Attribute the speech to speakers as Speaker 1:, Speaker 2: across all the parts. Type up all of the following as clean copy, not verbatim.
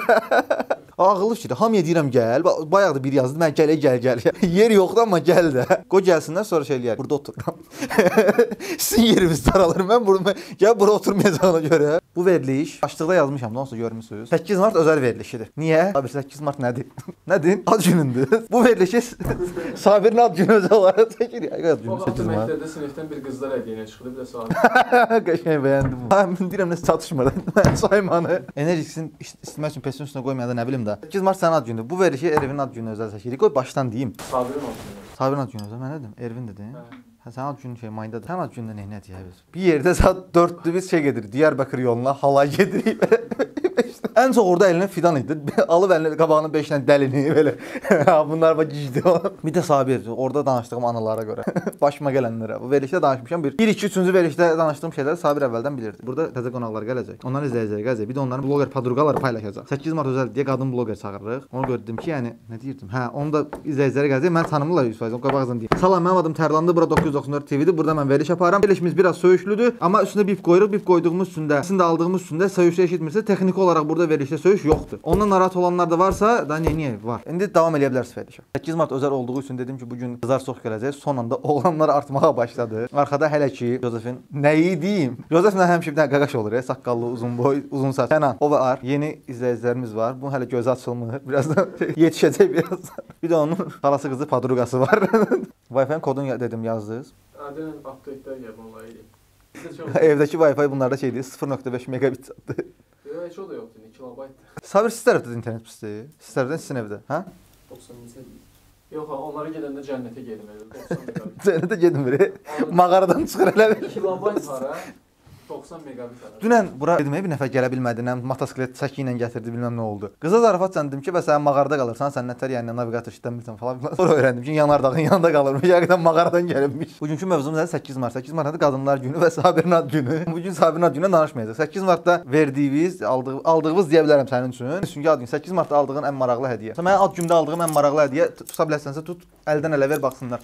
Speaker 1: Ağıllı fikir. Hamıya deyirəm gəl. Bayaqda biri yazdı. Mən gəl. Yer yoxdur amma gəl də. Qoy gəlsinlər sonra şey eləyər. Burada otururam. Sizin yeriniz daralır. Mən bura oturmayacağına görə. Bu veriliş açdıqda yazmışam. Ondan sonra görmüsünüz. 8 mart özəl verilişidir. Niyə? Sabir 8 mart nədir? Nədir? Ad günündür. Bu verilişi Sabirin ad günü özəl olaraq çəkirik. Ad günü 8 mart.
Speaker 2: Məktəbdə sinifdən bir qızlar hədiyyəyə çıxdı, bir də Sabir.
Speaker 1: Qəşəng bəyəndim. Mən deyirəm nə çatışmır. Mən saymanı. Enerjisini isitmək üçün pesin üstünə qoymaya da nə bilim də. 8 mart sənin ad günüdür. Bu verilişi Ervinin ad günü özəl çəkirik. Qoy başdan deyim.
Speaker 2: Sabirin ad günü.
Speaker 1: Sabirin ad günü özəl. Mən nə dedim? Ervin dedim. Hə, sənin ad günün mayındadır. Sənin ad günündə nə deyək? Bir yerdə saat 4-dür biz şey gedirik. Diyarbakır yoluna halay gedirik. Ən çox orada əlinə fidan idi. Alıb əlinə qabağına 5 dənə dəlini belə. Bunlar bax gicdi. Bir də Sabir orada danışdığım anılara görə. Başıma gələnlərə. Bu verilişdə danışmışam. 1-2 3-cü verilişdə danışdığım şeyləri Sabir əvvəldən bilirdi. Burada təzə qonaqlar gələcək. Onlar izləyəcək. Bir də onların bloger padruqaları paylaşacaq. 8 mart özəl deyə qadın bloger çağırırıq. Onu gördüm ki, yəni nə deyirdim? Hə, onu da izləyicilərə gələcək. Mən tanımırlar 100%. O qabaqdan deyim. Salam, mənim adım Tərlandı. Bura 994 TV-dir. Burada mən veriliş aparıram. Verilişimiz biraz söyüşlüdür, amma üstünə bip qoyuruq. Bip qoyduğumuz üstündə, sizin də aldığımız üstündə söyüşü eşitmirsə, texniki olaraq burada verilişdə söyüş yoxdur. Ondan narahat olanlar da varsa, da niyə var? İndi davam edə bilərsiniz verilişə. 8 mart özəl olduğu üçün dedim ki, bu gün qızlar çox gələcək. Son anda oğlanlar artmağa başladı. Arxada hələ ki Josefin nəyi deyim? Joseflə həmişə bir dənə qaqaş olur, saqqallı, uzun boy, uzun saç. Kənan, o və Ar. Yeni izləyicilərimiz var. Bu hələ gözü açılmır. Birazdan yetişəcək birazdan. Bir də onun xalası qızı padruqası var. Wi-Fi kodunu dedim yazdınız.
Speaker 2: Adın update-lər yapmalıydı.
Speaker 1: Evdəki Wi-Fi bunlarda şeydir, 0.5 megabit çatdı.
Speaker 2: Yox, heç o da yoxdur, 2 kilobayt.
Speaker 1: Sabir siz tərəfdə internet pisdir. Siz tərəfdən sizin evdə, hə?
Speaker 2: 90-cı yox, onlara gedəndə cənnətə gedim elə 90 megabit.
Speaker 1: Cənnətə gedmir. Mağaradan çıxır elə bir.
Speaker 2: 2 kilobayt hara? 90 megabit hara.
Speaker 1: Dünən bura dedim, bir nəfər gələ bilmədi, nə motosiklet çəki ilə gətirdi, bilməm nə oldu. Qıza zarafat dedim ki, bəs sən mağarada qalırsan, sən nətər yəni navigator işləmirsən falan. Sonra öyrəndim ki, yanardağın yanında qalırmış, həqiqətən mağaradan gəlibmiş. Bugünkü mövzumuz 8 mart. 8 martda qadınlar günü və Sabirin ad günü. Bugün Sabirin ad günündən danışmayacağıq. 8 martda verdiyiniz, aldığınız deyə bilərəm sənin üçün. Çünki ad günü 8 martda aldığın ən maraqlı hədiyyə. Mənim ad günümdə aldığım ən maraqlı hədiyyə tuta bilərsənsə tut, əldən ələ ver baxsınlar.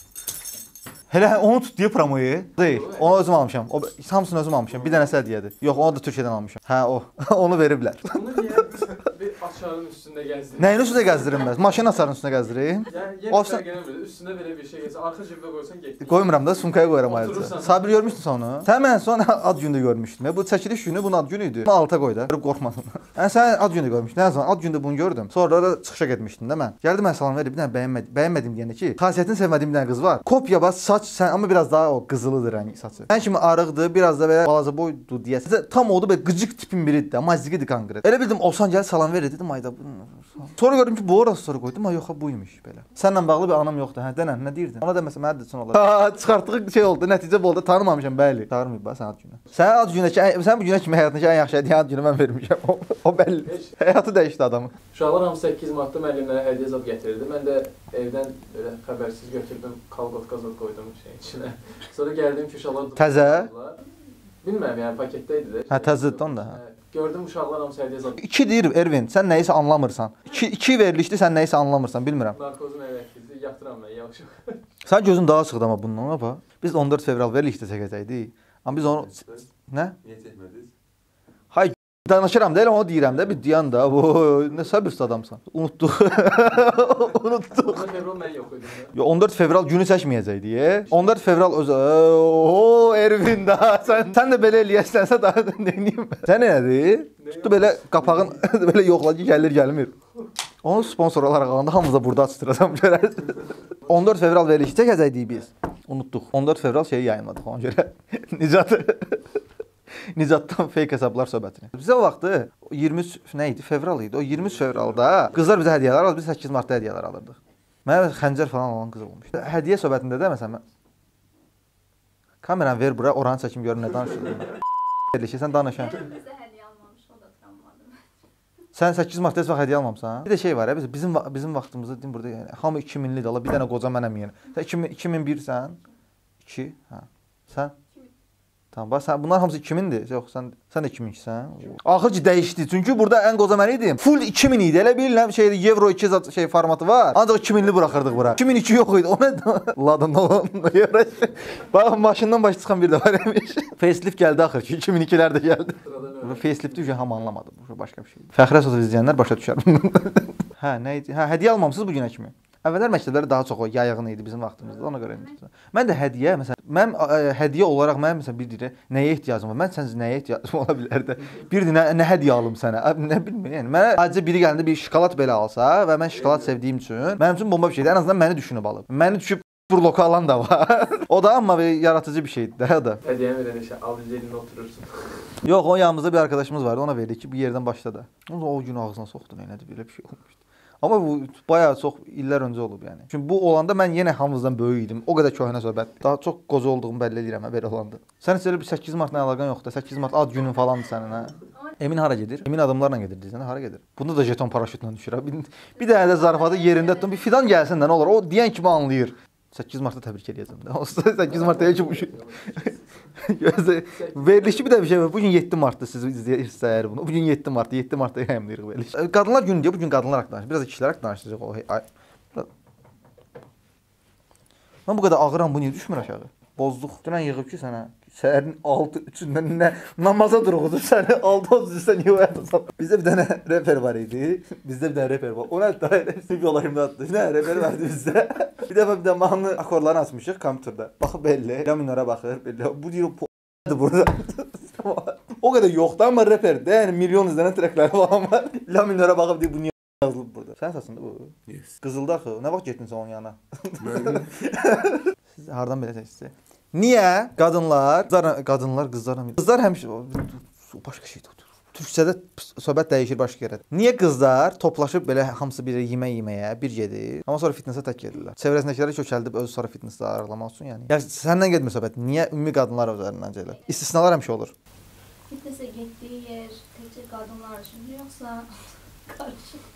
Speaker 1: Hələ onu tut deyə promoyu. Deyil. Onu özüm almışam. O hamısını özüm almışam. Bir dənəsə hədiyyədir. Yox, onu da Türkiyədən almışam. Hə, o. Onu veriblər.
Speaker 2: Bunu niyə bir açarın üstündə gəzdirir?
Speaker 1: Nəyin üstündə gəzdirirəm? Maşın açarın üstündə gəzdirirəm.
Speaker 2: Yəni yenə fərq eləmir. Üstündə belə bir şey gəzir. Arxa cibə qoysan getdi.
Speaker 1: Qoymuram da, sumkaya qoyuram ayrıca. Sabir görmüşdün onu? Sən mən son ad günü görmüşdüm. Bu çəkiliş günü bunun ad günü idi. Alta qoy da. Qorxmasın. Sən ad günü görmüşdün. Nə zaman? Ad gündə bunu gördüm. Sonra da çıxışa getmişdin də mən. Gəldi mən salam verib bir dənə bəyənmədim deyəndə ki, xasiyyətini sevmədiyim bir dənə qız var. Kopya bas, saç sən amma biraz daha o qızılıdır rəngi saçı. Sən kimi arıqdır, biraz da belə balaca boydur deyəsən. Tam oldu belə qıcıq tipin biridir də, mazziqidir konkret. Elə bildim olsan gəl salam ver dedim ayda. Sonra gördüm ki, bu orası sonra qoydum. Ay yox, buymuş belə. Səninlə bağlı bir anım yoxdur. Hə, denən, nə deyirdin? Ona deməsə mənə desin olar. Ha, çıxartdığı şey oldu, nəticə bu oldu. Tanımamışam, bəli. Tanımıyıb bax sən ad günü. Sən ad günündəki, sən bu günə kimi həyatındakı ən yaxşı hədiyyə ad günü mən vermişəm. O bəlli. Həyatı dəyişdi adamın.
Speaker 2: Uşaqlar hamı 8 martda müəllimlərə hədiyyə zad gətirirdi. Mən də evdən belə xəbərsiz götürdüm, kalqot zad qoydum şeyin içinə. Sonra gəldim ki, uşaqlar
Speaker 1: təzə.
Speaker 2: Bilmirəm, yəni paketdə idi də.
Speaker 1: Hə, təzədir onda.
Speaker 2: Gördüm uşaqlar hamısı hədiyyə zad.
Speaker 1: 2 deyir Ervin, sən nəyisə anlamırsan. 2 verilişdi, sən nəyisə anlamırsan, bilmirəm.
Speaker 2: Narkozun əvəzində yatıram mən yavaş.
Speaker 1: Sən gözün daha çıxdı amma bundan apa. Biz 14 fevral verilişdə çəkəcəkdik. Amma biz onu nə?
Speaker 3: Niyə çəkmədiniz?
Speaker 1: Hay danışıram da elə onu deyirəm də bir dayan da. Nə səbirsiz adamsan. Unutduq. Unutduq.
Speaker 2: 14 fevral mən yox idim.
Speaker 1: Yo 14 fevral günü çəkməyəcəkdik. 14 fevral öz o Ervin da sən də belə eləyəsənsə daha nəyim? Sən nədir? Tutdu belə qapağın belə yoxla ki gəlir gəlmir. Onu sponsor olaraq alanda hamımız da burada açdıracam görərsiniz. 14 fevral verilişi çəkəcəkdik biz. Unutduq. 14 fevral şeyi yayınladıq ona görə. Nicatdan fake hesablar söhbətini. Bizə o vaxtı 23 nə idi? Fevral idi. O 23 fevralda qızlar bizə hədiyyələr aldı, biz 8 martda hədiyyələr alırdıq. Mənə xəncər falan olan qız olmuşdu. Hədiyyə söhbətində də məsələn kameranı ver bura, oranı çəkim görün nə danışırsan. Verilişi sən danışan.
Speaker 4: Bizə hədiyyə almamış, o da travmadır.
Speaker 1: Sən 8 martda heç vaxt hədiyyə almamısan? Bir də şey var ya, bizim vaxtımızda deyim burada yəni hamı 2000-lidir. Allah bir dənə qoca mənəm yəni. Sən 2001 sən? 2, hə. Sən? Tamam, bax sən bunlar hamısı 2000-dir. Yox, sən də 2002-sən. Axır ki dəyişdi. Çünki burada ən qoza mən idim. Full 2000 idi. Elə bilirəm şeydə Euro 2 şey formatı var. Ancaq 2000-li buraxırdıq bura. 2002 yox idi. O nə? Ladan olan. Bax maşından baş çıxan bir də var imiş. Facelift gəldi axır ki 2002-lər də gəldi. Facelifti üçün hamı anlamadı. Bu başqa bir şeydir. Fəxrə Sotov izləyənlər başa düşər. Hə, nə idi? Hə, hədiyyə almamısınız bu günə kimi? Əvvəllər məktəblərdə daha çox o yayğın idi bizim vaxtımızda. Ona görə indi. Mən də hədiyyə, məsələn, mən hədiyyə olaraq mənim məsələn bir deyirəm, nəyə ehtiyacım var? Mən səncə nəyə ehtiyacım ola bilər də? Bir də nə hədiyyə alım sənə? Nə bilmirəm. Yəni mənə acı biri gələndə bir şokolad belə alsa və mən şokolad sevdiyim üçün, mənim üçün bomba bir şeydir. Ən azından məni düşünüb alıb. Məni düşüb burloku alan da var. O da amma bir yaratıcı bir şeydir də o da.
Speaker 2: Hədiyyə verən işə al üzerində oturursun.
Speaker 1: Yox, o yanımızda bir arkadaşımız vardı. Ona verdik ki, bir yerdən başla da. O gün ağzına soxdu, nədir belə bir şey olmuşdu. Amma bu bayağı çox illər öncə olub yəni. Çünki bu olanda mən yenə hamımızdan böyük idim. O qədər köhnə söhbət. Daha çox qoca olduğumu bəlli edirəm belə olanda. Sən heç elə bir 8 martla əlaqən yoxdur. 8 mart ad günün falandır sənin, hə? Emin hara gedir? Emin adamlarla gedir deyirsən, hara gedir? Bunda da jeton paraşütlə düşür. Bir dənə də zarafatı yerində tutun. Bir fidan gəlsin də nə olur? O deyən kimi anlayır. 8 martda təbrik eləyəcəm də. 8 martda heç bu şey. Verilişi bir də bir şey var. Bu gün 7 martda siz izləyirsiniz əgər bunu. Bu gün 7 martda, 7 martda yayımlayırıq veriliş. Qadınlar günü deyə bu gün qadınlar haqqında danışırıq. Biraz da kişilər haqqında danışacağıq o. Mən bu qədər ağıram, bu niyə düşmür aşağı? Bozduq. Dünən yığıb ki sənə səhərin 6:03-dən nə namaza durğudur səni 6:33-dən niyə oyatsan? Bizdə bir dənə reper var idi. Bizdə bir dənə reper var. Ona da hepsi yollarımda atdı. Nə reper vardı bizdə. Bir dəfə bir də mahnı akorlarını açmışıq kompüterdə. Baxıb belli, la minora baxır, belli. Bu deyir o burada. O qədər yoxdur amma reperdir. Yəni milyon izlənən trekləri falan var. La minora baxıb deyir bu niyə yazılıb burada. Sən səsində bu. Yes. Qızıldı axı. Nə vaxt getdin sən onun yanına? Siz hardan belə seçdiniz? Niyə qadınlar qızlar həmişə başqa şeydir. Türkçədə söhbət dəyişir başqa yerə. Niyə qızlar toplaşıb belə hamısı bir yeməyə bir gedir, amma sonra fitnesə tək gedirlər? Çevrəsindəkiləri köçəldib özü sonra fitnesdə ağırlamaq üçün yəni. Ya səndən getmir söhbət. Niyə ümumi qadınlar üzərindən gəlir? İstisnalar həmişə olur.
Speaker 4: Fitnesə getdiyi yer təkcə qadınlar üçün yoxsa qarışıq?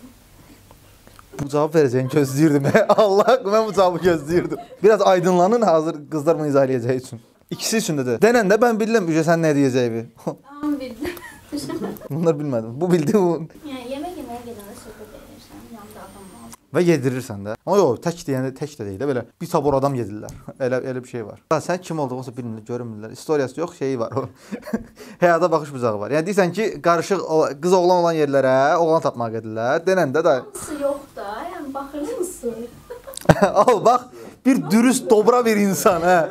Speaker 1: Bu cavab verəcəyini gözləyirdim. Allah, mən bu cavabı gözləyirdim. Biraz aydınlanın hazır qızlar bunu izah edəcəyi üçün. İkisi üçün də. Denəndə mən bildim sən nə deyəcəyini.
Speaker 4: Tamam bildim.
Speaker 1: Bunlar bilmədim. Bu bildi bu.
Speaker 4: Yəni yemək yeməyə gedəndə söhbət edirsən, yanında adam var.
Speaker 1: Və yedirirsən də. Amma yox, tək deyəndə tək də deyil də belə. Bir tabor adam yedirlər. Elə bir şey var. Sən kim olduğunu bilmirlər, görünmürlər. İstoriyası yox, şeyi var o. Həyata baxış bucağı var. Yəni deyirsən ki, qarışıq qız oğlan olan yerlərə oğlan tapmağa gedirlər. Denəndə də
Speaker 4: Hamısı yox da, yəni baxırsınız.
Speaker 1: al bax, bir dürüst, dobra bir insan, hə.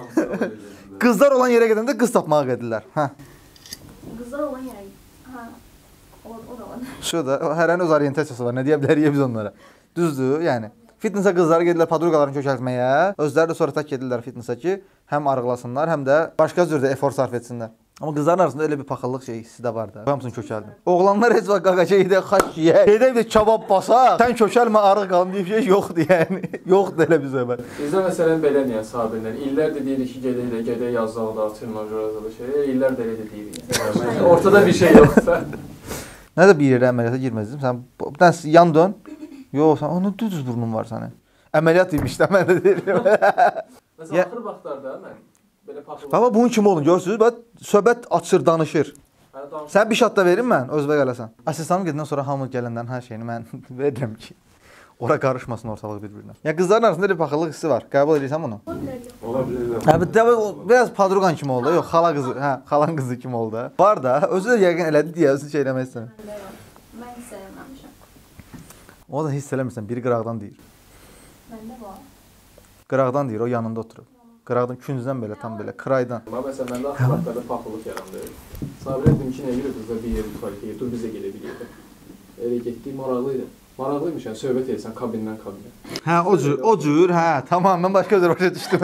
Speaker 1: Qızlar olan yerə gedəndə qız tapmağa gedirlər. Hə.
Speaker 4: Qızlar olan yerə. Hə. O da var.
Speaker 1: Şurada hərənin öz orientasiyası var. Nə deyə bilərik biz onlara? Düzdür, yəni. Fitnesə qızlar gedirlər padruqalarını kökəltməyə. Özləri də sonra tək gedirlər fitnesə ki, həm arıqlasınlar, həm də başqa cürdə efor sərf etsinlər. Amma qızların arasında elə bir paxıllıq şey hissi də var da. Hamısını kökəldim. Oğlanlar heç vaxt qaqaca edə xaç yeyə. Gedək bir kabab basaq. Sən kökəlmə arıq qalın deyə bir şey yoxdur yəni. Yoxdur elə bir söhbət.
Speaker 2: Bizdə məsələn belə yəni Sabirlər. İllərdir deyirik ki, gedək yazıqda, tırnaqlarında şey. İllər də elə də deyirik. Yəni ortada bir şey yoxsa.
Speaker 1: Nə də bir yerə əməliyyata girməzdim. Sən bir dənə yan dön. Yox, sən onun düz burnun var sənin. Əməliyyat imiş də mən də deyirəm.
Speaker 2: Məsələn axır vaxtlarda mən belə paxıllıq.
Speaker 1: Baba bunun kimi olun görürsüz? Bax söhbət açır, danışır. Sən bir şat da verin mən, özbə gələsən. Asistanım gedəndən sonra hamı gələndən hər şeyini mən verirəm ki, ora qarışmasın ortalıq bir-birinə. Ya qızların arasında elə bir paxıllıq hissi var. Qəbul edirsən bunu?
Speaker 2: Ola bilər.
Speaker 1: Hə, biraz padruqan kimi oldu. Yox, xala qızı, hə, xalan qızı kimi oldu. Var da, özü də yəqin elədi deyə özü şey eləmək istəmir.
Speaker 4: Mən hiss eləməmişəm.
Speaker 1: O da hiss eləmirsən, biri qıraqdan deyir.
Speaker 4: Məndə var.
Speaker 1: Qıraqdan deyir, o yanında oturub. Qıraqdan küncdən belə, tam belə, kıraydan.
Speaker 2: Məsələn, məndə axır vaxtlarda paxıllıq yarandı. Sabirə dedim ki, nə görə qızlar bir yerdə tualetə dur bizə gələ bilirdi. Elə getdik, maraqlıydı. Maraqlıymış yəni söhbət edirsən kabindən kabinə.
Speaker 1: Hə, o cür, hə, tamam, mən başqa cür başa düşdüm.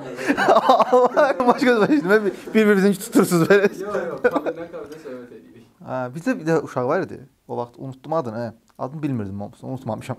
Speaker 1: Allah, başqa cür başa düşdüm. Bir-birinizin tutursunuz belə.
Speaker 2: Yox, kabindən kabinə söhbət edirik.
Speaker 1: Hə, bizdə bir də uşaq var idi. O vaxt unutdum adını, hə. Adını bilmirdim olmuşsun, unutmamışam.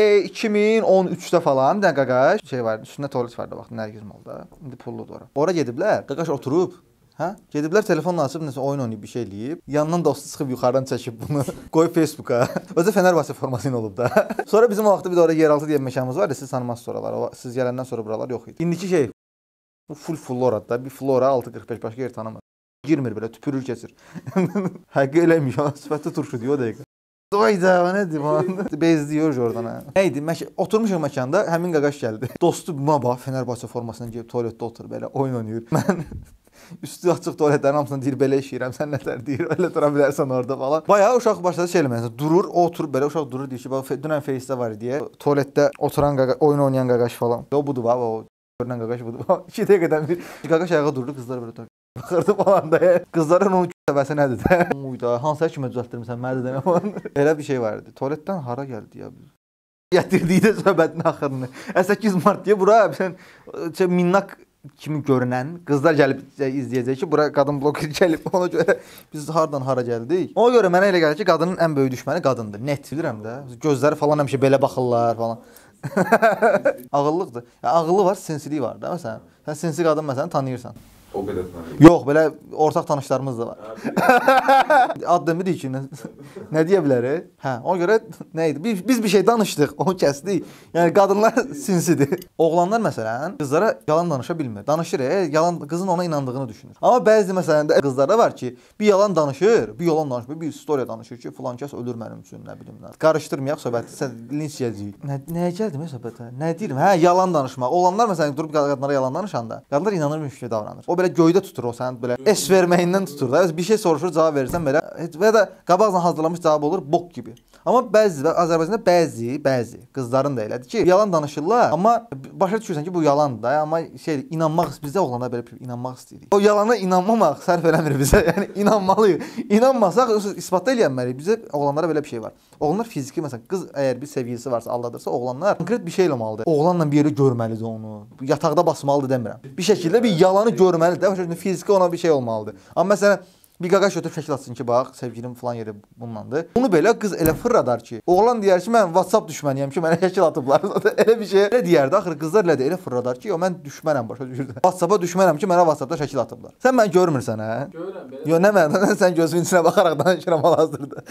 Speaker 1: 2013-də falan bir dənə qaqaş şey var, üstündə tualet vardı vaxt Nərgiz malda. İndi pulludur ora. Ora gediblər, qaqaş oturub, hə? Gediblər telefonla açıb nəsə oyun oynayıb bir şey eləyib. Yanından dostu çıxıb yuxarıdan çəkib bunu, qoyub Facebooka. Özü Fenerbahçe forması ilə olub da. Sonra bizim o vaxtda bir də ora yeraltı deyə məkanımız var ya, siz tanımazsınız oralar. Siz gələndən sonra buralar yox idi. İndiki şey Bu full flora da. Bir flora 6.45 başqa yer tanımır. Girmir belə, tüpürür keçir. Həqiqi eləmiş, o sifətdə turşu diyor o dəqiqə. Doyda, nədir bu? Bezdiyor oradan ha. Neydi? Oturmuşum məkanda, həmin qaqaş gəldi. Dostu buna bax, Fenerbahçe formasını geyib tualetdə otur belə, oyun oynayır. Mən üstü açıq tualetlərin hamısını deyir, belə işləyirəm, sən nətər deyir, elə dura bilərsən orada falan. Bayağı uşaq başladı şey eləməyə. Durur, o oturub belə, uşaq durur deyir ki, bax, dünən Face'də var deyə. Tualetdə oturan qaqaş, oyun oynayan qaqaş falan. O budur bax, o görünən qaqaş budur. 2 dəqiqədən bir qaqaş ayağa durdu, qızlar belə baxırdı falan da. Qızların onun səbəsi nədir də? Uyda, hansı həkimə düzəltdirmisən, mənə də nə falan. Elə bir şey var idi. Tualetdən hara gəldi ya biz? Gətirdiyi də söhbətin axırını. 8 mart deyə bura sən minnak kimi görünən qızlar gəlib izləyəcək ki, bura qadın bloker gəlib. Ona görə biz hardan hara gəldik. Ona görə mənə elə gəlir ki, qadının ən böyük düşməni qadındır. Net bilirəm də. Gözləri falan həmişə belə baxırlar falan. Ağıllıqdır. Ya ağıllı var, sensiliyi var da məsələn. Sən sensi qadın məsələn tanıyırsan.
Speaker 3: O qədər tanıyır.
Speaker 1: Yox, belə ortaq tanışlarımız da var. Ad demirik ki, nə deyə bilərik? Hə, ona görə nə idi? Biz bir şey danışdıq, onu kəsdik. Yəni qadınlar sinsidir. Oğlanlar məsələn qızlara yalan danışa bilmir. Danışır, yalan qızın ona inandığını düşünür. Amma bəzi məsələn də qızlarda var ki, bir yalan danışır, bir yalan danışmır, bir istoriya danışır ki, filan kəs ölür mənim üçün, nə bilim nə. Qarışdırmayaq söhbəti, sən linç edəcəyik. Nəyə gəldim söhbətə? Nə deyirəm? Hə, yalan danışmaq. Oğlanlar məsələn durub qadınlara yalan danışanda, qadınlar inanırmış ki, davranır. O belə göydə tutur o sənin belə es verməyindən tutur da. Bir şey soruşur, cavab verirsən belə və ya qabaqdan hazırlanmış cavab olur bok kimi. Amma bəzi Azərbaycanda bəzi qızların da elədir ki, yalan danışırlar, amma başa düşürsən ki, bu yalandır da, amma şey inanmaq bizdə oğlanlar belə inanmaq istəyirik. O yalana inanmamaq sərf eləmir bizə. Yəni inanmalıyıq. İnanmasaq isbat eləməliyik. Bizə oğlanlara belə bir şey var. Oğlanlar fiziki məsələn qız əgər bir sevgilisi varsa aldadırsa oğlanlar konkret bir şey eləməlidir. Oğlanla bir yerə görməlidir onu. Yataqda basmalıdır demirəm. Bir şəkildə bir yalanı görməlidir. Fiziki ona bir şey olmalıdır. Amma məsələn bir qaqaş götürüb şəkil atsın ki, bax, sevgilim falan yeri bundandır. Bunu belə qız elə fırradar ki, oğlan deyər ki, mən WhatsApp düşməniyəm ki, mənə şəkil atıblar. Elə bir şey elə deyərdi. Axır qızlar elə fırradar ki, yo mən düşmənəm başa düşürdə. WhatsApp-a düşmənəm ki, mənə WhatsApp-da şəkil atıblar. Sən məni görmürsən, hə?
Speaker 2: Görürəm belə.
Speaker 1: Yo nə məndən sən gözümün içinə baxaraq danışıram hal-hazırda.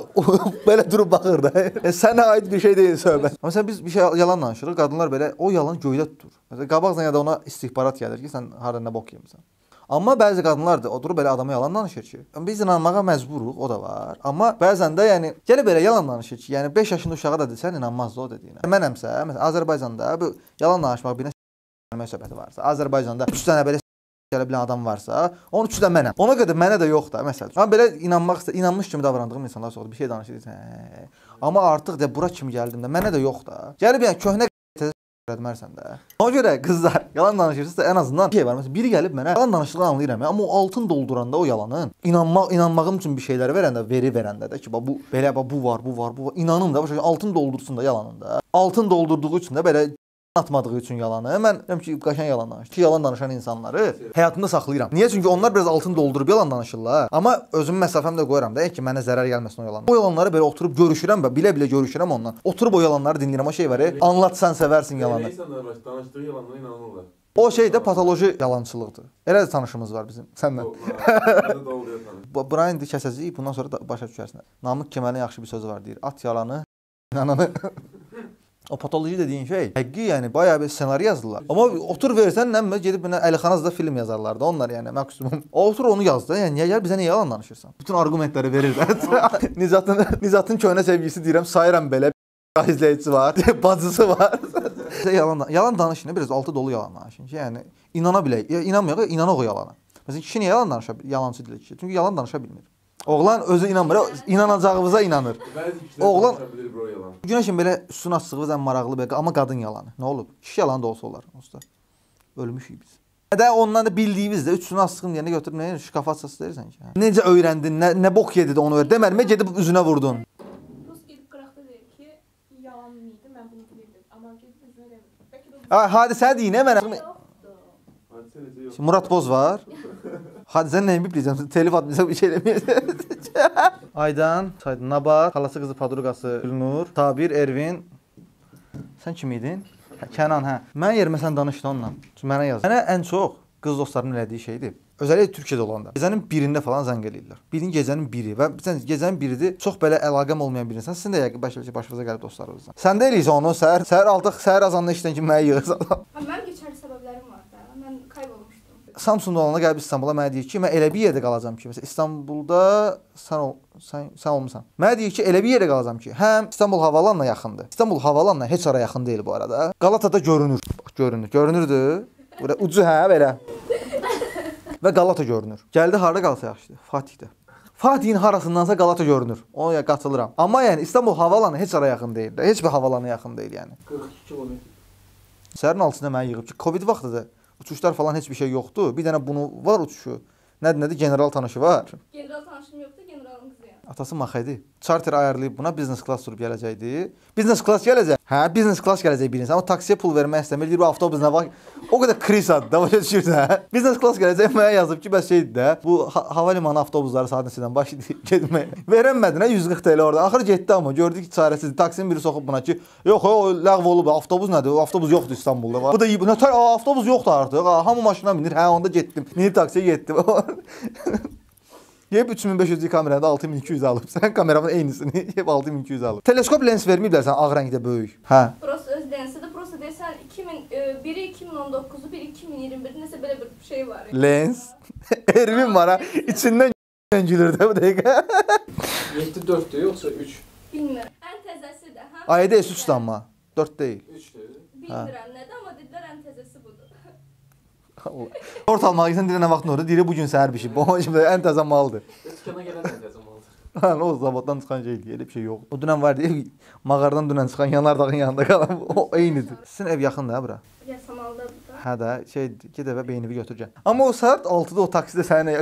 Speaker 1: Belə durub baxır da. Sənə aid bir şey deyil söhbət. Amma sən biz bir şey yalan danışırıq, qadınlar belə o yalan göydə tutur. Məsələn, qabaqdan ya da ona istihbarat gəlir ki, sən harda nə bok yemisən. Amma bəzi qadınlar da oturub belə adama yalan danışır ki, biz inanmağa məcburuq, o da var. Amma bəzən də yəni gələ belə yalan danışır ki, yəni 5 yaşında uşağa da desən inanmazdı o dediyinə. Mənəmsə, məsələn Azərbaycanda bu yalan danışmaq birinə söhbəti varsa, Azərbaycanda 3 dənə belə gələ bilən adam varsa, onun üçü də mənəm. Ona qədər mənə də yox da məsələn. Amma belə inanmış kimi davrandığım insanlar sonra bir şey danışırsan. Amma artıq da bura kimi gəldim də mənə də yox da. Gəlib yəni köhnə etmərsən də. Ona görə qızlar yalan danışırsınızsa ən azından bir şey var. Məsələn biri gəlib mənə yalan danışdığını anlayıram. Amma o altın dolduranda o yalanın inanmağım üçün bir şeylər verəndə, verəndə də ki, bu belə bu var. İnanım da başa altın doldursun da yalanında. Altın doldurduğu üçün də belə atmadığı üçün yalanı. Mən deyirəm ki, qaşan yalan danışır. Ki yalan danışan insanları həyatımda saxlayıram. Niyə? Çünki onlar biraz altın doldurub yalan danışırlar. Amma özüm məsafəmdə qoyuram da ki, mənə zərər gəlməsin o yalanlar. O yalanları belə oturub görüşürəm və bilə-bilə görüşürəm ondan. Oturub o yalanları dinləyirəm. O şey var, anlat sən sevərsin yalanı.
Speaker 3: İnsanlar danışdığı yalanlara inanırlar.
Speaker 1: O şey də patoloji yalançılıqdır. Elə də tanışımız var bizim səndən. Brian kəsəcəyik, bundan sonra da başa düşərsən. Namıq Kemalin yaxşı bir sözü var deyir. At yalanı, inananı. O patoloji dediyin şey, həqiqi yəni bayağı bir ssenari yazdılar. Amma otur versən, nəmə gedib mənə Əlixanazda film yazarlar da onlar yəni maksimum. Otur onu yazdı. Yəni niyə gəl bizə niyə yalan danışırsan? Bütün argumentləri verir də. Nizatın köhnə sevgilisi deyirəm, sayıram belə izləyicisi var, bacısı var. Yalan danışın, biraz altı dolu yalan danışın ki, yəni inana bilək, inanmayaq, inanaq o yalana. Məsələn, kişi niyə yalan danışa bilir? Yalancı deyil kişi. Çünki yalan danışa bilmir. Oğlan özü inanmır, inanacağımıza inanır. Oğlan günəşin belə üstünü açdığımız ən maraqlı belə, amma qadın yalanı. Nə olub? Kişi yalanı da olsa olar. Ölmüşük biz. Də ondan da bildiyimiz də üstünü açdığım deyəni götürüb nə şkafa açası deyirsən ki. Necə öyrəndin, nə bok yedi də onu öyrən. Deməlmə gedib üzünə vurdun.
Speaker 5: Rus gedib qıraqda deyir ki, yalan idi, mən bunu bilirdim. Amma gedib üzünə demirdim.
Speaker 1: Hadisə deyin, mənə. Murat Boz var. Hadi sən nəyi biləcəksən? Telif atmayacaq bir şey deməyəcək. Aydan, Nabat, xalası qızı Padruqası Gülnur, Tabir, Ervin. Sən kim idin? Kənan, hə. Mən yerimə sən danışdı onunla. Mənə yaz. Mənə ən çox qız dostlarımın elədiyi şeydir. Özəlliklə Türkiyədə olanda. Gecənin birində falan zəng eləyirlər. Bilin gecənin biri və sən gecənin biridir. Çox belə əlaqəm olmayan birisən. Sizin də yəqin başınıza gəlib dostlarınızdan. Sən də eləyirsən onu səhər azandan işdən ki mənə yığırsan.
Speaker 5: Mənim keçərli səbəblərim var da. Mən kayboldum.
Speaker 1: Samsunda olana gəlib İstanbula mənə deyir ki, mən elə bir yerdə qalacam ki, məsələn İstanbulda sən olmusan. Mənə deyir ki, elə bir yerdə qalacam ki, həm İstanbul havalanına yaxındır. İstanbul havalanına heç ara yaxın deyil bu arada. Qalatada görünür. Bax, görünür. Görünürdü. Burada ucu hə belə. Və Qalata görünür. Gəldi harda qalsa yaxşıdır? Fatihdə. Fatihin harasındansa Qalata görünür. Ona qatılıram. Amma yəni İstanbul havalanı heç ara yaxın deyil. Heç bir havalana yaxın deyil yəni.
Speaker 2: 42 kilometr.
Speaker 1: Səhərin 6-da məni yığıb ki, Covid vaxtıdır. Uçuşlar falan heç bir şey yoxdur. Bir dənə bunu var uçuşu. Nədir? General tanışı var.
Speaker 5: General tanışım yoxdur, generalın qızı yəni.
Speaker 1: Atası Maxedi. Charter ayarlayıb buna business class sürüb gələcəkdi. Business class gələcək. Hə, business class gələcək birinci. Amma taksiyə pul vermək istəmir. Deyir bu avtobusuna bax. O qədər krisadır da başa düşürsən. Business class gələcək mənə yazıb ki, bəs şeydir də. Bu hava limanı avtobusları saat neçədən başlayır getməyə. Verənmədin hə 140 TL orada. Axır getdi amma gördü ki, çarəsizdir. Taksinin biri soxub buna ki, yox o ləğv olub. Avtobus nədir? O avtobus yoxdur İstanbulda. Bu da nətər avtobus yoxdur artıq. Hamı maşına minir. Hə onda getdim. Minib taksiyə getdim. Yeb 3500 kamerada 6200 alıb. Sən kameranın eynisini yeb 6200 alıb. Teleskop lens verməyiblər sən ağ rəngdə böyük. Hə.
Speaker 5: Prosta öz lensidir. Prosta desən biri 2019'u, biri 2021'de nəsə belə bir şey var. Yəni.
Speaker 1: Lens. Ervin var ha. İçindən gülür də bu dəqiqə.
Speaker 2: 7-4'dür yoxsa 3?
Speaker 5: Bilmirəm. Ən təzəsi də, hə?
Speaker 1: Ayda S3'dür amma. 4 deyil.
Speaker 2: 3'dür.
Speaker 5: Bilmirəm nədir, amma dedilər ən təzəsi budur.
Speaker 1: Ort almaq üçün deyirəm nə vaxt orada deyir bu gün səhər bişib. Bu şimdi ən təzə maldır.
Speaker 2: Dükkana gələn ən təzə maldır.
Speaker 1: Ha, o zavoddan çıxan şey deyil, elə bir şey yox. O dünən var deyə mağaradan dünən çıxan yanardağın yanında qalan o eynidir. Sizin ev yaxındır ha bura?
Speaker 5: Yasamaldadır da.
Speaker 1: Hə də, get evə beynini götür gəl. Amma o saat 6-da o taksidə sənə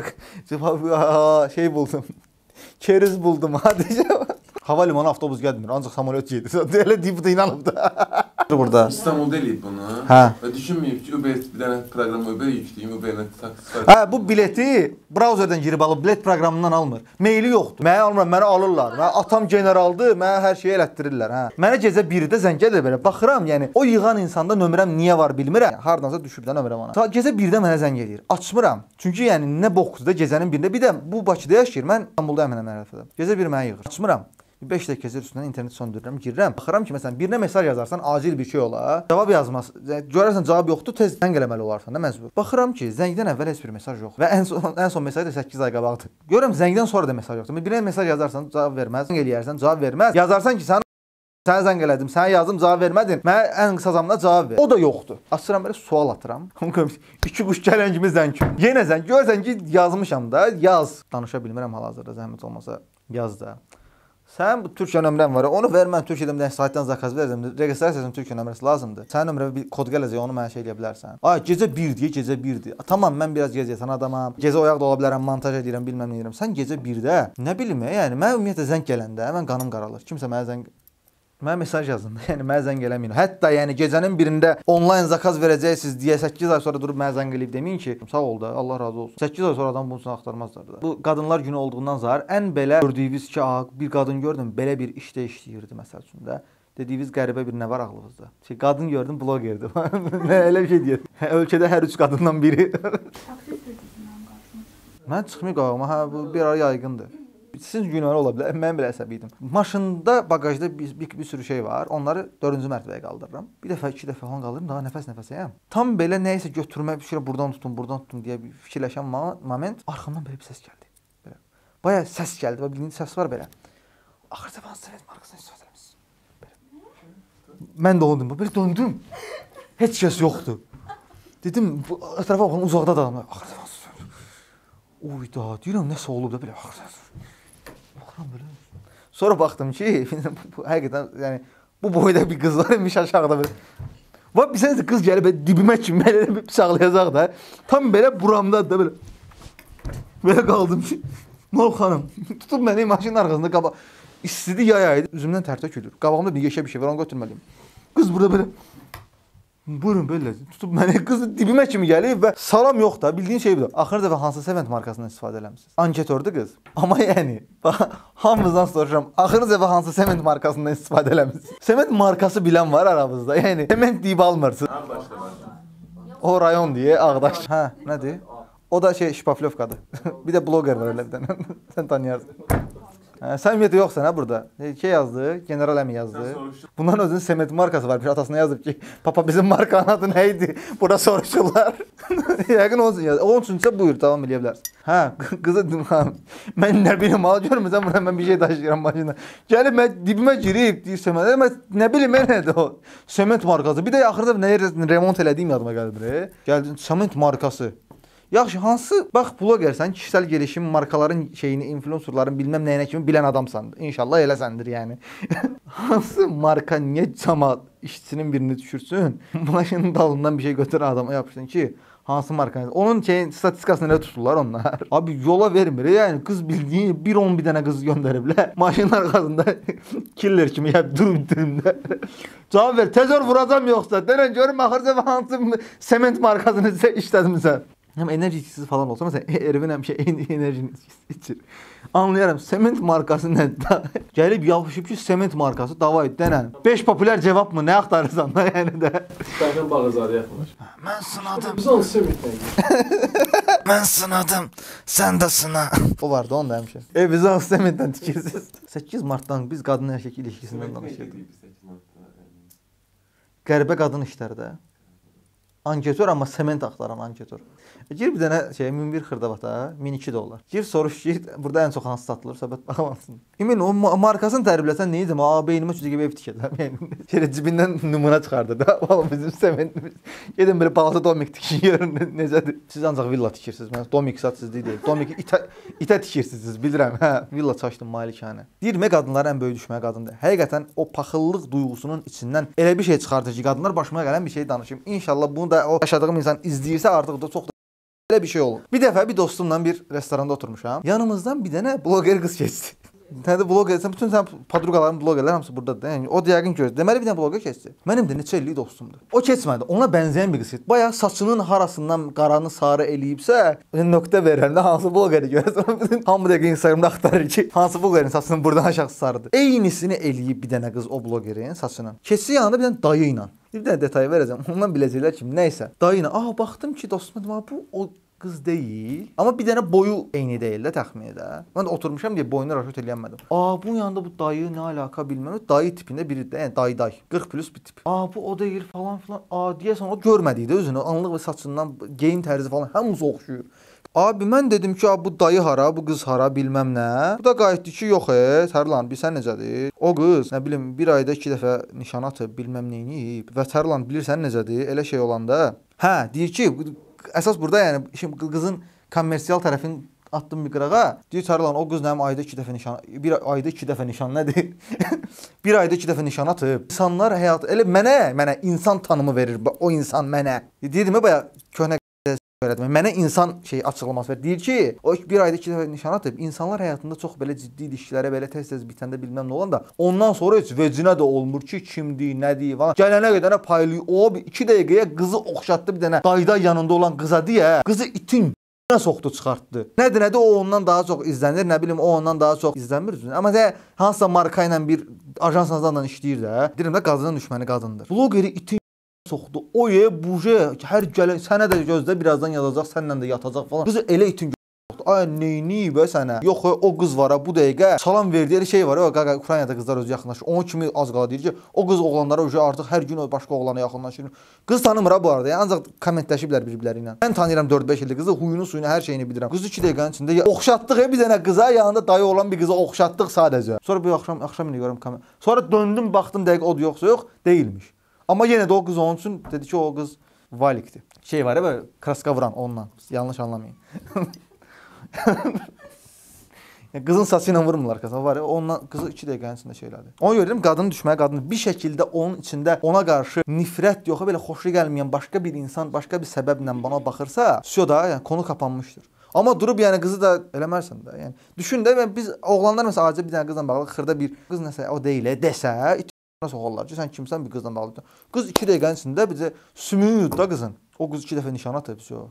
Speaker 1: şey buldum. Keriz buldum hadisə. Hava limanı avtobus gəlmir, ancaq samolyot gedir. Elə deyib də inanıb da. Burada.
Speaker 3: İstanbul'da eləyib bunu.
Speaker 1: Hə.
Speaker 3: Və düşünməyib ki, Uber bir dənə proqram Uber yükləyim, Uberlə taksi.
Speaker 1: Hə, bu bileti brauzerdən girib alıb bilet proqramından almır. Maili yoxdur. Mənə almıram, mənə alırlar. Mənə atam generaldır, mənə hər şeyi elətdirirlər, hə. Mənə gecə 1-də zəng gəlir belə. Baxıram, yəni o yığan insanda nömrəm niyə var bilmirəm. Hardansa düşüb də nömrəm ona. Gecə 1-də mənə zəng eləyir. Açmıram. Çünki yəni nə boxdur da gecənin 1-də. Bir də bu Bakıda yaşayır. Mən İstanbulda həmin əməliyatda. Gecə 1 mənə yığır. Açmıram. 5 dəqiqə keçir üstündən internet söndürürəm, girirəm. Baxıram ki, məsələn, birinə mesaj yazarsan, acil bir şey ola. Cavab yazmaz. Görərsən cavab yoxdur, tez zəng eləməli olarsan da məcbur. Baxıram ki, zəngdən əvvəl heç bir mesaj yox. Və ən son mesaj da 8 ay qabaqdır. Görürəm zəngdən sonra da mesaj yoxdur. Birinə mesaj yazarsan, cavab verməz. Zəng eləyərsən, cavab verməz. Yazarsan ki, sənə zəng elədim, sənə yazdım, cavab vermədin. Mənə ən qısa zamanda cavab ver. O da yoxdur. Açıram belə sual atıram. İki quş gələn kimi zəng. Yenə zəng. Görsən ki, yazmışam da, yaz. Danışa bilmirəm hal-hazırda, zəhmət olmasa yaz da. Sən bu Türkiyə nömrən var. Onu ver, mən Türkiyədən bir saytdan zakaz verəcəm. Registrasiyasının Türkiyə nömrəsi lazımdır. Sənin nömrəyə bir kod gələcək, onu mənə şey eləyə bilərsən. Ay, gecə 1 deyə, gecə 1-dir. Tamam, mən biraz gec yatan adamam. Gecə oyaq da ola bilərəm, montaj edirəm, bilməm nə edirəm. Sən gecə 1-də, nə bilim, yəni mən ümumiyyətlə zəng gələndə mən qanım qaralır. Kimsə mənə mesaj yazın. Yəni mənə zəng eləməyin. Hətta yəni gecənin 1-də onlayn zakaz verəcəksiniz deyə 8 ay sonra durub mənə zəng eləyib deməyin ki, sağ ol da, Allah razı olsun. 8 ay sonra adam bunu axtarmazlar da. Bu qadınlar günü olduğundan zar ən belə gördüyünüz ki, bir qadın gördüm, belə bir işdə işləyirdi məsəl üçün də. Dediyiniz qəribə bir nə var ağlınızda? Qadın gördüm, blogerdi. Nə elə bir şey deyir. Ölkədə hər 3 qadından biri. Mən çıxmıyor qavama, hə bu bir ara yayğındır. Sizin günləri ola bilər. Mən belə əsəbi idim. Maşında, bagajda bir sürü şey var. Onları 4-cü mərtəbəyə qaldırıram. Bir dəfə, 2 dəfə falan qaldırıram. Daha nəfəs-nəfəsəyəm. Tam belə nə isə götürmək, bir şey buradan tutum deyə bir fikirləşən moment arxamdan belə bir səs gəldi. Belə. Baya səs gəldi. Və bildiyiniz səs var belə. Axırda ben Sovet markasından istifadə eləmişsiniz. Belə. Mən də oldum. Belə döndüm. Heç kəs yoxdur. Dedim, ətrafa baxın, uzaqda da adamlar. Axırda ben Sovet. Oyda, deyirəm, nəsə olub da belə. Axırda baxıram belə. Sonra baxdım ki, həqiqətən, yəni, bu boyda bir qız var, imiş aşağıda belə. Və bir sənə qız gəlib dibimə kimi belə bir bıçaqlayacaq da. Tam belə buramdadır da belə. Belə qaldım ki, Nol xanım, tutub məni maşının arxasında qabaq. İstidi yay aydı, üzümdən tər tökülür. Qabağımda bir yeşə bir şey var, onu götürməliyim. Qız burada belə. Buyurun belə. Tutub məni qız dibimə kimi gəlib və salam yox da, bildiyin şey budur. Axır dəfə hansı Sevent markasından istifadə eləmisiniz? Anketördür qız. Amma yəni, hamımızdan soruşuram, axır dəfə hansı Sevent markasından istifadə eləmisiniz? Sevent markası bilən var aramızda. Yəni, Sevent deyib almırsın. O rayon deyə, Ağdaş. Hə, nədir? O da şey, Şpaflyovkadır. Bir də bloger var elə bir dənə. Sən tanıyarsın. Səmiyyəti yoxsan ha burada. Şey yazdı, General Əmi yazdı. Bundan özünün Semet markası varmış. Atasına yazıb ki, papa bizim markanın adı nə idi? Burada soruşurlar. Yəqin olsun yazdı. Onun üçün isə buyur, davam edə bilərsən. Hə, qızı mən nə bilim, mal görmürsən burada mən bir şey daşıyıram başına. Gəlib mən dibimə girib deyir Semet. Mən nə bilim nədir o? Semet markası. Bir də axırda nə remont elədiyim yadıma gəldi. Gəldi Semet markası. Yaxşı, hansı, bax blogersən, kişisel gelişim markaların şeyini, influencerların bilməm nəyinə kimi bilən adamsan. İnşallah eləsəndir yəni. Hansı marka niyə cəmaat işçinin birini düşürsün? Bulaşının dalından bir şey götürən adama yapışsın ki, hansı marka? Onun şeyin statistikasını elə tuturlar onlar. Abi yola vermir. Yəni qız bildiğin 1-10 bir dənə qız göndəriblər. Maşının arxasında killer kimi ya durumda. Cavab ver. Tezor vuracam yoxsa? Denən görüm axırca hansı sement markasını işlədimsən. Hem enerji içkisi falan olsa mesela Ervin həmişə enerji içir. Anlayarım. Sement markası nədir? Gəlib yapışıb ki, sement markası davay denən. 5 popüler cevap mı? Nə axtarırsan da yəni də.
Speaker 2: Benden Bağızade yaxınlaş.
Speaker 1: Mən sınadım.
Speaker 2: Biz onu semitdən.
Speaker 1: Mən sınadım. Sən də sına. O vardı onu da həmişə. Biz onu sementdən tikirsiniz. 8 Martdan biz qadın erkek ilişkisindən danışırıq. Qəribə qadın işlərdə. Anketör amma sement axtaran anketör. Gir bir dənə şey, Minbir xırdabata, $1002. Gir soruş ki, burada ən çox hansı satılır, söhbət bağlansın. Emin o markasını tərifləsən nə edim? Beynimə çücə ev tikəcəm. Yəni şöyle cibindən numuna çıxardı da. Vallahi bizim sementimiz. Gedin belə palata domik tikir, necədir? Siz ancaq villa tikirsiniz. Mən domik satsızlığı deyil. Domik itə tikirsiniz, bilirəm. Hə, villa çaşdım malikanə. Deyir, qadınların ən böyük düşməyi qadındır. Həqiqətən o paxıllıq duyğusunun içindən elə bir şey çıxardır ki, qadınlar başıma gələn bir şey danışım. İnşallah bunu da o yaşadığım insan izləyirsə artıq da çox belə bir şey olur. Bir dəfə bir dostumla bir restoranda oturmuşam. Yanımızdan bir dənə bloger qız keçdi. Nədir bloger? Bütün sən podruqaların blogerlər hamısı burdadır. Yəni o da yəqin gördü. Deməli bir dənə bloger keçdi. Mənim də neçə illik dostumdur. O keçmədi. Ona bənzəyən bir qız keçdi. Bayaq saçının harasından qaranı sarı eləyibsə, nöqtə verəndə hansı blogeri görəsən? Hamı da Instagramda axtarır ki, hansı blogerin saçının buradan aşağı sarıdır. Eynisini eləyib bir dənə qız o blogerin saçını. Keçdi yanında bir dənə dayı ilə. Bir dənə detay verəcəm. Ondan biləcəklər ki, nəysə. Dayı ilə, baxdım ki, dostum dedim, bu o qız deyil. Amma bir dənə boyu eyni deyil də təxminə. Mən də oturmuşam deyə boyunu rahat eləyənmədim. Bu yanında bu dayı nə alaka bilmirəm. Dayı tipində biridir. Yəni dayı. 40 plus bir tip. Bu o deyil falan filan. Deyəsən o görmədi də özünü. Anlıq və saçından geyim tərzi falan hamısı oxşuyur. Abi mən dedim ki, bu dayı hara, bu qız hara, bilməm nə. Bu da qayıtdı ki, yox Tərlan, bilsən necədir? O qız, nə bilim, bir ayda 2 dəfə nişan atıb, bilməm neyini. Və Tərlan, bilirsən necədir? Elə şey olanda. Hə, deyir ki, əsas burada yəni şimdi qızın kommersial tərəfini atdım bir qırağa. Deyir Tərlan, o qız nəmin ayda 2 dəfə nişan, bir ayda 2 dəfə nişan nədir? Bir ayda 2 dəfə nişan atıb. İnsanlar həyat elə mənə insan tanımı verir. O insan mənə. Dedim bayaq köhnə mənə insan açıqlaması verir. Deyir ki, o bir ayda 2 dəfə nişan atıb, insanlar həyatında çox belə ciddi ilişkilərə belə tez-tez bitəndə bilməm nə olanda, ondan sonra heç vecinə də olmur ki, kimdir, nədir falan. Gələnə qədənə paylayır. O 2 dəqiqəyə qızı oxşatdı bir dənə dayda yanında olan qıza deyə. Qızı itin nə soxdu çıxartdı. Nədir, o ondan daha çox izlənir, nə bilim o ondan daha çox izlənmir. Amma hansısa marka ilə bir ajans azanla işləyir də. Deyirəm də qadının düşməni qadındır. Blogeri itin soxdu. O buje hər gələn sənə də gözlə birazdan yazacaq, səninlə də yatacaq falan. Qızı elə itin soxdu. Neyni be sənə? Yox, o qız var bu dəqiqə. Salam verdiyi şey var. Ukraynada qızlar özü yaxınlaşır. Onun kimi az qala deyir ki, o qız oğlanlara artıq hər gün başqa oğlana yaxınlaşır. Qız tanımır bu arada. Ancaq kommentləşiblər bir-birləri ilə. Mən tanıyıram 4-5 ildir qızı, huyunu, suyunu, hər şeyini bilirəm. Qızı 2 dəqiqənin içində oxşatdıq bir dənə qıza, yanında dayı olan bir qıza oxşatdıq sadəcə. Sonra bu axşam ilə görüm kamera. Sonra döndüm, baxdım dəqiq o yoxsa yox, deyilmiş. Amma yenə də o qız onun üçün dedi ki, o qız Valikdir. Şey var ya böyle kraska vuran ondan. Yanlış anlamayın. Qızın saçı ilə vurmurlar qıza. Var ya ondan qızı 2 dəqiqənin içində şeylədi. Ona görə deyirəm qadının düşməyi qadındır. Bir şəkildə onun içində ona qarşı nifrət yox, belə xoşu gəlməyən başqa bir insan başqa bir səbəblə bana baxırsa, da yəni konu kapanmışdır. Amma durub yəni qızı da eləmərsən də. Yəni düşün də biz oğlanlar məsələn acı bir dənə qızla bağlı xırda bir qız nəsə o deyil desə soxarlar ki, sən kimsən bir qızla bağlıdır. Qız 2 dəqiqənin içində bizə sümüyüdür da qızın. O qız 2 dəfə nişan atıb.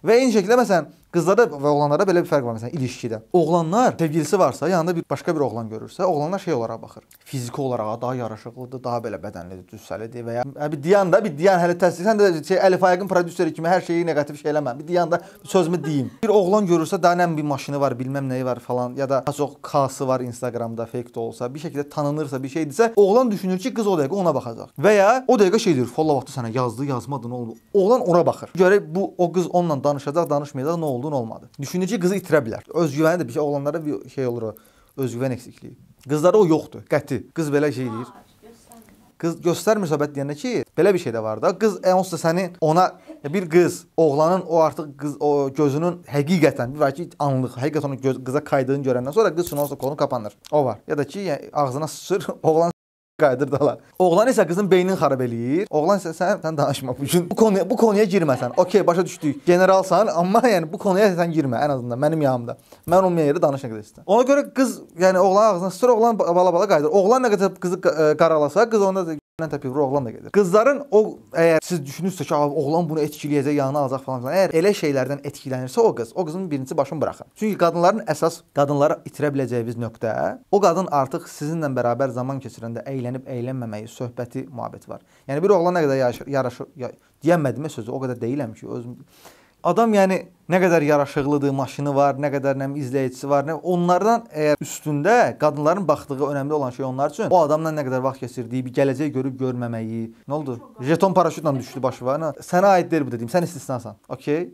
Speaker 1: Və eyni şəkildə məsələn qızlarda və oğlanlarda belə bir fərq var məsələn ilişkidə. Oğlanlar sevgilisi varsa, yanında başqa bir oğlan görürsə, oğlanlar şey olaraq baxır. Fiziki olaraq daha yaraşıqlıdır, daha belə bədənlidir, cüssəlidir və ya bir dayan hələ təsdiq. Sən də Əlif Ayaqın prodüseri kimi hər şeyi neqativ şey eləmə. Bir dayan da sözümü deyim. Bir oğlan görürsə, daha nə bir maşını var, bilməm nəyi var falan ya da çox xası var Instagramda, fake də olsa, bir şəkildə tanınırsa, bir şeydirsə, oğlan düşünür ki, qız o dəqiqə ona baxacaq. Və ya o dəqiqə şey deyir, "Folla vaxtı sənə yazdı, yazmadı, nə oldu?" Oğlan ora baxır. Görək bu o qız onunla danışacaq, danışmayacaq, nə oldu, nə olmadı. Düşünür ki, qızı itirə bilər. Özgüvəni də bir şey oğlanlara bir şey olur o. Özgüvən eksikliyi. Qızlarda o yoxdur, qəti. Qız belə şey deyir. Qız göstərmir söhbət deyəndə ki, belə bir şey də var da. Qız onsuz da səni ona bir qız, oğlanın o artıq qız o gözünün həqiqətən bir var ki, anlıq, həqiqətən onun qıza kaydığını görəndən sonra qız üçün onsuz konu kapanır. O var. Ya da ki, yəni, ağzına sıçır, oğlan qaydırdılar. Oğlan isə qızın beynini xarab eləyir. Oğlan isə sən danışma bu gün. Bu konuya girməsən. Okey, başa düşdük. Generalsan, amma yəni bu konuya sən girmə ən azından mənim yanımda. Mən olmayan yerdə danışa qədər. Ona görə qız, yəni oğlan ağzına sıçır, oğlan bala qayıdır. Oğlan nə qədər qızı qaralasa, qız onda da təpir oğlan da gedir. Qızların o əgər siz düşünürsünüz ki, oğlan bunu etkiləyəcək, yanına alacaq falan filan. Əgər elə şeylərdən etkilənirsə o qız, o qızın birincisi başını buraxır. Çünki qadınların əsas qadınlara itirə biləcəyiniz nöqtə, o qadın artıq sizinlə bərabər zaman keçirəndə əylənib əylənməməyi, söhbəti, muhabbeti var. Yəni bir oğlan nə qədər yaraşır, deyəmədim sözü, o qədər deyiləm ki, özüm adam yəni nə qədər yaraşıqlıdır, maşını var, nə qədər izləyicisi var, onlardan əgər üstündə qadınların baxdığı önəmli olan şey onlar üçün o adamla nə qədər vaxt keçirdiyi, bir gələcək görüb görməməyi. Nə oldu? Jeton paraşütlə düşdü başı var. Sənə aid deyil bu dediyim. Sən istisnasan. Okay?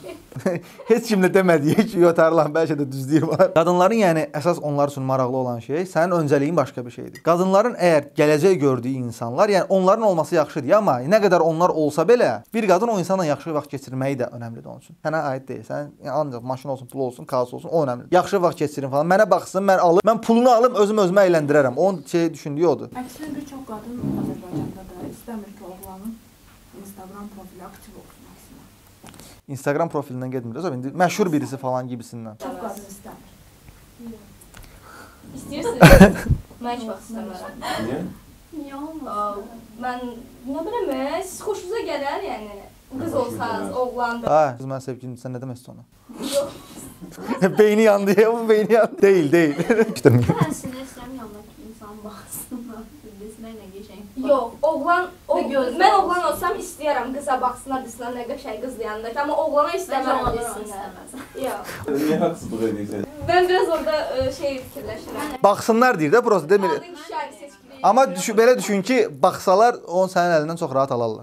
Speaker 1: Heç kimlə demədiyi ki, yotarlan bəlkə də düz deyir var. Qadınların yəni əsas onlar üçün maraqlı olan şey sənin öncəliyin başqa bir şeydir. Qadınların əgər gələcək gördüyü insanlar, yəni onların olması yaxşıdır, amma nə qədər onlar olsa belə, bir qadın o insanla yaxşı vaxt keçirməyi də önəmlidir onun üçün. Sənə aid deyil. Sən ancaq maşın olsun, pul olsun, kaos olsun, o önəmlidir. Yaxşı vaxt keçirin falan. Mənə baxsın, mən pulunu alım, özümə əyləndirərəm. Onun şey düşündüyü odur.
Speaker 5: Əksinə bir çox qadın Azərbaycanda da istəmir ki, oğlanın Instagram profili aktiv olsun əksinə.
Speaker 1: Instagram profilindən getmir. İndi məşhur birisi falan gibisindən.
Speaker 5: Çox qadın istəmir.
Speaker 4: İstəyirsiniz? Mən heç vaxt istəmərəm.
Speaker 3: Niyə?
Speaker 4: Niyə olmaz? Mən nə biləm, siz xoşunuza gələr yəni. Qız olsanız, oğlan da.
Speaker 1: Ha, qız mən sevgilim, sən nə demək ona?
Speaker 4: Yox.
Speaker 1: Beyni yandı ya, bu beyni yandı. Deyil.
Speaker 6: Mən sinir istəyirəm yanındakı insan baxsınlar. Desinlər nə qəşəng.
Speaker 4: Yox, oğlan, mən oğlan olsam istəyərəm qıza baxsınlar, desinlər nə qəşəng qızdır yanındakı, amma oğlana istəmərəm desinlər. Yox.
Speaker 3: Niyə haqsızlıq edirsən?
Speaker 4: Mən biraz orada fikirləşirəm.
Speaker 1: Baxsınlar deyir də, burası demir.
Speaker 4: Qadın kişi ayrı seçkilik.
Speaker 1: Amma belə düşün ki, baxsalar onu sənin əlindən çox rahat alarlar.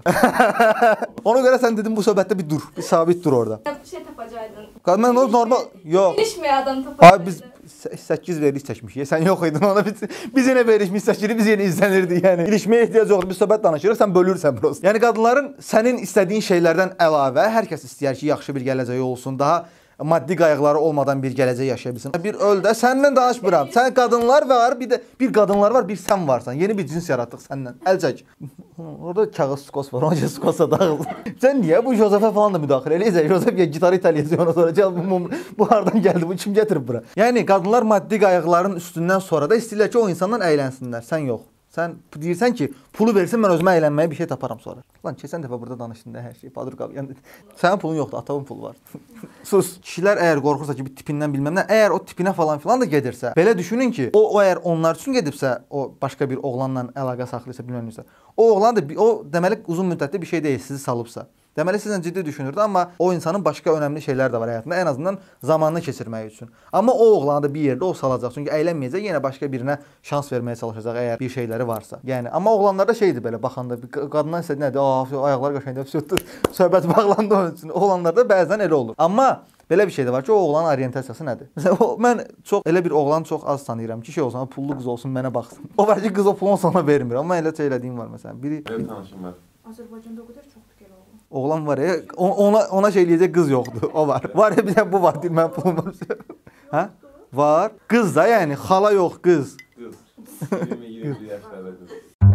Speaker 1: Ona görə sən dedin bu söhbətdə bir dur, bir sabit dur orada.
Speaker 4: Bir şey tapacaydın.
Speaker 1: Mən normal, yox.
Speaker 4: İlişməyə adam tapacaydın.
Speaker 1: Abi biz 8 verilik çəkmişik. Sən yox idin ona biz yenə verişmiş çəkirik, biz yenə izlənirdik. Yəni ilişməyə ehtiyac yoxdur. Biz söhbət danışırıq, sən bölürsən prosta. Yəni qadınların sənin istədiyin şeylərdən əlavə hər kəs istəyər ki, yaxşı bir gələcəyi olsun, daha maddi qayğıları olmadan bir gələcək yaşaya bilsin. Bir öl də səndən danışmıram. Sən qadınlar var, bir qadınlar var, bir sən varsan. Yeni bir cins yaratdıq səndən. Əl çək. Orada kağız skos var. Onca skosa dağıldı. Sən niyə bu Josefə falan da müdaxilə eləyəcək? Josef ya gitar italiyacaq ona sonra gəl bu hardan gəldi? Bu kim gətirib bura? Yəni qadınlar maddi qayğıların üstündən sonra da istəyirlər ki, o insandan əylənsinlər. Sən yox. Sən deyirsən ki, pulu versin, mən özümə əylənməyə bir şey taparam sonra. Lan keçən dəfə burada danışdın da hər şey. Padruqa, yəni sənin pulun yoxdur, atamın pulu var. Sus. Kişilər əgər qorxursa ki, bir tipindən bilməm nə, əgər o tipinə falan filan da gedirsə, belə düşünün ki, o əgər onlar üçün gedibsə, o başqa bir oğlanla əlaqə saxlayırsa, bilməyirsə, o oğlan da o deməli uzun müddətli bir şey deyil, sizi salıbsa. Deməli sizlə ciddi düşünürdü, amma o insanın başqa önəmli şeylər də var həyatında, ən azından zamanını keçirmək üçün. Amma o oğlanı da bir yerdə o salacaq, çünki əylənməyəcək, yenə başqa birinə şans verməyə çalışacaq əgər bir şeyləri varsa. Yəni, amma oğlanlarda şeydir belə baxanda, qadından istədi nədir, ayaqlar qəşəngdir, söhbət bağlandı onun üçün. Oğlanlarda bəzən elə olur. Amma belə bir şey də var ki, o oğlanın orientasiyası nədir? Məsələn, mən elə bir oğlan çox az tanıyıram ki, şey olsun, pullu qız olsun, mənə baxsın. O var ki, qız o pulunu sana vermir, amma elə elədiyim var məsələn. Biri
Speaker 3: tanışım var.
Speaker 5: Azərbaycanda o qədər çoxdur ki, elə oğlan.
Speaker 1: Oğlan var ya, ona şey eləyəcək qız yoxdur, o var. Var ya, bir də bu var, deyir, mən pulum var. Hə? Var. Qız da yəni, xala yox, qız.
Speaker 3: Qız. 20-21 yaşlarda qız.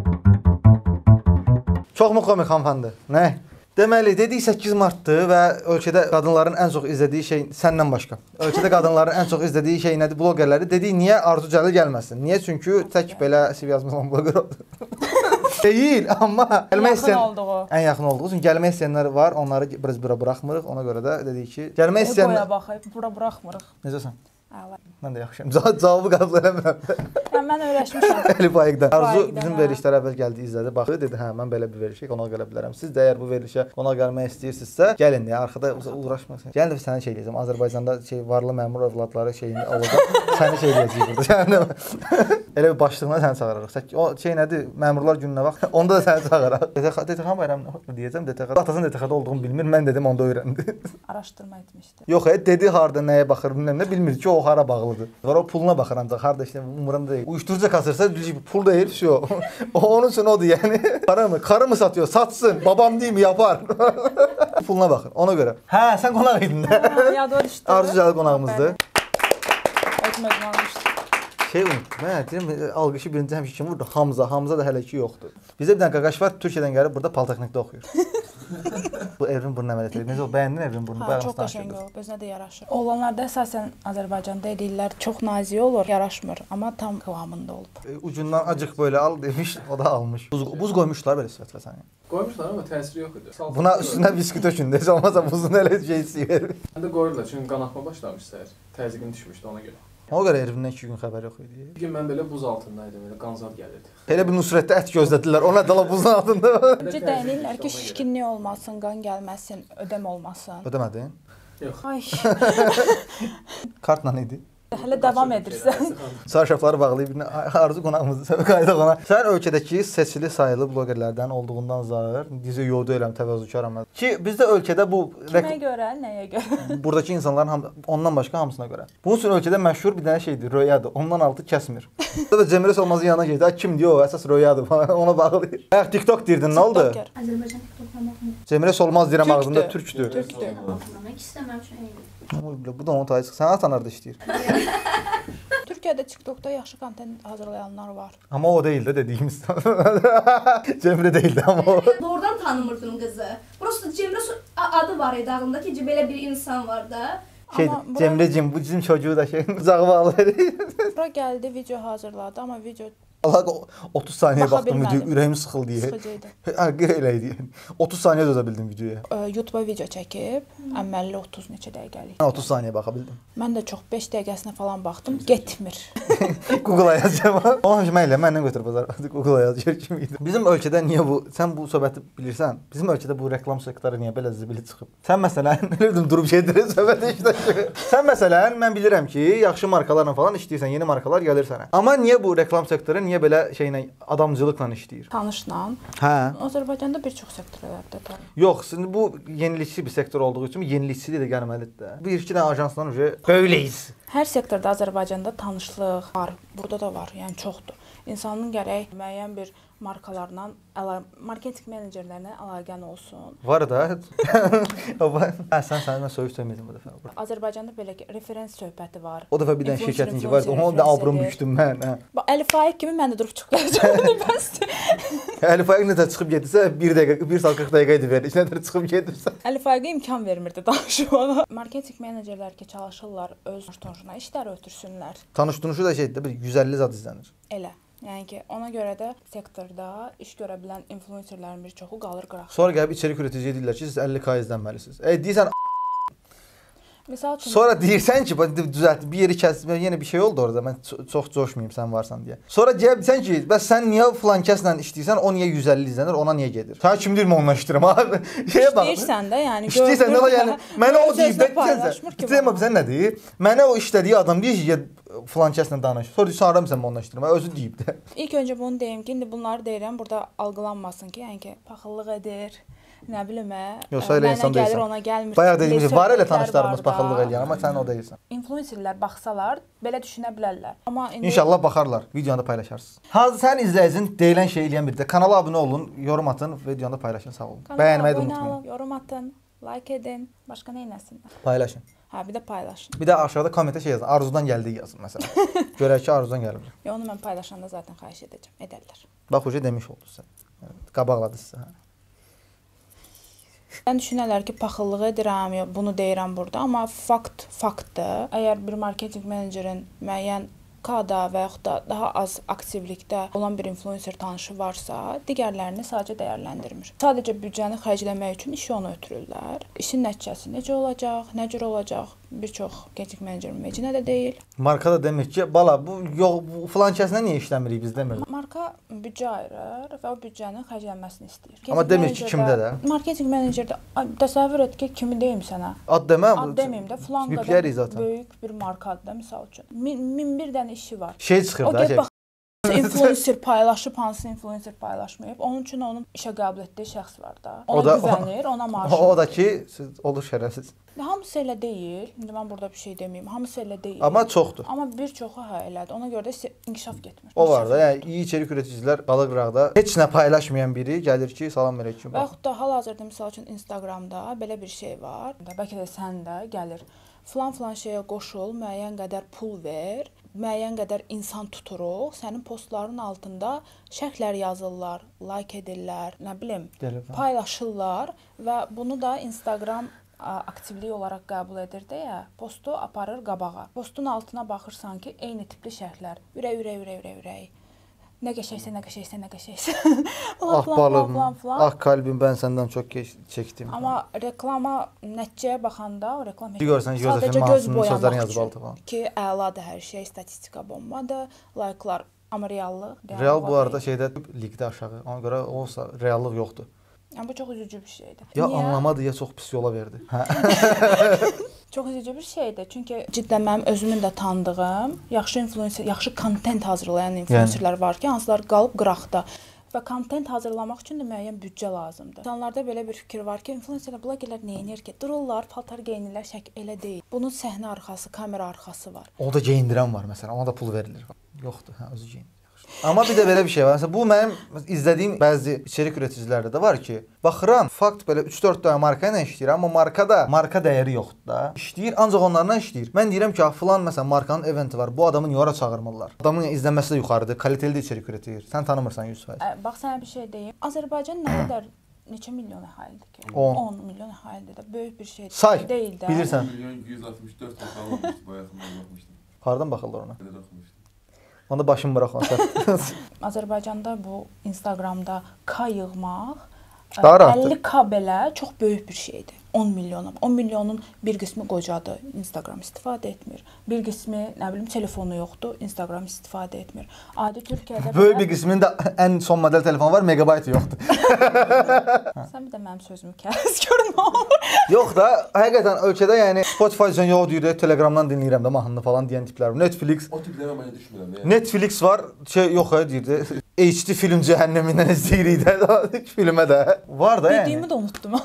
Speaker 1: Çox mu komik hanımefendi? Nə? Deməli, dedik 8 martdır və ölkədə qadınların ən çox izlədiyi şey səndən başqa. Ölkədə qadınların ən çox izlədiyi şey nədir? Bloqerləri. Dedik, niyə Arzu Cəlil gəlməsin? Niyə? Çünki tək belə CV yazmış olan bloqer oldu. Deyil, amma gəlmək
Speaker 7: Yaxın
Speaker 1: istəyən
Speaker 7: olduğu.
Speaker 1: ən yaxın olduğu üçün gəlmək istəyənlər var. Onları biz bura buraxmırıq. Ona görə də dedik ki, gəlmək
Speaker 7: Egoya
Speaker 1: istəyənlər
Speaker 7: baxıb bura buraxmırıq.
Speaker 1: necəsən?
Speaker 7: Əla.
Speaker 1: Mən də yaxşıyam. Cavabı qəbul eləmirəm.
Speaker 7: Mən öyrəşmişəm.
Speaker 1: Elif Ayıqdan. Arzu
Speaker 7: Ayıqdan,
Speaker 1: bizim
Speaker 7: hə.
Speaker 1: verilişlərə əvvəl gəldi, izlədi, baxdı, dedi, hə, mən belə bir verilişə qonaq gələ bilərəm. Siz də əgər bu verilişə qonaq gəlmək istəyirsinizsə, gəlin deyə arkada uğraşmasın. Gəlin də səni şey eləyəcəm. Azərbaycanda varlı məmur övladları şeyini alacaq. Səni şey eləyəcəyik burada. Yəni elə bir başlığına səni çağırırıq. O şey nədir? Məmurlar gününə vaxt. Onda da səni çağırırıq. DTX bayramı deyəcəm. DTX. Atasının DTX-də olduğunu bilmir. Mən dedim, onda öyrəndi.
Speaker 7: Araşdırma etmişdi.
Speaker 1: Yox, dedi harda nəyə baxır, bilməm nə, bilmir ki, o hara bağlıdır. Var o puluna baxır ancaq harda işte umurumda deyil. Uyuşturucu kasırsa pul deyil, şu. Onun üçün odur yəni. Para mı? Karı mı satıyor? Satsın. Babam değil mi? Yapar. Puluna baxır. Ona görə. Hə, sən qonaq idin də.
Speaker 7: Yadva düşdü.
Speaker 1: Arzu Cəlal qonağımızdır.
Speaker 7: Etmək olmuşdu.
Speaker 1: Şey unutdum. Mən deyirəm alqışı birinci həmişə kim vurdu? Hamza. Hamza da hələ ki yoxdur. Bizdə bir dənə qaqaş var, Türkiyədən gəlib burada Politexnikdə oxuyur. Bu Evrin burnu əməliyyat edir. Necə o bəyəndin Evrin burnu?
Speaker 7: Ha, çox qəşəng olub, özünə də yaraşır. Oğlanlarda əsasən Azərbaycanda eləyirlər, çox nazik olur, yaraşmır, amma tam kıvamında olub.
Speaker 1: Ucundan acıq belə al demiş, o da almış. Buz qoymuşlar belə sifətlə səni.
Speaker 2: Qoymuşlar amma təsiri yox idi.
Speaker 1: Buna üstünə viski tökün, heç olmasa buzun elə şey verir.
Speaker 2: Mən də qoyurlar çünki qanaxma başlamış səhər. Təzyiqim düşmüşdü ona görə.
Speaker 1: Ona görə Ervindən 2 gün xəbər yox idi.
Speaker 2: Bir gün mən belə buz altındaydım, elə qanzad gəlirdi.
Speaker 1: Elə bir Nusrətdə ət gözlədilər, ona dala buzun altında.
Speaker 7: Necə deyirlər ki, şişkinlik olmasın, qan gəlməsin, ödəm olmasın.
Speaker 1: Ödəmədin?
Speaker 2: Yox.
Speaker 7: Ay,
Speaker 1: Kartla idi.
Speaker 7: hələ davam edirsən.
Speaker 1: Sarşafları bağlayıb Arzu qonağımızdır, qayda qonaq. Sən ölkədəki seçili sayılı blogerlərdən olduğundan zahir, dizi yodu eləm, təvəzzükaram. Ki bizdə ölkədə bu
Speaker 7: Kimə görə, nəyə görə?
Speaker 1: buradakı insanların ondan başqa hamısına görə. Bunun üçün ölkədə məşhur bir dənə şeydir, röyadır. Ondan altı kəsmir. Burada Cemre Solmazın yanına getdi. Kim diyor o? Əsas röyadır. Ona bağlayır. Hə, TikTok deyirdin, nə oldu?
Speaker 6: Azərbaycan TikTokuna baxmır.
Speaker 1: Cemre Solmaz deyirəm
Speaker 7: Türkdür.
Speaker 1: ağzında türkdür.
Speaker 7: Türkdür.
Speaker 6: Baxmaq istəmirəm çünki.
Speaker 1: Bu da onun tayı çıxır. Sən atanlarda işləyir.
Speaker 7: Türkiyədə TikTokda yaxşı kontent hazırlayanlar var.
Speaker 1: Amma o deyil də dediyimiz. Cemre deyildi amma o.
Speaker 4: Doğrudan tanımırdım qızı. Prosta Cemre adı var idi ağında ki, belə bir insan var da.
Speaker 1: Şey,
Speaker 7: Amma bura-
Speaker 1: Cemrecim bu bizim çocuğu da şey kucağıma alır.
Speaker 7: Bura gəldi, video hazırladı, amma video
Speaker 1: Allah 30 saniye
Speaker 7: Baxa
Speaker 1: baxdım
Speaker 7: bilmədim.
Speaker 1: video, ürəyim sıxıldı deyə.
Speaker 7: sıxıcı idi.
Speaker 1: Elə idi. 30 saniyə dözə bildim videoya.
Speaker 7: YouTube video çəkib, əməlli 30 neçə dəqiqəlik.
Speaker 1: 30 saniyə baxa bildim.
Speaker 7: Mən də çox 5 dəqiqəsinə falan baxdım, getmir.
Speaker 1: Google-a yazacağam. Onun üçün məndən götür bazar. Google-a yazır kimi idi. Bizim ölkədə niyə bu, sən bu söhbəti bilirsən? Bizim ölkədə bu reklam sektoru niyə belə zibili çıxıb? Sən məsələn, bilirdim durub gedir söhbəti işləyir. Sən məsələn, mən bilirəm ki, yaxşı markalarla falan işləyirsən, yeni markalar gəlir sənə. Amma niyə bu reklam sektoru niyə belə şeylə adamcılıqla işləyir?
Speaker 7: Tanışla.
Speaker 1: Hə.
Speaker 7: Azərbaycanda bir çox sektorlarda da.
Speaker 1: Yox, şimdi bu yenilikçi bir sektor olduğu üçün yenilikçiliyi də gəlməlidir də. Bir iki dənə ajansdan öncə böyləyiz.
Speaker 7: Hər sektorda Azərbaycanda tanışlıq var, burada da var, yəni çoxdur. İnsanın gərək müəyyən bir markalarla, marketinq menecerlərinə əlaqən olsun.
Speaker 1: Var da. Sən sənə söyüş söymədim bu dəfə.
Speaker 7: Azərbaycanda belə ki, referens söhbəti var.
Speaker 1: O dəfə bir dənə
Speaker 7: İnfluencer,
Speaker 1: şirkətin ki var, onun da abrum düşdüm mən. Hə.
Speaker 7: Bax, Əlif Ayıq kimi mən də durub çıxacağam, bəsdir.
Speaker 1: Əlif Ayıq necə çıxıb gedirsə 1 dəqiqə, 1 saat 40 dəqiqə idi verir. Nə qədər çıxıb gedirsə.
Speaker 7: Əlif Ayıqa imkan vermirdi danışmağa. Marketinq menecerlər ki, çalışırlar öz tonuna işləri ötürsünlər.
Speaker 1: Tanış-tunuşu da şeydir, bir 150 zad izlənir.
Speaker 7: Elə. Yəni ki, ona görə də sektorda iş görə bilən influencerlərin bir çoxu qalır qıraq.
Speaker 1: Sonra gəlib içerik ürəticiyə deyirlər ki, siz 50K izlənməlisiniz. Deyirsən,
Speaker 7: Misal üçün
Speaker 1: sonra deyirsən ki, düzəlt, bir yeri kəs, yenə bir şey oldu orada. Mən çox coşmayım sən varsan deyə. Sonra deyirsən ki, bəs sən niyə filan kəslə işləyirsən, o niyə 150 izlənir, ona niyə gedir? Sən kim deyirmi onunla işləyirəm abi? Şeyə bax.
Speaker 7: İşləyirsən də, yəni
Speaker 1: İşləyirsən də, yəni mənə o deyib də,
Speaker 7: paylaşmır ki.
Speaker 1: deyirəm sən nə deyir? Mənə o işlədiyi adam deyir ki, filan kəslə danış. Sonra deyirsən, aramısan onunla işləyirəm. Özü deyib də.
Speaker 7: İlk öncə bunu deyim ki, indi bunları deyirəm, burada algılanmasın ki, yəni ki, paxıllıq edir. Nə bilim
Speaker 1: Yox, elə insan deyilsən.
Speaker 7: Ona gəlmir.
Speaker 1: Bayaq dediyim kimi, var elə tanışlarımız paxıllıq eləyən, amma sən o deyilsən.
Speaker 7: İnfluencerlər baxsalar, belə düşünə bilərlər. Amma indi
Speaker 1: İnşallah baxarlar, videonu da paylaşarsınız. Hazır sən izləyicinin deyilən şey eləyən bir də kanala abunə olun, yorum atın, videonu da paylaşın, sağ olun. Bəyənməyi də unutmayın.
Speaker 7: Yorum atın, like edin, başqa nə etsinlər?
Speaker 1: Paylaşın.
Speaker 7: Hə, bir də paylaşın.
Speaker 1: Bir də aşağıda kommentə şey yazın. Arzudan gəldi yazın məsələn. Görək ki, Arzudan gəlmir.
Speaker 7: Onu mən paylaşanda zaten xahiş edəcəm, edərlər.
Speaker 1: Bax, hoca demiş oldu sən. Qabaqladı sizə.
Speaker 7: Mən düşünərlər ki, paxıllıq edirəm, bunu deyirəm burada, amma faktdır. Əgər bir marketinq menecerin müəyyən K-da və yaxud da daha az aktivlikdə olan bir influencer tanışı varsa, digərlərini sadəcə dəyərləndirmir. Sadəcə büdcəni xərcləmək üçün işi ona ötürürlər. İşin nəticəsi necə olacaq, nə cür olacaq? Bir çox gençlik menecerinin vecinə də deyil.
Speaker 1: Marka da demək ki, bala bu yox bu falan kəsinə niyə işləmirik biz demirik.
Speaker 7: Marka büdcə ayırır və o büdcənin xərclənməsini istəyir.
Speaker 1: Amma demir ki, kimdə də?
Speaker 7: Marketinq menecerdə təsəvvür et ki, kimi deyim sənə?
Speaker 1: Ad demə.
Speaker 7: Ad deməyim də, filan qədər böyük bir markadır da, misal üçün. Min bir dənə işi var.
Speaker 1: Şey çıxır da ki,
Speaker 7: influencer paylaşıb, hansı influencer paylaşmayıb. Onun üçün onun işə qəbul etdiyi şəxs var da. Ona güvənir, ona maaş.
Speaker 1: O da ki, olur şərəfsiz.
Speaker 7: Hamısı elə deyil. İndi mən burada bir şey deməyim. Hamısı elə deyil.
Speaker 1: Amma çoxdur.
Speaker 7: Amma bir çoxu elədir. Ona görə də inkişaf getmir.
Speaker 1: O var da, yəni iyi içerik üreticilər Balıqıraqda heç nə paylaşmayan biri gəlir ki, salam əleykum.
Speaker 7: Və yaxud da hal-hazırda misal üçün Instagramda belə bir şey var. Bəlkə də sən də gəlir. Filan şeyə qoşul, müəyyən qədər pul ver, müəyyən qədər insan tuturuq, sənin postların altında şərhlər yazırlar, like edirlər, nə bilim, paylaşırlar və bunu da Instagram aktivlik olaraq qəbul edir deyə postu aparır qabağa. Postun altına baxırsan ki, eyni tipli şərhlər. Ürək. Nə qəşəngsə.
Speaker 1: Ah balım, ah kalbim, mən səndən çox çəkdim.
Speaker 7: Amma reklama nəticəyə baxanda o reklam
Speaker 1: sadəcə göz boyamaq üçün
Speaker 7: ki, əladır hər şey, statistika bombadır, like'lar, amma reallıq.
Speaker 1: Real bu arada şeydə liqdə aşağı. Ona görə olsa reallıq yoxdur.
Speaker 7: Yəni bu çox üzücü bir şeydir.
Speaker 1: Ya anlamadı ya çox pis yola verdi.
Speaker 7: Çox üzücü bir şeydir. Çünki cidden mənim özümün də tanıdığım yaxşı influencer, yaxşı kontent hazırlayan influencerlər var ki, hansılar qalıb qıraqda. Və kontent hazırlamaq üçün də müəyyən büdcə lazımdır. İnsanlarda belə bir fikir var ki, influencerlər, blogerlər nə edir ki? Dururlar, paltar geyinirlər, elə deyil. Bunun səhnə arxası, kamera arxası var.
Speaker 1: O da geyindirən var məsələn, ona da pul verilir. Yoxdur, özü geyinir. Amma bir də belə bir şey var. Məsələn, bu mənim izlədiyim bəzi içerik üreticilərdə də var ki, baxıram, fakt belə 3-4 dənə marka ilə işləyir, amma marka dəyəri yoxdur da. İşləyir, ancaq onlarla işləyir. Mən deyirəm ki, filan məsələn markanın eventi var. Bu adamı niyə ora çağırmırlar? Adamın izlənməsi də yuxarıdır, kaliteli də içerik üretir. Sən tanımırsan 100%.
Speaker 7: Bax sənə bir şey deyim. Azərbaycan nə qədər neçə milyon əhalidir ki? 10 milyon əhalidir də. Böyük bir şey deyil də.
Speaker 1: Bilirsən.
Speaker 3: 164 falan olmuşdu bu yaxından baxmışdım.
Speaker 1: Hardan baxırlar ona?
Speaker 3: Belə baxmışdım.
Speaker 1: Onda başım buraxmasa.
Speaker 7: Azərbaycanda bu Instagramda K yığmaq 50K belə çox böyük bir şeydir. 10 milyonun bir qismi qocadır, Instagram istifadə etmir. Bir qismi, nə bilim, telefonu yoxdur, Instagram istifadə etmir. Adi Türkiyədə
Speaker 1: böyük bir qisminin də ən son model telefonu var, megabayt yoxdur.
Speaker 7: Sən bir də mənim sözümü kəs, gör nə olur.
Speaker 1: Yox da, həqiqətən ölkədə yəni Spotify üçün yox deyir, Telegramdan dinləyirəm də mahnını falan deyən tiplər var. Netflix.
Speaker 3: O tiplərə mənə düşmürəm yəni.
Speaker 1: Netflix var, yox deyirdi. HD film cəhənnəmindən izləyirik də, filmə də. Var da yəni.
Speaker 7: Dediyimi də unutdum.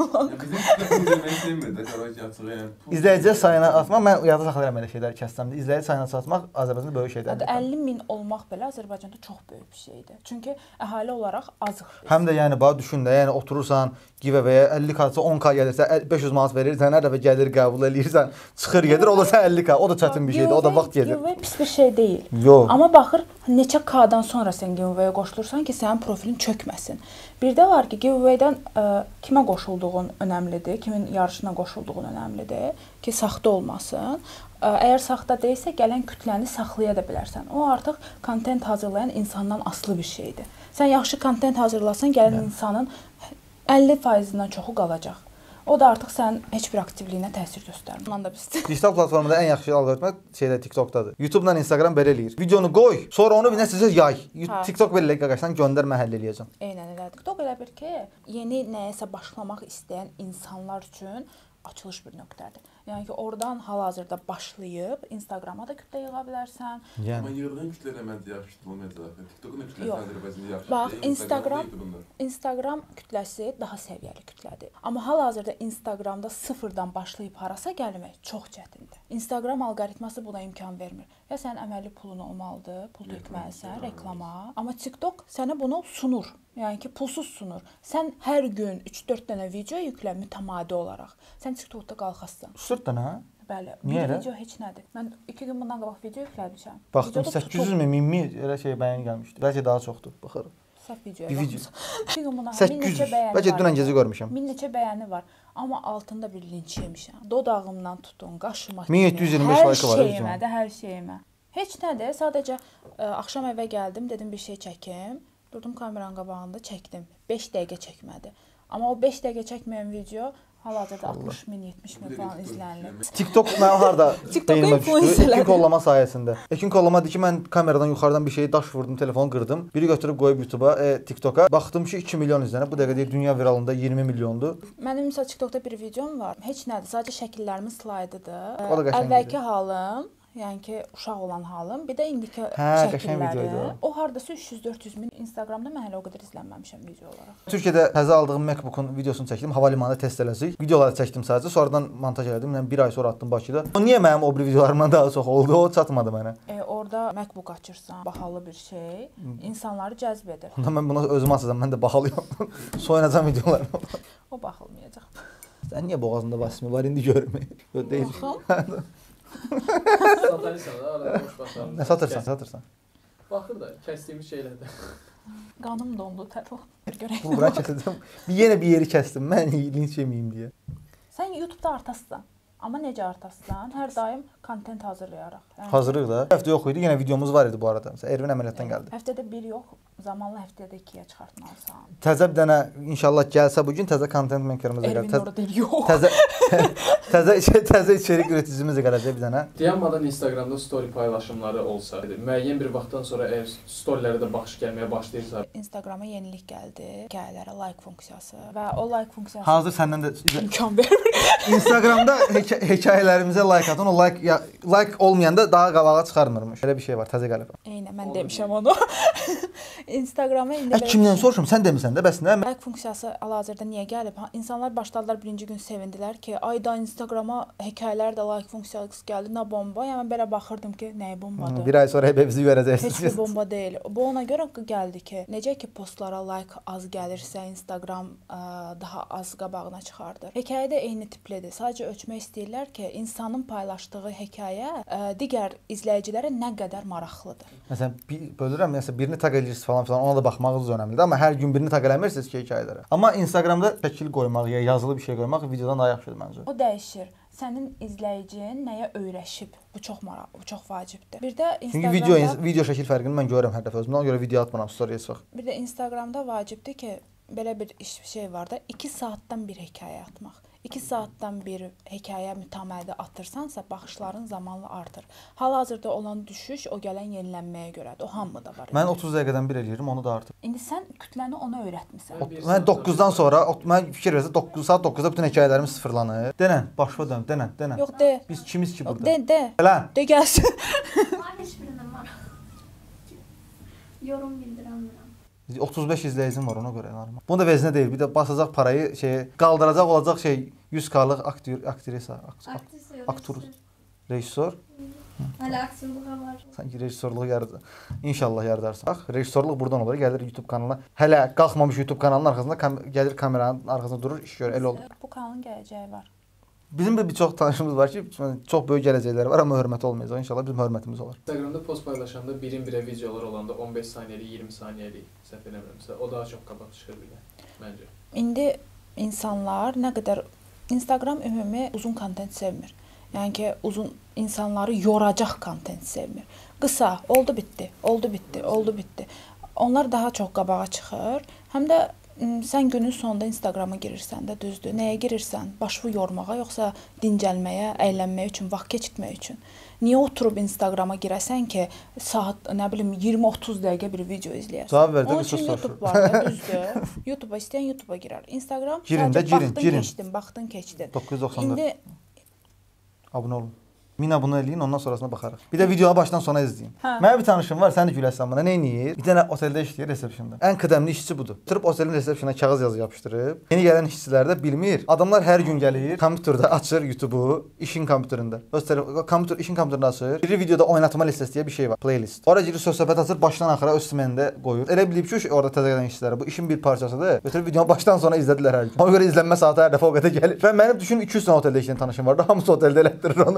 Speaker 1: İzləyici sayına atmaq, mən yadda saxlayıram elə şeyləri kəssəm də, izləyici sayına çatmaq Azərbaycanda böyük şeydir.
Speaker 7: 50 min olmaq belə Azərbaycanda çox böyük bir şeydir. Çünki əhali olaraq azıq.
Speaker 1: Həm də yəni bax düşün də, yəni oturursan giveaway 50K-sa 10K gəlirsə 500 manat verirsən, hər dəfə gəlir qəbul eləyirsən, çıxır gedir, olursa 50K. O da çətin bir şeydir, o da vaxt gedir.
Speaker 7: Giveaway pis bir şey deyil.
Speaker 1: Yox.
Speaker 7: Amma baxır neçə K-dan sonra sən giveaway-ə qoşulursan ki, sənin profilin çökməsin. Bir də var ki, giveaway-dən kimə qoşulduğun önəmlidir, kimin yarışına qoşulduğun önəmlidir ki, saxta olmasın. Əgər saxta deyilsə, gələn kütləni saxlaya da bilərsən. O artıq kontent hazırlayan insandan asılı bir şeydir. Sən yaxşı kontent hazırlasan, gələn insanın 50%-dən çoxu qalacaq. O da artıq sən heç bir aktivliyinə təsir göstərmir. Ondan da pis.
Speaker 1: Digital platformada ən yaxşı alqoritma TikTokdadır. YouTube-la Instagram belə eləyir. Videonu qoy, sonra onu bir nəticə yay. TikTok belə qaqaşdan göndər, mən həll eləyəcəm.
Speaker 7: Eynən elədik. TikTok elə bir ki, yeni nəyəsə başlamaq istəyən insanlar üçün açılış bir nöqtədir. Yəni ki, oradan hal-hazırda başlayıb Instagrama da kütlə yığa bilərsən.
Speaker 3: Amma yığılan kütlələr məncə yaxşı tutulmayacaq. TikTokun kütləsi Azərbaycanda yaxşı.
Speaker 7: Bax, Instagram kütləsi daha səviyyəli kütlədir. Amma hal-hazırda Instagramda sıfırdan başlayıb harasa gəlmək çox çətindir. Instagram alqoritması buna imkan vermir. Ya sənin əməlli pulun olmalıdır, pul tökməlisən reklama. Amma TikTok sənə bunu sunur. Yəni ki, pulsuz sunur. Sən hər gün 3-4 dənə video yüklə mütəmadi olaraq. Sən TikTokda qalxasan.
Speaker 1: 3-4 dənə?
Speaker 7: Bəli. Bir video heç nədir. Mən 2 gün bundan qabaq video yükləmişəm.
Speaker 1: Baxdım 800 min, 1000 min elə şey bəyən gəlmişdi. Bəlkə daha çoxdur. Baxırıq.
Speaker 7: Səhv videoya baxmışam. 2 gün bundan
Speaker 1: 800. Bəlkə dünən gecə görmüşəm.
Speaker 7: 1000 neçə bəyəni var. Amma altında bir linç yemişəm. Dodağımdan tutun, qaşıma.
Speaker 1: 1725 like var.
Speaker 7: Hər şeyimə. Heç nədir. Sadəcə axşam evə gəldim, dedim bir şey çəkim. Durdum kameranın qabağında çəkdim. 5 dəqiqə çəkmədi. Amma o 5 dəqiqə çəkməyən video hal-hazırda 60 min, 70 min falan izlənilir.
Speaker 1: TikTok mən harda beynimə düşdü?
Speaker 7: influencerlər.
Speaker 1: Ekin kollama sayəsində. Ekin kollama dedi ki, mən kameradan yuxarıdan bir şeyi daş vurdum, telefonu qırdım. Biri götürüb qoyub YouTube-a, TikTok-a. Baxdım ki, 2 milyon izlənib. Bu dəqiqə deyir dünya viralında 20 milyondur.
Speaker 7: Mənim məsəl TikTokda bir videom var. Heç nədir, sadəcə şəkillərimin slaydıdır.
Speaker 1: O da qəşəng
Speaker 7: Əvvəlki halım, yəni ki, uşaq olan halım, bir də indiki
Speaker 1: qəşəng videoydu
Speaker 7: şəkilləri. O hardasa 300-400 min. Instagramda mən hələ o qədər izlənməmişəm video olaraq.
Speaker 1: Türkiyədə təzə aldığım MacBook-un videosunu çəkdim. Hava limanında test elədik. Videoları çəkdim sadəcə. Sonradan montaj elədim. Yəni 1 ay sonra atdım Bakıda. O niyə mənim o bir videolarımdan daha çox oldu? O çatmadı mənə.
Speaker 7: Orada MacBook açırsan, bahalı bir şey, insanları cəzb edir.
Speaker 1: Onda mən buna özüm açacağam. Mən də bahalıyam. Soyunacağam videolarımı.
Speaker 7: O baxılmayacaq.
Speaker 1: Sən niyə boğazında basmı var indi görmək? Yox deyil.
Speaker 2: Satarsan da, arada boş baxarsan.
Speaker 1: Nə satırsan?
Speaker 2: Baxır da, kəsdiyimiz şeylərdə.
Speaker 7: Qanım dondu tərəf. Görək.
Speaker 1: Bu bura kəsdim. Yenə bir yeri kəsdim. Mən linç yeməyim deyə.
Speaker 7: Sən YouTube-da artasısan. Amma necə artasısan? Hər daim kontent hazırlayaraq. Yəni,
Speaker 1: Hazırlıq da. Həftə yox idi. Yenə videomuz var idi bu arada. Məsələn, Ervin əməliyyatdan gəldi.
Speaker 7: Həftədə bir yox, zamanla həftədə 2-yə çıxartmalısan.
Speaker 1: Təzə bir dənə inşallah gəlsə bu gün təzə content makerimiz
Speaker 7: Ervin
Speaker 1: gəlir.
Speaker 7: orada deyil, yox.
Speaker 1: Təzə içerik üreticimiz gələcək bir dənə.
Speaker 2: Dayanmadan Instagramda story paylaşımları olsa, müəyyən bir vaxtdan sonra əgər storylərə də baxış gəlməyə başlayırsa,
Speaker 7: Instagrama yenilik gəldi. Hekayələrə like funksiyası və o like funksiyası
Speaker 1: Hazır səndən də
Speaker 7: imkan vermir.
Speaker 1: Instagramda hekayələrimizə like atın. O like olmayanda daha qabağa çıxarmırmış. Elə bir şey var, təzə gəlib.
Speaker 7: Eynən mən demişəm onu. Instagrama indi
Speaker 1: Kimdən soruşum? Sən demisən də, bəs nə?
Speaker 7: like funksiyası hal-hazırda niyə gəlib? İnsanlar başladılar birinci gün sevindilər ki, ayda Instagrama hekayələr də like funksiyası gəldi, nə bomba. Yəni mən belə baxırdım ki, nəyə bombadır?
Speaker 1: Bir ay sonra bizi
Speaker 7: Heç bir
Speaker 1: görəcəksiniz.
Speaker 7: bomba deyil. Bu ona görə gəldi ki, necə ki postlara like az gəlirsə, Instagram daha az qabağına çıxardır. Hekayə də eyni tiplidir. Sadəcə ölçmək istəyirlər ki, insanın paylaşdığı hekayə digər izləyicilərə nə qədər maraqlıdır.
Speaker 1: Məsələn, bölürəm, məsələn, birini taq edirsiniz falan filan, ona da baxmağınız önəmlidir. Amma hər gün birini taq eləmirsiniz ki, hekayələrə. Amma Instagramda şəkil qoymaq ya yazılı bir şey qoymaq videodan daha yaxşıdır məncə.
Speaker 7: O dəyişir. Sənin izləyicin nəyə öyrəşib? Bu çox maraqlı, bu çox vacibdir. Bir də
Speaker 1: Çünki
Speaker 7: Instagramda
Speaker 1: video şəkil fərqini mən görürəm hər dəfə özümdən. Ona görə video atmıram story-yə çox.
Speaker 7: Bir də Instagramda vacibdir ki, belə bir şey var da, 2 saatdan bir hekayə atmaq. 2 saatdan bir hekayə mütəmadi atırsansa, baxışların zamanla artır. Hal-hazırda olan düşüş o gələn yenilənməyə görədir. O hamıda var.
Speaker 1: Mən 30 dəqiqədən bir eləyirəm, onu da artır.
Speaker 7: İndi sən kütləni ona öyrətmisən.
Speaker 1: Mən 9-dan sonra, mən fikir versə 9 saat 9-da bütün hekayələrim sıfırlanır. Denən, başqa dön, denən.
Speaker 7: Yox, de.
Speaker 1: Biz kimiz ki burada?
Speaker 7: De.
Speaker 1: Elə.
Speaker 7: De gəlsin.
Speaker 6: Var heç birindən var. Yorum bildirəmirəm.
Speaker 1: 35 izləyicim var ona görə normal. Bunu da vezinə deyil. Bir də basacaq parayı qaldıracaq olacaq 100K-lıq aktrisa, aktor, rejissor.
Speaker 4: Hələ aktyorluğa var.
Speaker 1: Sanki rejissorluğu yarıdı. İnşallah yarıdarsan. Bax, rejissorluq buradan olur. Gəlir YouTube kanalına. Hələ qalxmamış YouTube kanalının arxasında gəlir kameranın arxasında durur, iş görür. Elə olur.
Speaker 7: Bu kanalın gələcəyi var.
Speaker 1: Bizim də bir çox tanışımız var ki, çox böyük gələcəkləri var, amma hörmət olmayacaq. İnşallah bizim hörmətimiz olur.
Speaker 2: Instagramda post paylaşanda birin-birə videolar olanda 15 saniyəlik, 20 saniyəlik səhv eləmirəmsə, o daha çox qabaq çıxır bilər məncə.
Speaker 7: İndi insanlar nə qədər Instagram ümumi uzun kontent sevmir. Yəni ki, uzun insanları yoracaq kontent sevmir. Qısa, oldu bitdi. Onlar daha çox qabağa çıxır. Həm də sən günün sonunda Instagrama girirsən də düzdür. Nəyə girirsən? Başını yormağa, yoxsa dincəlməyə, əylənməyə üçün, vaxt keçirtmək üçün. Niyə oturub Instagrama girəsən ki, saat, nə bilim, 20-30 dəqiqə bir video izləyəsən?
Speaker 1: Cavab verdim,
Speaker 7: Onun üçün YouTube var da, düzdür. YouTube'a istəyən YouTube'a girer. Instagram sadəcə baxdın keçdin.
Speaker 1: 994.
Speaker 7: İndi
Speaker 1: abunə olun. 1000 abunə eləyin, ondan sonrasına baxarıq. Bir də videonu başdan sona izləyin.
Speaker 7: Hə.
Speaker 1: Mənim bir tanışım var, sən də güləsən buna. Nə edir? Bir dənə oteldə işləyir, resepsiyonda. Ən qədəmli işçi budur. Oturub otelin resepsiyona kağız yazı yapışdırıb. Yeni gələn işçilər də bilmir. Adamlar hər gün gəlir, kompüterdə açır YouTube-u, işin kompüterində. İşin kompüterində açır. Bir videoda oynatma listəsi deyə bir şey var, playlist. Ora girir söhbət açır, başdan axıra öz simində qoyur. Elə bilib ki, orada təzə gələn işçilər bu işin bir parçasıdır. Götürüb videonu başdan sona izlədilər hər gün. Ona görə izlənmə saatı hər dəfə o qədər gəlir. Və mənim düşün 200 dənə oteldə işləyən tanışım var da, hamısı oteldə elətdirir onu.
Speaker 7: bir şey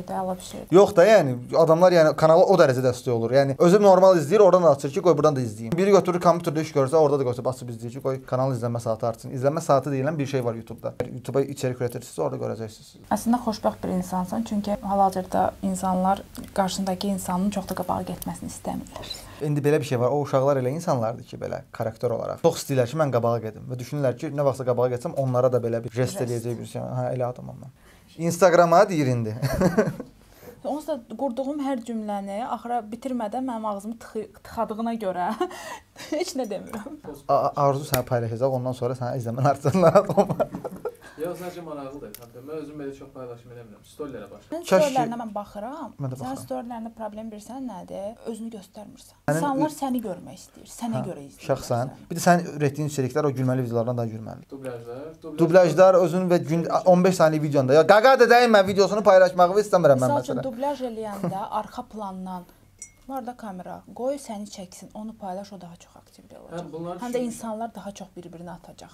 Speaker 7: şeydir, əla bir şeydir.
Speaker 1: Yox da, yəni adamlar yəni kanala o dərəcə dəstək olur. Yəni özü normal izləyir, oradan da açır ki, qoy buradan da izləyim. Biri götürür kompüterdə iş görsə, orada da qoysa basıb izləyir ki, qoy kanal izlənmə saatı artsın. İzlənmə saatı deyilən bir şey var YouTube-da. YouTube-a içərik ürətirsinizsə, orada görəcəksiniz.
Speaker 7: Əslində xoşbəxt bir insansan, çünki hal-hazırda insanlar qarşındakı insanın çox da qabağa getməsini istəmirlər.
Speaker 1: İndi belə bir şey var. O uşaqlar elə insanlardır ki, belə karakter olaraq çox istəyirlər ki, mən qabağa gedim və düşünürlər ki, nə vaxtsa qabağa getsəm onlara da belə bir jest eləyəcək bir şey. Hə, elə adamam mən. Instagrama deyir indi.
Speaker 7: Onsuz da qurduğum hər cümləni axıra bitirmədən mənim ağzımı tıxadığına görə heç nə demirəm.
Speaker 1: Arzu sənə paylaşacaq, ondan sonra sənə izləmən artsın.
Speaker 2: Yox, sadəcə maraqlıdır. Mən özüm belə çox paylaşım eləmirəm. Storylərə başlayıram.
Speaker 7: Sənin storylərinə mən baxıram.
Speaker 1: Mən də baxıram.
Speaker 7: Sənin storylərində problem bilirsən nədir? Özünü göstərmirsən. İnsanlar səni görmək istəyir, sənə görə izləyir.
Speaker 1: Şəxsən. Bir də sənin üretdiyin içəriklər o gülməli videolardan daha gülməlidir.
Speaker 2: Dublyajlar
Speaker 1: özün və gün 15 saniyə videonda ya qaqa da dəymə videosunu paylaşmağı istəmirəm mən
Speaker 7: məsələn. Məsəl üçün
Speaker 1: məsələn.
Speaker 7: dublyaj eləyəndə arxa plandan var da kamera, qoy səni çəksin, onu paylaş, o daha çox aktiv olacaq. Həm də insanlar daha çox bir-birini atacaq.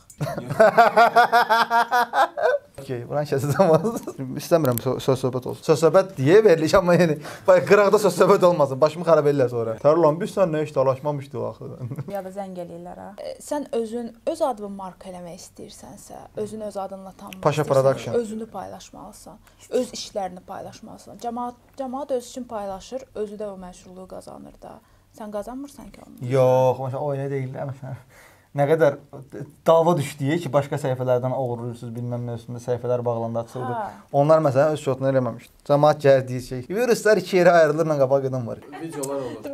Speaker 1: Okey, buran kəsəcəm. İstəmirəm söz-söhbət olsun. Söz-söhbət deyə veriliş, amma yəni qıraqda söz-söhbət olmasın. Başımı xarab ellər sonra. Tərlan biz sən nə iş dalaşmamışdıq axı.
Speaker 7: Ya da zəng eləyirlər ha. Sən özün öz adını marka eləmək istəyirsənsə, özün öz adınla tanınmaq
Speaker 1: Paşa Production.
Speaker 7: Özünü paylaşmalısan. Öz işlərini paylaşmalısan. Cəmaət öz üçün paylaşır, özü də o məşhurluğu qazanır da. Sən qazanmırsan ki onu.
Speaker 1: Yox, məsələn o elə deyil də məsələn. Nə qədər dava düşdüyü ki, başqa səhifələrdən oğurluyorsunuz, bilməm nə üstündə səhifələr bağlandı, açıldı. Onlar məsələn öz şotunu eləməmişdi. Cəmaət gəldiyi şey. Viruslar iki yerə ayrılır, mən qabaq edən var.
Speaker 2: Videolar olur.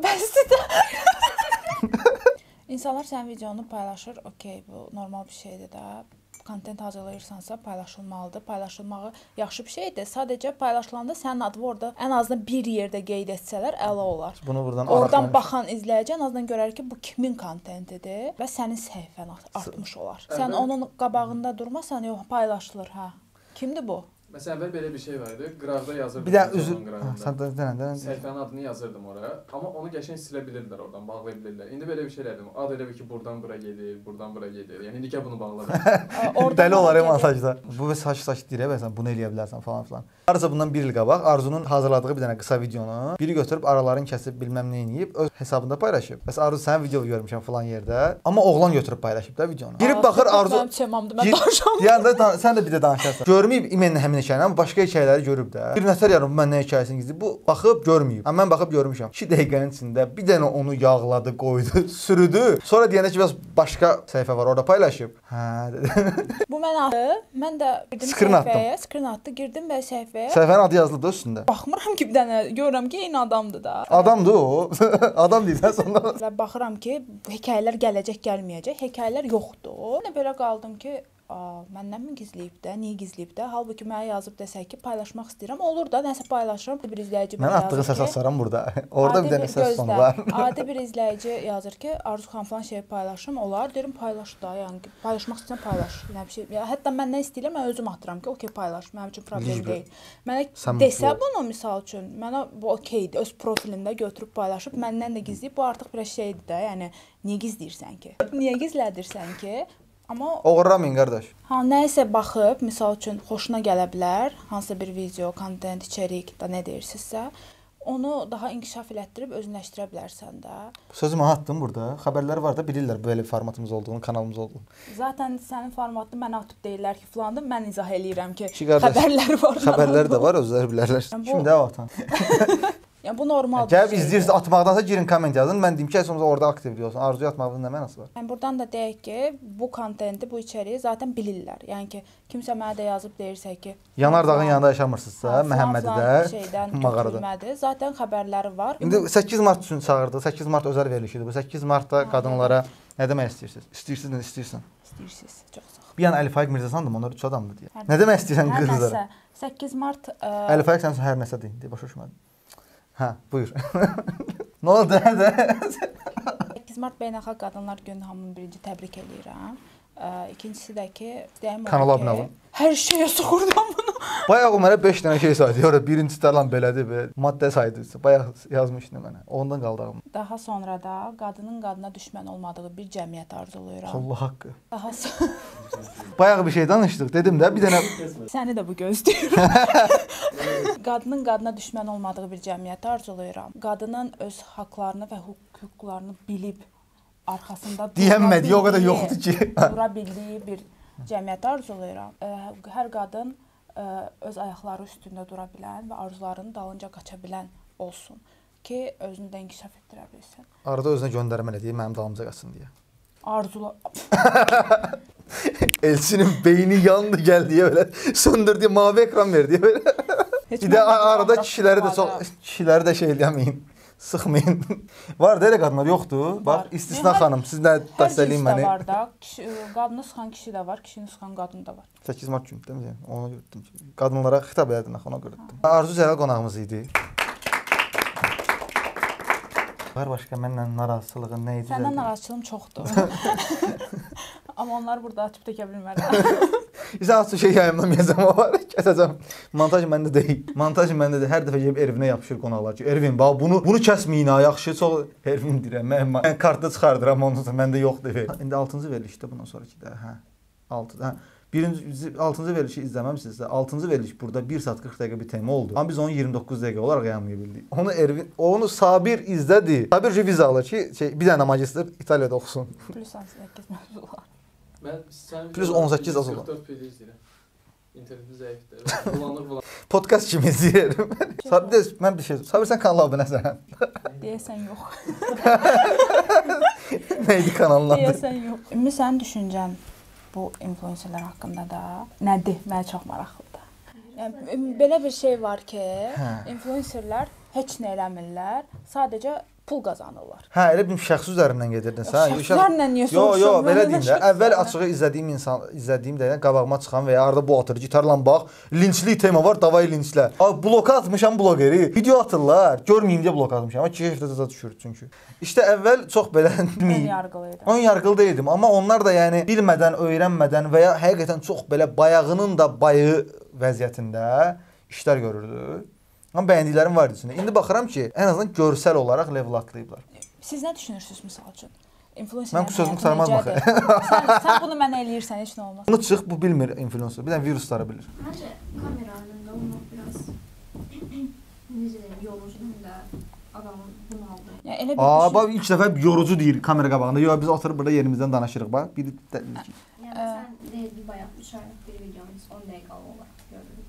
Speaker 7: İnsanlar sənin videonu paylaşır, okey, bu normal bir şeydir də. Kontent hazırlayırsansa paylaşılmalıdır. Paylaşılmağı yaxşı bir şeydir. Sadəcə paylaşılanda sənin adın orada ən azından bir yerdə qeyd etsələr əla olar.
Speaker 1: Bunu buradan
Speaker 7: oradan baxan izləyici ən azından görər ki, bu kimin kontentidir və sənin səhifən artmış olar. Sən onun qabağında durmasan, yox, paylaşılır, hə. Kimdir bu?
Speaker 2: Məsələn, belə bir şey var idi. Qravda yazırdım.
Speaker 1: Bir də üzr. Sən denən.
Speaker 2: Səhifənin adını yazırdım oraya. Amma onu qəşəng silə bilirdilər oradan, bağlaya bilirlər. İndi belə bir şey elədim. Ad elə bir ki, buradan bura gedir, buradan bura gedir. Yəni indi bunu bağladım.
Speaker 1: Dəli olar montajda. Bu və saç deyir, bəsən bunu eləyə bilərsən falan filan. Arzu bundan 1 il qabaq Arzunun hazırladığı bir dənə qısa videonu biri götürüb aralarını kəsib bilməm nə edib öz hesabında paylaşıb. Bəs Arzu sənin video görmüşəm falan yerdə, amma oğlan götürüb paylaşıb da videonu. Girib baxır Arzu.
Speaker 7: Mənim temamdır, mən danışamam.
Speaker 1: Yəni sən də bir də danışarsan. Görməyib İmenlə həmin hekayəni, amma başqa hekayələri görüb də. Bir nəfər yarım mən nə hekayəsini gizləyib. Bu baxıb görməyib. Amma mən baxıb görmüşəm. 2 dəqiqənin içində bir dənə onu yağladı, qoydu, sürüdü. Sonra deyəndə ki, bəs başqa səhifə var, orada paylaşıb. Hə dedi.
Speaker 7: Bu mən atdı. Mən də girdim səhifəyə, skrin atdı, girdim və səhifəyə.
Speaker 1: Səhifənin adı yazılıb da üstündə.
Speaker 7: Baxmıram ki, bir dənə görürəm ki, eyni adamdır da.
Speaker 1: Adamdır o. Adam deyirsən sonra.
Speaker 7: Baxıram ki, hekayələr gələcək, gəlməyəcək. Hekayələr yoxdur. Nə belə qaldım ki, məndən mi gizləyib də, niyə gizləyib də? Halbuki mənə yazıb desək ki, paylaşmaq istəyirəm. Olur da, nəsə paylaşıram. Bir izləyici
Speaker 1: mən atdığı səs açaram burada. Orada bir dənə səs sonu var.
Speaker 7: Adi bir izləyici yazır ki, Arzu xan falan şey paylaşım. Olar, deyirəm paylaş da, yəni paylaşmaq istəyirəm paylaş. Nə bir şey. Ya hətta mən nə istəyirəm, mən özüm atıram ki, okey paylaş. Mənim üçün problem deyil. Mənə desə bunu misal üçün, mənə bu okeydir. Öz profilində götürüb paylaşıb, məndən də gizləyib. Bu artıq bir şeydir də, yəni niyə gizləyirsən ki? Niyə gizlədirsən ki? Amma
Speaker 1: oğurlamayın qardaş.
Speaker 7: Ha, nəyisə baxıb, misal üçün xoşuna gələ bilər, hansısa bir video, kontent, içərik da nə deyirsinizsə, onu daha inkişaf elətdirib özünləşdirə bilərsən də.
Speaker 1: Sözümü atdım burada. Xəbərlər var da bilirlər belə bir formatımız olduğunu, kanalımız olduğunu.
Speaker 7: Zaten sənin formatını mənə atıb deyirlər ki, filandır. Mən izah eləyirəm ki, xəbərlər var.
Speaker 1: Xəbərlər də var, özləri bilərlər. Şimdi atan.
Speaker 7: Yəni bu normal.
Speaker 1: Gəlib izləyirsiniz, atmaqdansa girin komment yazın. Mən deyim ki, əsasında orada aktiv olsun. Arzuya atmağın nə mənası var?
Speaker 7: Yəni buradan da deyək ki, bu kontenti, bu içəriyi zaten bilirlər. Yəni ki, kimsə mənə də yazıb deyirsə ki,
Speaker 1: Yanardağın yanında yaşamırsınızsa, Məhəmmədidə,
Speaker 7: mağarada. Zaten xəbərləri var.
Speaker 1: İndi 8 mart üçün çağırdı. 8 mart özəl verilişidir. Bu 8 martda qadınlara nə demək istəyirsiniz? İstəyirsiniz, istəyirsən.
Speaker 7: İstəyirsiniz. Çox sağ ol.
Speaker 1: Bir an Əlif Faiq Mirzəsandır, onlar 3 adamdır deyə. Nə demək istəyirsən qızlara?
Speaker 7: 8 mart
Speaker 1: Əlif Faiq sən hər nəsə deyin, başa düşmədim. Hə, buyur. Nə oldu?
Speaker 7: 8 mart Beynəlxalq Qadınlar Günü hamını birinci təbrik eləyirəm. İkincisi də ki, deyim
Speaker 1: Kanala abunə olun.
Speaker 7: Hər şeyə soxurdum bunu.
Speaker 1: Bayaq o mənə 5 dənə şey saydı. Orada birinci talan belədir, belə maddə saydı. Bayaq yazmışdı mənə. Ondan qaldı ağlımda.
Speaker 7: Daha sonra da qadının qadına düşmən olmadığı bir cəmiyyət arzulayıram.
Speaker 1: Allah haqqı.
Speaker 7: Daha
Speaker 1: Bayaq bir şey danışdıq. Dedim də bir dənə
Speaker 7: səni də bu gözləyir. Qadının qadına düşmən olmadığı bir cəmiyyət arzulayıram. Qadının öz haqlarını və hüquqlarını bilib arxasında
Speaker 1: deyənmədi, o qədər yoxdur ki.
Speaker 7: Dura bildiyi bir cəmiyyət arzulayıram. Hər qadın öz ayaqları üstündə dura bilən və arzularının dalınca qaça bilən olsun ki, özünü də inkişaf etdirə bilsin.
Speaker 1: Arada özünə göndərmə elədi, mənim dalımca qaçsın deyə.
Speaker 7: Arzular.
Speaker 1: Elçinin beyni yandı gəldi belə söndürdü, mavi ekran verdi belə. Bir də arada kişiləri də şey eləməyin. Sıxmayın. Var da elə qadınlar yoxdur. Bax, istisna xanım, siz nə dəstəkləyin məni.
Speaker 7: Hər var da, qadını sıxan kişi də var, kişini sıxan qadın da var.
Speaker 1: 8 mart günü değil mi? Ona görə etdim ki, qadınlara xitab edin, ona görə etdim. Arzu Cəlal qonağımız idi. Var başqa mənlə narazılığın nə idi?
Speaker 7: Səndən narazılığım çoxdur. Amma onlar burada açıb təkə bilmərəm.
Speaker 1: İsə az şey yayımlamayacağım o var. Kəsəcəm. Montaj məndə deyil. Montaj məndə deyil. Hər dəfə gəlib Ervinə yapışır qonaqlar ki, Ervin, bax bunu kəsməyin ha, yaxşı. Çox Ervin deyirəm. Mən kartı çıxardıram ondan sonra məndə yoxdur. İndi 6-cı verilişdə bundan sonraki də, hə. 6. Hə. 6-cı verilişi izləməmsinizsə, 6-cı veriliş burada 1 saat 40 dəqiqə bir tema oldu. Amma biz onu 29 dəqiqə olaraq yayımlaya bildik. Onu Ervin, onu Sabir izlədi. Sabir viza alır ki, bir dənə magistr İtaliyada oxusun.
Speaker 7: Plus 18 mövzular.
Speaker 2: Mən
Speaker 1: Plus 18 az olan.
Speaker 2: 44 pili izləyirəm. İnternetim zəifdir. Bulanır.
Speaker 1: Podcast kimi izləyirəm. Sabir, mən bir şey. Sabir, sən kanala abunəsən.
Speaker 7: Deyəsən yox.
Speaker 1: Neydi kanalın adı?
Speaker 7: Deyəsən yox. Ümumi sənin düşüncən bu influencerlər haqqında da nədir? Mənə çox maraqlıdır. Yəni belə bir şey var ki, influencerlər heç nə eləmirlər, sadəcə pul qazanırlar.
Speaker 1: Hə, elə bir şəxsi üzərindən gedirdin sən.
Speaker 7: Şəxslərlə niyə soruşursun?
Speaker 1: Yox, belə deyim də. Əvvəl açığı izlədiyim də qabağıma çıxan və ya arada bu atır, gitarla bax, linçli tema var, davay linçlə. Ay bloka atmışam bloqeri. Video atırlar. Görməyim deyə blok atmışam. Amma keyfdə cəza düşür çünki. İşte əvvəl çox belə
Speaker 7: ön yargılıydı.
Speaker 1: Ön yargılı deyildim, amma onlar da yəni bilmədən, öyrənmədən və ya həqiqətən çox belə bayağının da bayı vəziyyətində işlər görürdü. Amma bəyəndiklərim var içində. İndi baxıram ki, ən azından görsəl olaraq level atlayıblar.
Speaker 7: Siz nə düşünürsünüz misal üçün?
Speaker 1: Mən bu sözümü qurtarmadım axı.
Speaker 7: Sən bunu mənə eləyirsən, heç nə olmaz.
Speaker 1: Bunu çıx, bu bilmir influencer. Bir dənə virusları bilir.
Speaker 6: Məncə kamera önündə olmaq biraz necə deyim, yorucu həm də adamın bunaldı.
Speaker 7: Yəni elə bir
Speaker 1: bax ilk dəfə yorucu deyir kamera qabağında. Yox, biz oturub burada yerimizdən danışırıq bax. Bir
Speaker 6: Yəni sən dedin bayaq 3 aylıq bir videomuz 10 dəqiqəlik olaraq görürük.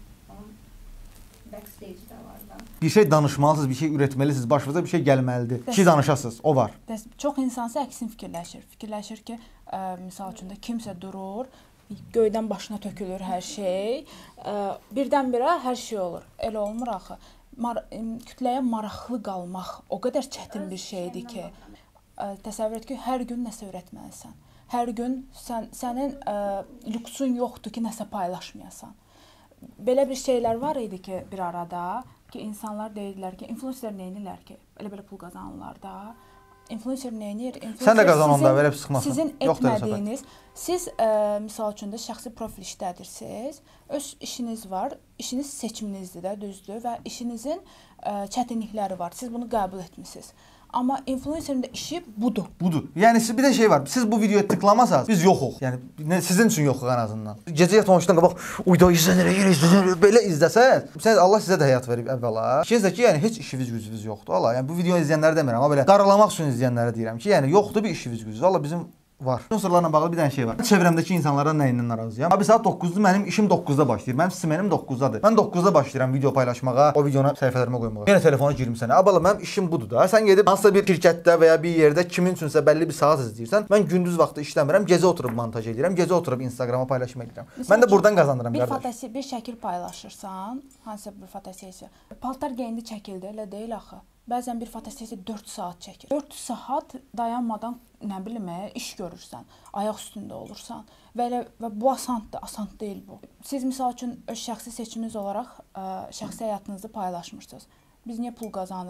Speaker 6: Backstage-də var da.
Speaker 1: Bir şey danışmalısınız, bir şey ürətməlisiniz, başınıza bir şey gəlməlidir ki, danışasınız. O var.
Speaker 7: Çox insansa əksin fikirləşir. Fikirləşir ki, misal üçün də kimsə durur, göydən başına tökülür hər şey. Birdən-birə hər şey olur. Elə olmur axı. Kütləyə maraqlı qalmaq o qədər çətin bir şeydir ki, təsəvvür et ki, hər gün nəsə öyrətməlisən. Hər gün sənin lüksun yoxdur ki, nəsə paylaşmayasan. Belə bir şeylər var idi ki, bir arada ki, insanlar deyirdilər ki, influencer nə edirlər ki, elə pul qazanırlar da. Influencer nə edir?
Speaker 1: Sən də qazan onda, verib sıxmasın.
Speaker 7: Sizin etmədiyiniz, siz misal üçün də şəxsi profil işlədirsiniz, öz işiniz var, işiniz seçiminizdir də, düzdür və işinizin çətinlikləri var. Siz bunu qəbul etmisiniz. Amma influencerin də işi budur.
Speaker 1: Budur. Yəni bir də şey var. Siz bu videoya tıklamasanız biz yoxuq. Yəni sizin üçün yoxuq ən azından. Gecə yatmamışdan qabaq uyda izlənir, belə izləsəz, sən Allah sizə də həyat verib əvvəla. İkincisi ki, yəni heç işiniz gücünüz yoxdur. Valla, yəni bu videonu izləyənlərə demirəm, amma belə qaralamaq üçün izləyənlərə deyirəm ki, yəni yoxdur bir işiniz gücünüz. Valla bizim var. Influencerlarla bağlı bir dənə şey var. Çevrəmdəki insanlardan nəyindən narazıyam? Abi saat 9-dur, mənim işim 9-da başlayır. Mənim smenim 9-dadır. Mən 9-da başlayıram video paylaşmağa, o videonu səhifələrimə qoymağa. Yenə telefona girmirsən. Abala mənim işim budur da. Sən gedib hansısa bir şirkətdə və ya bir yerdə kimin üçünsə bəlli bir saat izləyirsən. Mən gündüz vaxtı işləmirəm, gecə oturub montaj edirəm, gecə oturub Instagrama paylaşım edirəm. Mən də buradan qazanıram qardaş.
Speaker 7: Bir şəkil paylaşırsan, hansısa bir fotosessiya. Paltar geyindi çəkildi, elə deyil axı. Bəzən bir fotosessiya 4 saat çəkir. 4 saat dayanmadan nə bilim, iş görürsən, ayaq üstündə olursan və bu asandır, asan deyil bu. Siz misal üçün öz şəxsi seçiminiz olaraq şəxsi həyatınızı paylaşmırsınız. Biz niyə pul qazanırıq?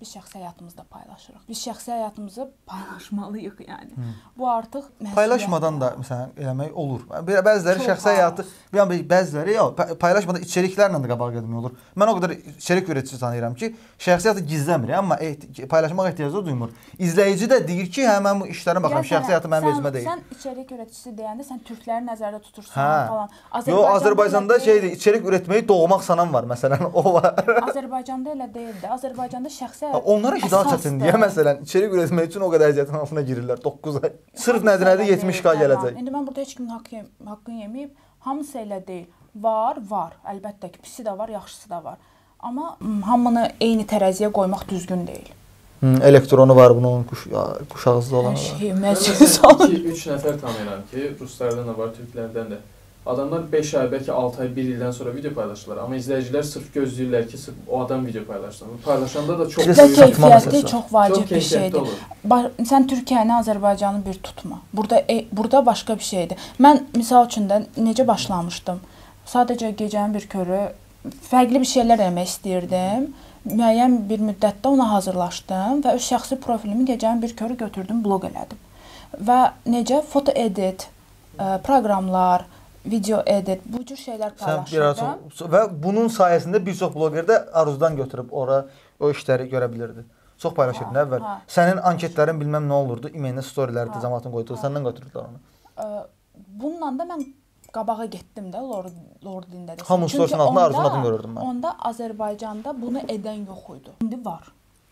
Speaker 7: biz şəxsi həyatımızda paylaşırıq. Biz şəxsi həyatımızı paylaşmalıyıq yəni. Bu artıq
Speaker 1: Paylaşmadan da məsələn eləmək olur. Bəziləri
Speaker 7: Çox
Speaker 1: şəxsi
Speaker 7: az.
Speaker 1: həyatı, yəni bəziləri paylaşmadan içəriklərlə də qabağa getmək olur. Mən o qədər içərik üreticisi tanıyıram ki, şəxsi həyatı gizləmir, amma paylaşmaq ehtiyacı duymur. İzləyici də deyir ki, hə mən bu işlərə baxıram, şəxsi həyatı mənim özümə deyil.
Speaker 7: Sən içərik üreticisi deyəndə sən türkləri nəzərdə tutursan
Speaker 1: Hə.
Speaker 7: falan.
Speaker 1: Yox, Azərbaycanda şeydir, içərik üretməyi doğmaq sanan var məsələn, o var.
Speaker 7: Azərbaycanda elə deyil də. Azərbaycanda şəxsi
Speaker 1: Onlara ki daha çətindir. Məsələn, içərik üretmək üçün o qədər əziyyətin altına girirlər 9 ay. Sırf nədir 70k gələcək.
Speaker 7: İndi mən burada heç kimin haqqını yeməyib, hamısı elə deyil. Var. Əlbəttə ki, pisi də var, yaxşısı da var. Amma hamını eyni tərəziyə qoymaq düzgün deyil.
Speaker 1: Elektronu var bunun, quş ağızlı olan.
Speaker 7: Hər şey məclis olur.
Speaker 2: 2-3 nəfər tanıyıram ki, ruslardan da var, türklərdən də. Adamlar 5 ay, bəlkə 6 ay, 1 ildən sonra video paylaşırlar. Amma izləyicilər sırf gözləyirlər ki, sırf o adam video paylaşsın. Paylaşanda da çox
Speaker 7: keyfiyyətli, çox vacib bir
Speaker 2: keyfiyyətli
Speaker 7: şeydir.
Speaker 2: olur.
Speaker 7: Sən Türkiyəni, Azərbaycanı bir tutma. Burada başqa bir şeydir. Mən misal üçün də necə başlamışdım? Sadəcə gecənin bir körü fərqli bir şeylər eləmək istəyirdim. Müəyyən bir müddətdə ona hazırlaşdım və öz şəxsi profilimi gecənin bir körü götürdüm, bloq elədim. Və necə foto edit, proqramlar, video edit, bu cür şeylər paylaşırdım.
Speaker 1: Və bunun sayəsində bir çox bloqer də arzudan götürüb ora o işləri görə bilirdi. Çox paylaşırdı əvvəl. Sənin anketlərin bilməm nə olurdu, e-maildə storylərdə cəmaətin qoyduğu, səndən götürürdülər onu.
Speaker 7: Bununla da mən qabağa getdim də Lord dində də.
Speaker 1: Hamı storysin altında Arzun adını görürdüm mən.
Speaker 7: Onda Azərbaycanda bunu edən yox idi. İndi var.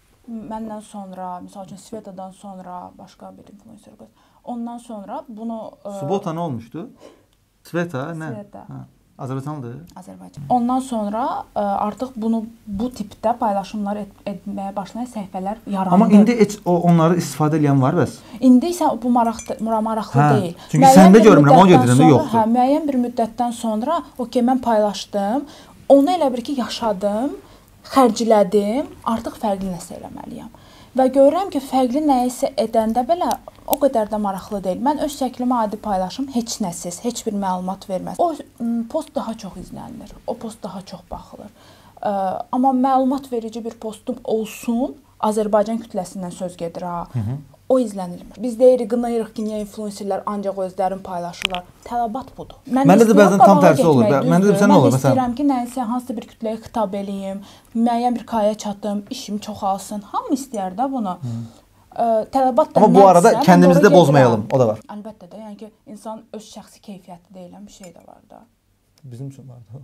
Speaker 7: Məndən sonra, misal üçün Svetadan sonra başqa bir influencer qız. Ondan sonra bunu
Speaker 1: Subota nə olmuşdu? Sveta nə?
Speaker 7: Sveta.
Speaker 1: Azərbaycanlıdır.
Speaker 7: Azərbaycan. Ondan sonra artıq bunu bu tipdə paylaşımlar etməyə başlayan səhifələr yarandı.
Speaker 1: Amma indi heç onları istifadə edən var bəs?
Speaker 7: İndi isə bu maraqlı deyil.
Speaker 1: Çünki səndə görmürəm, ona görə deyəndə yoxdur.
Speaker 7: Hə, müəyyən bir müddətdən sonra okey mən paylaşdım. Onu elə bir ki yaşadım, xərclədim, artıq fərqli nəsə eləməliyəm. Və görürəm ki, fərqli nəyisə edəndə belə o qədər də maraqlı deyil. Mən öz şəklimi adi paylaşım, heç nəsiz, heç bir məlumat verməz. O post daha çox izlənilir, o post daha çox baxılır. Amma məlumat verici bir postum olsun, Azərbaycan kütləsindən söz gedir ha. O izlənilmir. Biz deyirik, qınayırıq ki, niyə influencerlər ancaq özlərini paylaşırlar. Tələbat budur.
Speaker 1: Məndə də bəzən tam tərsi olur. Məndə də sən nə olur məsələn?
Speaker 7: Mən istəyirəm ki, nəyisə hansısa bir kütləyə xitab eləyim, müəyyən bir kaya çatım, işim çoxalsın. Hamı istəyər də bunu. Tələbat da
Speaker 1: amma bu arada kəndimizi də bozmayalım, o da var.
Speaker 7: Əlbəttə də, yəni ki, insan öz şəxsi keyfiyyəti deyilən bir şey də var da.
Speaker 1: Bizim üçün var da.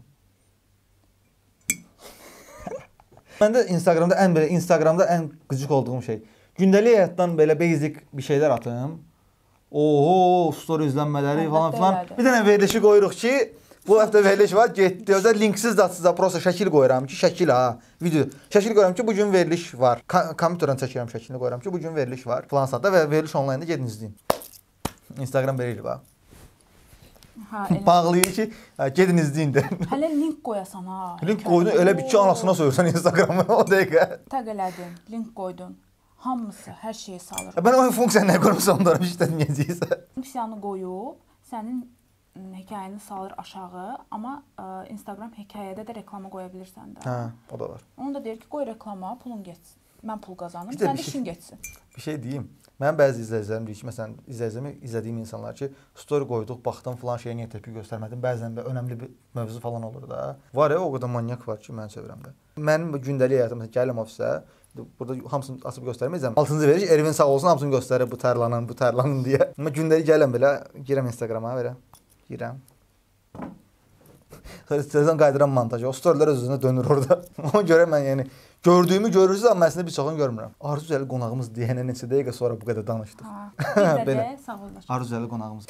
Speaker 1: Məndə Instagramda ən qıcıq olduğum şey. Gündəlik həyatdan belə basic bir şeylər atım. Oho, story izlənmələri falan filan. Bir dənə verilişi qoyuruq ki, bu həftə veriliş var, getdi. Özə linksiz də atsızda prosta şəkil qoyuram ki, şəkil ha, video. Şəkil qoyuram ki, bu gün veriliş var. Kompüterdən çəkirəm şəklini qoyuram ki, bu gün veriliş var. Falan saatda və veriliş onlaynda gedin izləyin. Instagram belə bax. Bağlayır ki, gedin izləyin də.
Speaker 7: Hələ link qoyasan ha.
Speaker 1: Link qoydun, elə bir ki, anasına soyursan Instagramı o dəqiqə.
Speaker 7: Tag elədin, link qoydun. Hamısı, hər şeyi salır.
Speaker 1: Mən o funksiyanı nə qoymuşsam onları işlətməyəcəksə.
Speaker 7: Funksiyanı qoyub, sənin hekayəni salır aşağı, amma Instagram hekayədə də reklama qoya bilirsən də.
Speaker 1: Hə, o da var.
Speaker 7: Onu da deyir ki, qoy reklama, pulun getsin. Mən pul qazanım, sən də işin getsin.
Speaker 1: Bir şey deyim. Mən bəzi izləyicilərim deyir ki, məsələn, izlədiyim insanlar ki, story qoyduq, baxdım falan şeyə niyə təpki göstərmədim. Bəzən də önəmli bir mövzu falan olur da. Var ya, o qədər manyak var ki, mən sevirəm də. Mənim gündəlik həyatım, məsələn, gəlirəm ofisə, burada hamısını açıb göstərməyəcəm. 6-cı veriş, Ervin sağ olsun, hamısını göstərir bu tərlanın deyə. Amma gündəlik gəlirəm belə, girəm Instagrama belə, girəm. Sonra istəyirsən qaydıram montajı. O storylər öz-özünə dönür orada. Ona görə mən yəni gördüyümü görürsüz, amma əslində bir çoxunu görmürəm. Arzu Zəli qonağımız deyənə neçə dəqiqə sonra bu qədər danışdıq.
Speaker 7: Belə sağ olun.
Speaker 1: Arzu Zəli qonağımız.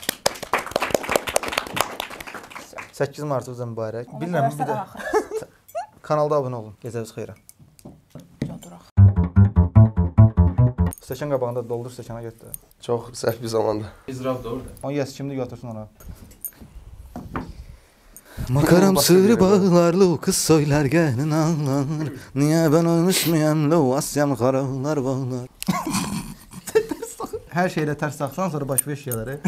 Speaker 1: 8 Martınız mübarək. Bilirəm bir də kanalda abunə olun. Gecəniz xeyrə. Stəkan qabağında doldur, stəkana getdi.
Speaker 3: Çox səhv bir zamanda.
Speaker 2: İzraf da orada.
Speaker 1: O yes, şimdi götürsün ona. Makaram sığrı bağlarlı kız söyler gelin ağlar. Niye ben ölmüşmüyem lo asyam karalar bağlar. Her şeyle ters taksan sonra baş beş şeyleri.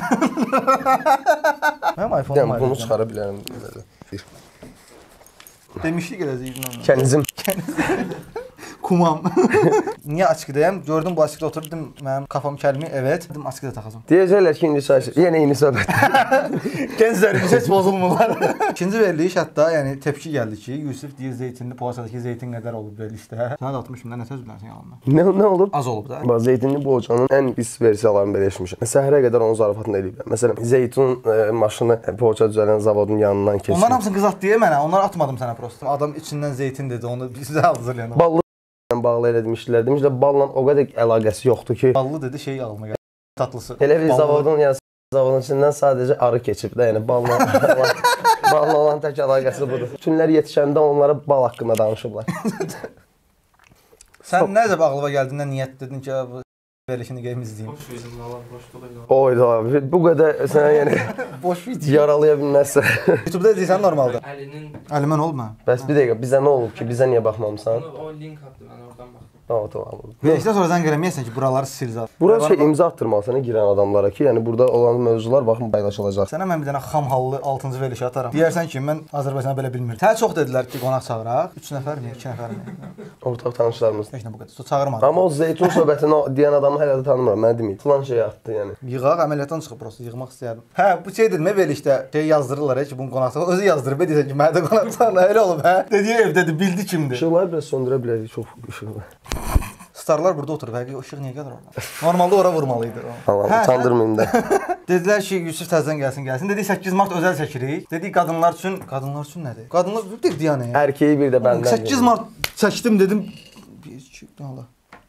Speaker 1: Benim iPhone'um var.
Speaker 3: Bunu çıxara bilərəm.
Speaker 1: Demişdik eləzəyik.
Speaker 3: Kənizim.
Speaker 1: Kumam. Niye açıqdayım? Gördüm bu açıqda oturub dedim mənim kafam kəlmi. Evet. Dedim açıqda taxacam.
Speaker 8: Deyəcəklər ki, indi sayısı. Yenə eyni söhbət.
Speaker 1: Gənclərimiz heç bozulmurlar. İkinci veriliş hətta yəni tepki gəldi ki, Yusif deyir zeytinli poğaçadakı zeytin qədər olub verilişdə. Sənə də 60 mindən nə söz bilərsən yalandan?
Speaker 8: Nə olub?
Speaker 1: Az olub da.
Speaker 8: Bax, zeytinli poğaçanın ən pis versiyalarını belə eşitmişəm. Səhərə qədər onun zarafatını eləyiblər. Məsələn, zeytun maşını poğaça düzələn zavodun yanından keçir.
Speaker 1: Onların hamısını qız atdı deyə mənə. Onları atmadım sənə prosta. Adam içindən zeytin dedi, onu bizə hazırlayan.
Speaker 8: Ballı bağlı elə demişdilər. Demişlər balla o qədər əlaqəsi yoxdur ki.
Speaker 1: Ballı dedi şey ağlıma gəldi. Tatlısı.
Speaker 8: Elə bir zavodun zavodun içindən sadəcə arı keçib də, yəni balla olan tək əlaqəsi budur. Bütünlər yetişəndə onlara bal haqqında danışıblar.
Speaker 1: Sən nə zəb ağlıma gəldiyindən niyyət dedin ki, bu verilişini qeym izləyim.
Speaker 2: Boş verin, Allah boşluq elə.
Speaker 8: Oyda abi, bu qədər sənə yəni
Speaker 1: boş video
Speaker 8: yaralaya bilməzsə.
Speaker 1: YouTube-da izləyirsən normalda. Əlimən olma.
Speaker 8: Bəs bir dəqiqə, bizə nə olub ki, bizə niyə baxmamısan?
Speaker 2: O link attı, mən oradan baxdım.
Speaker 8: Tamam.
Speaker 1: Verilişdən sonra zəng eləməyəsən ki, buraları sil zat.
Speaker 8: Bura imza attırmalısan girən adamlara ki, yəni burada olan mövzular baxın paylaşılacaq.
Speaker 1: Sənə mən bir dənə xam hallı 6-cı verilişi atarım. Deyərsən ki, mən Azərbaycanı belə bilmirdim. Sənə çox dedilər ki, qonaq çağıraq. 3 nəfərmi, 2 nəfərmi?
Speaker 8: Ortaq tanışlarımız.
Speaker 1: Heç nə bu qədər. Çağırmadım.
Speaker 8: Amma o zeytun söhbətini deyən adamı hələ də tanımıram. Mən deməyim. Falan şey atdı yəni.
Speaker 1: Yığaq əməliyyatdan çıxıb prosta yığmaq istəyərdim. Hə, bu şey dedim, verilişdə şey yazdırırlar ki, bunu qonaq çağır. Özü yazdırıb deyirsən ki, mənə də qonaq çağır. Elə olub, hə? Dediyi evdədir, bildi kimdir.
Speaker 8: İşıqları biraz söndürə bilərik, çox işıq var.
Speaker 1: Starlar burada oturub, həqiqi o işıq niyə gəlir orada? Normalda ora vurmalıydı.
Speaker 8: Allah, utandırmayım da.
Speaker 1: Dedilər ki, Yusuf təzədən gəlsin. Dedik 8 mart özəl çəkirik. Dedik qadınlar üçün nədir? Qadınlar dedi yəni.
Speaker 8: Erkeği bir də bəndən.
Speaker 1: 8 mart çəkdim dedim. Allah.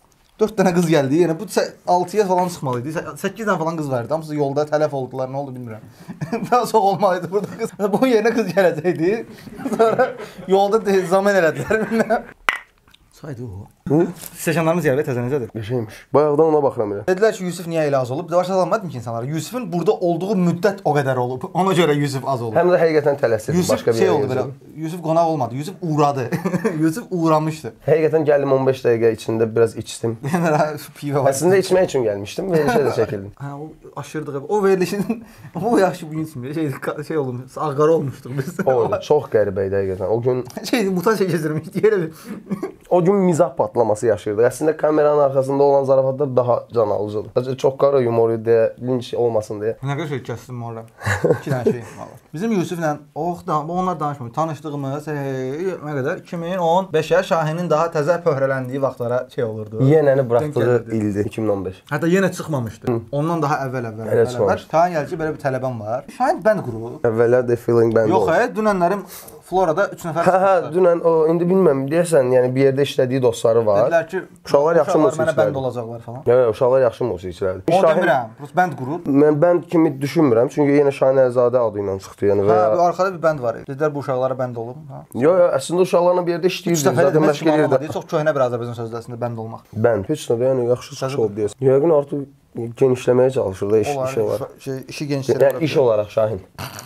Speaker 1: 4 dənə qız gəldi. Yəni bu 6-ya falan çıxmalıydı. 8 dənə falan qız vardı. Hamısı yolda tələf oldular. Nə oldu bilmirəm. Daha çox olmalıydı burada qız. Bu yerinə qız gələcəkdi. Sonra yolda zaman elədilər bilmirəm. Saydı o. Seçenlərimiz yerdə təzə necədir?
Speaker 8: Qəşəngmiş. Bayaqdan ona baxıram elə.
Speaker 1: Dedilər ki, Yusuf niyə elə az olub? Başa salmadım ki insanlara. Yusufun burada olduğu müddət o qədər olub. Ona görə Yusuf az olub.
Speaker 8: Həm də həqiqətən tələsirdim başqa bir yerə.
Speaker 1: Oldu belə. Yusuf qonaq olmadı. Yusuf uğradı. Yusuf uğramışdı.
Speaker 8: Həqiqətən gəldim 15 dəqiqə içində biraz içdim.
Speaker 1: Pivə var.
Speaker 8: Əslində içmək üçün gəlmişdim. Verilişə də çəkildim.
Speaker 1: Hə, o aşırdıq. O verilişin o yaxşı bu gün şey olmuş. Ağqara olmuşduq biz.
Speaker 8: O çox qəribə idi həqiqətən. O gün
Speaker 1: mutasiya keçirmişdik elə bir.
Speaker 8: O gün mizah patlaması yaşayırdıq. Əslində kameranın arxasında olan zarafatlar daha can alıcıdır. Çox qara yumor deyə, linç olmasın deyə.
Speaker 1: Nə qədər şey kəsdim orada. 2 dənə şey var. Bizim Yusufla onlar danışmır. Tanışdığımız nə qədər 2015-ə Şahinin daha təzə pöhrələndiyi vaxtlara şey olurdu.
Speaker 8: Yenəni buraxdığı ildir 2015.
Speaker 1: Hətta yenə çıxmamışdı. Ondan daha əvvəl. Şahin gəldi ki, belə bir tələbəm var. Şahin bənd qurub.
Speaker 8: Əvvəllər The Feeling bənd oldu.
Speaker 1: Yox, dünənlərim Florada 3 nəfər.
Speaker 8: Hə, dünən o indi bilmirəm, deyəsən, yəni bir yerdə işlədiyi dostları var.
Speaker 1: Dedilər ki,
Speaker 8: uşaqlar yaxşı musiqiçilərdir.
Speaker 1: Mənə bənd olacaqlar falan.
Speaker 8: Yox, uşaqlar yaxşı musiqiçilərdir.
Speaker 1: O demirəm, bənd qurub.
Speaker 8: Mən bənd kimi düşünmürəm, çünki yenə Şahin Əlizadə adı ilə çıxdı, yəni və
Speaker 1: hə, arxada bir bənd var. Dedilər bu uşaqlara bənd olub, hə.
Speaker 8: Yox, əslində uşaqlarla bir yerdə işləyirdi, zaten məşq edirdi.
Speaker 1: Çox köhnə bir Azərbaycan sözlərində bənd olmaq.
Speaker 8: Bənd, heç nə, yəni yaxşı çıxış oldu deyəsən. Yəqin artıq genişləməyə çalışır da işi var.
Speaker 1: İşi genişləmək.
Speaker 8: Yəni iş olaraq Şahin.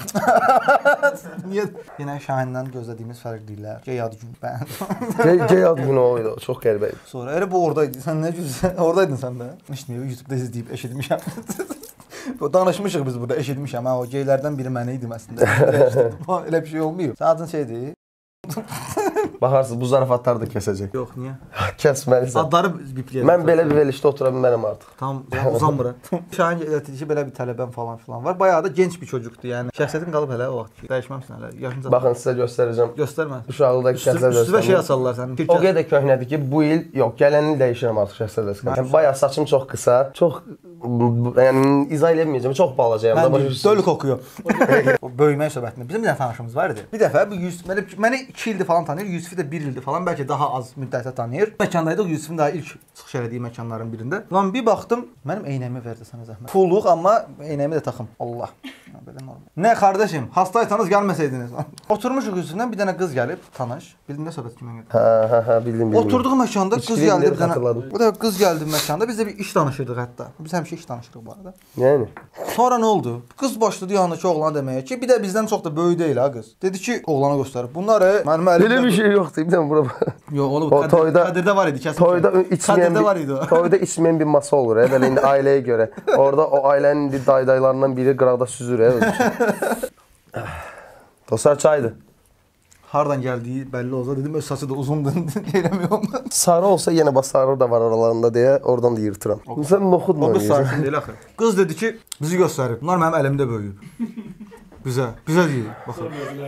Speaker 1: Niyə? Yenə Şahindən gözlədiyimiz fərqlilər. Gey ad günü bənd.
Speaker 8: Gey ad günü o idi, çox qəribə idi.
Speaker 1: Sonra elə bu oradaydı. Sən nə güzel, oradaydın sən də. İşləmir, YouTube-da izləyib eşitmişəm. Danışmışıq biz burada, eşitmişəm. Ha, o geylərdən biri mən idim əslində. Elə bir şey olmuyor. Sən adın şeydir.
Speaker 8: Baxarsınız, bu zarafatları da kəsəcək.
Speaker 1: Yox, niyə?
Speaker 8: Kəsməlisən.
Speaker 1: Adları bipləyəcək.
Speaker 8: Mən belə bir verilişdə otura bilmərəm artıq.
Speaker 1: Tam uzanmıram. Şahin elətdiyi belə bir tələbəm falan filan var. Bayağı da genç bir çocukdur yəni. Şəxsiyyətin qalıb hələ o vaxt ki. Dəyişməmsən hələ. Yaşınca.
Speaker 8: Baxın sizə göstərəcəm.
Speaker 1: Göstərmə.
Speaker 8: Uşaqlıqdakı şəxsiyyət
Speaker 1: Üstüvə şey asarlar sənin.
Speaker 8: O qədər köhnədir ki, bu il yox, gələn il dəyişirəm artıq şəxsiyyət əsas. Yəni bayağı saçım çox qısa, çox yəni izah eləyə bilməyəcəm, çox balacayam da başa düşürsünüz.
Speaker 1: Dölük oxuyor. O böyümək söhbətində bizim bir dənə tanışımız var idi. Bir dəfə bu Yusuf məni 2 ildir falan tanıyır, Yusufu da 1 ildir falan, bəlkə daha az müddətə tanıyır. Məkandaydı, Yusufun daha ilk çıxış elədiyi məkanların birində. Lan bir baxdım, mənim eynəyimi verdi sənə zəhmət. Pulluq, amma eynəyimi də taxım. Allah. Belə normal. Nə qardaşım, hastaysanız gəlməsəydiniz. Oturmuşuq Yusufla, bir dənə qız gəlib, tanış. Bildin nə söhbət kimə gəldi?
Speaker 8: Hə, bildim.
Speaker 1: Oturduğu məkanda qız gəldi bir dənə. O da qız gəldi məkanda, biz də bir iş danışırdıq hətta. Biz həmişə iş danışırıq bu arada.
Speaker 8: Yəni.
Speaker 1: Sonra nə oldu? Qız başladı yanındakı oğlana deməyə ki, bir də bizdən çox da böyük deyil ha qız. Dedi ki, oğlana göstərib. Bunları mənim əlimdə.
Speaker 8: Belə bir şey yoxdur. Bir dənə bura.
Speaker 1: Yox, oğlum, Qədirdə var idi, kəsin.
Speaker 8: Toyda içməyən var idi. Toyda içməyən bir masa olur, belə indi ailəyə görə. Orada o ailənin indi daylarından biri qıraqda süzür, Dostlar çaydır.
Speaker 1: hardan gəldiyi bəlli olsa dedim öz saçı da uzundur eləmiyorum.
Speaker 8: Sarı olsa yenə bax sarı da var aralarında deyə oradan da yırtıram. Sən noxudla
Speaker 1: O qız
Speaker 8: yeyirsən.
Speaker 1: sarışın deyil axı. Qız dedi ki, bizi göstərib. Bunlar mənim əlimdə böyüyüb. Bizə deyir. Baxın.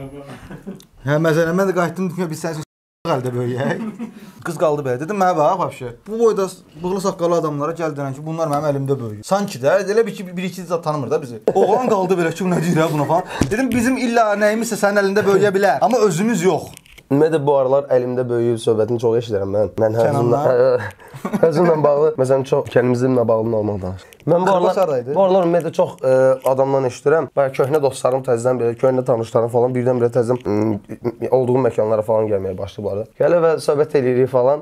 Speaker 1: Hə, məsələn mən də qayıtdım dedim ki, biz sənin əldə böyüyək. Qız qaldı belə. Dedim mənə bax, vəbşə. Bu boyda bığlı saqqallı adamlara gəl deyən ki, bunlar mənim əlimdə böyüyüb. Sanki də elə bir ki, bir-iki zat tanımır da bizi. Oğlan qaldı belə ki, nə deyir buna falan. Dedim bizim illa nəyimizsə sənin əlində böyüyə bilər, amma özümüz yox.
Speaker 8: Ümumiyyətlə bu aralar əlimdə böyüyüb söhbətini çox eşidirəm mən. Mən özümlə bağlı, məsələn çox kəndimizlə bağlı normal danışıram. Mən bu aralar ümumiyyətlə çox adamdan eşidirəm. Bayağı köhnə dostlarım təzədən belə, köhnə tanışlarım falan birdən-birə təzədən olduğum məkanlara falan gəlməyə başladılar. Gələ və söhbət eləyirik falan.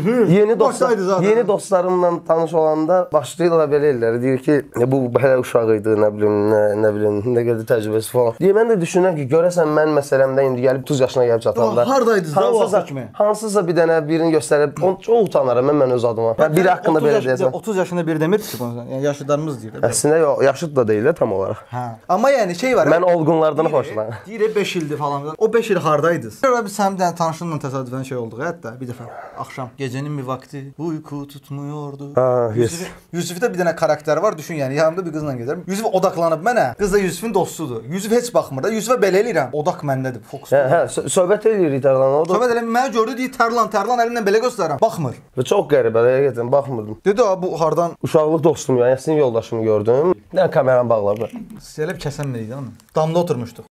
Speaker 8: Yeni dostlarımla tanış olanda başlayırlar belə ellər. Deyir ki, bu hələ uşaq idi, nə bilim, nə qədər təcrübəsi falan. Deyə mən də düşünürəm ki, görəsən mən məsələmdə indi gəlib 30 yaşına gəlib çatanda
Speaker 1: hardaydınız da o vaxt kimi?
Speaker 8: Hansısa bir dənə birini göstərib, çox utanıram mən öz adıma. Yəni biri haqqında belə deyəsən.
Speaker 1: 30 yaşında biri demir ki, yəni yaşlılarımız deyir.
Speaker 8: Əslində yox, yaşlı da deyil tam olaraq.
Speaker 1: Hə. Amma yəni şey var.
Speaker 8: Mən olğunlardan xoşlanıram.
Speaker 1: Deyir 5 ildir falan. O 5 il hardaydınız? Sonra biz sənin bir dənə tanışınla təsadüfən şey olduq hətta bir dəfə axşam gecənin bir vaxtı uyku tutmuyordu. Yusufda bir dənə karakter var, düşün yəni yanımda bir qızla gedirəm. Yusuf odaqlanıb mənə. Qız da Yusufun dostudur. Yusuf heç baxmır da. Yusufa belə eləyirəm. Odaq məndədir. Fokus.
Speaker 8: Hə, söhbət eləyirik Tərlan. O da
Speaker 1: söhbət elə mənə gördü deyir Tərlan əlimlə belə göstərirəm. Baxmır.
Speaker 8: Və çox qəribədir, həqiqətən baxmırdım.
Speaker 1: Dedi bu hardan
Speaker 8: uşaqlıq dostum ya, sinif yoldaşımı gördüm. Nə kameram bağladı.
Speaker 1: Elə bir kəsən nə idi onu? Damda oturmuşduq.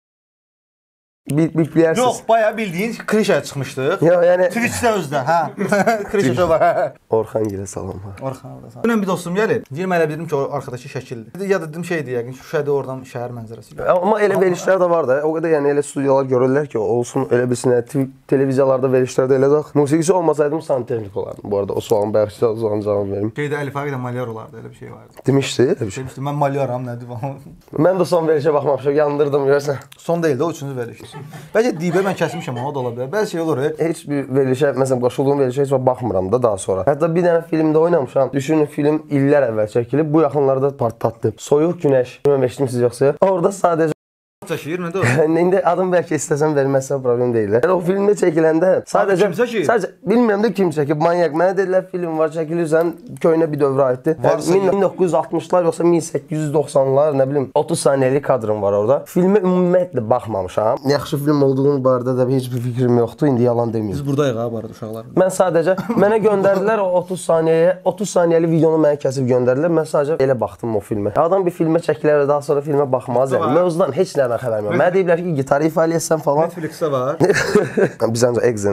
Speaker 8: Bilirsiniz.
Speaker 1: Yox, bayağı bildiyin Krişaya çıxmışdıq.
Speaker 8: Yox, yəni
Speaker 1: Twitch-də özdə, hə. Krişa var.
Speaker 8: Orxan gilə salam var.
Speaker 1: Orxan da salam. Dünən bir dostum gəlib. Deyir mən elə bildim ki, o arkadaşı şəkildir. Ya dedim şeydir yəqin ki, Şuşada oradan şəhər mənzərəsi.
Speaker 8: Amma elə verilişlər də var da. O qədər yəni elə studiyalar görürlər ki, olsun elə bilsinə televiziyalarda verilişlərdə elə də. Musiqisi olmasaydım santexnik olardım. Bu arada o sualın bayaq cavab verim.
Speaker 1: Şeydə Əlif Əqi də malyar olardı, elə bir şey vardı.
Speaker 8: Demişdi, elə bir şey.
Speaker 1: Demişdi, mən malyaram, nədir falan.
Speaker 8: Mən də son verilişə baxmamışam, yandırdım görsən.
Speaker 1: Son deyildi, o üçüncü veriliş. Bəlkə dibə mən kəsmişəm, o da ola bilər. Bəzi şey olur.
Speaker 8: Heç bir verilişə, məsələn, qoşulduğum verilişə heç vaxt baxmıram da daha sonra. Hətta bir dənə filmdə oynamışam. Düşünün, film illər əvvəl çəkilib, bu yaxınlarda partlatdı. Soyuq günəş. Bilməm eşitmisiniz yoxsa? Orada sadəcə
Speaker 1: çəkir, məndə o.
Speaker 8: İndi adım bəlkə istəsəm verməzsə problem deyil. Yəni o filmdə çəkiləndə sadəcə bilmirəm də kim çəkib, manyak. Mənə dedilər film var, çəkilirsən, köhnə bir dövrə aiddir. 1960-lar yoxsa 1890-lar, nə bilim, 30 saniyəlik kadrım var orada. Filmə ümumiyyətlə baxmamışam. Yaxşı film olduğu barədə də heç bir fikrim yoxdur, indi yalan deməyim.
Speaker 1: Biz buradayıq ha, bu arada uşaqlar.
Speaker 8: Mən sadəcə mənə göndərdilər o 30 saniyəlik videonu mənə kəsib göndərdilər. Mən sadəcə elə baxdım o filmə. Adam bir filmə çəkilər və daha sonra filmə baxmaz yəni. Mövzudan heç nə xəbərim yox. Mənə deyiblər ki, gitarı ifa eləyəsən falan.
Speaker 1: Netflix-də var.
Speaker 8: Biz ancaq Exxon.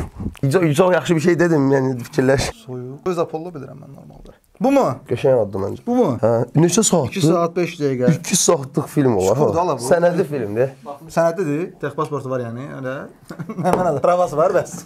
Speaker 8: Çox yaxşı bir şey dedim, yəni fikirləş.
Speaker 1: Soyuq. Öz Apollo bilirəm mən normalda. Bu mu?
Speaker 8: Qəşəng addı məncə.
Speaker 1: Bu mu?
Speaker 8: Hə, neçə saatdır?
Speaker 1: 2 saat 5 dəqiqə.
Speaker 8: 2 saatlıq film olar. Sənədli filmdir.
Speaker 1: Sənədlidir. Tək pasportu var yəni, elə. Həmin adam. Pravası var bəs.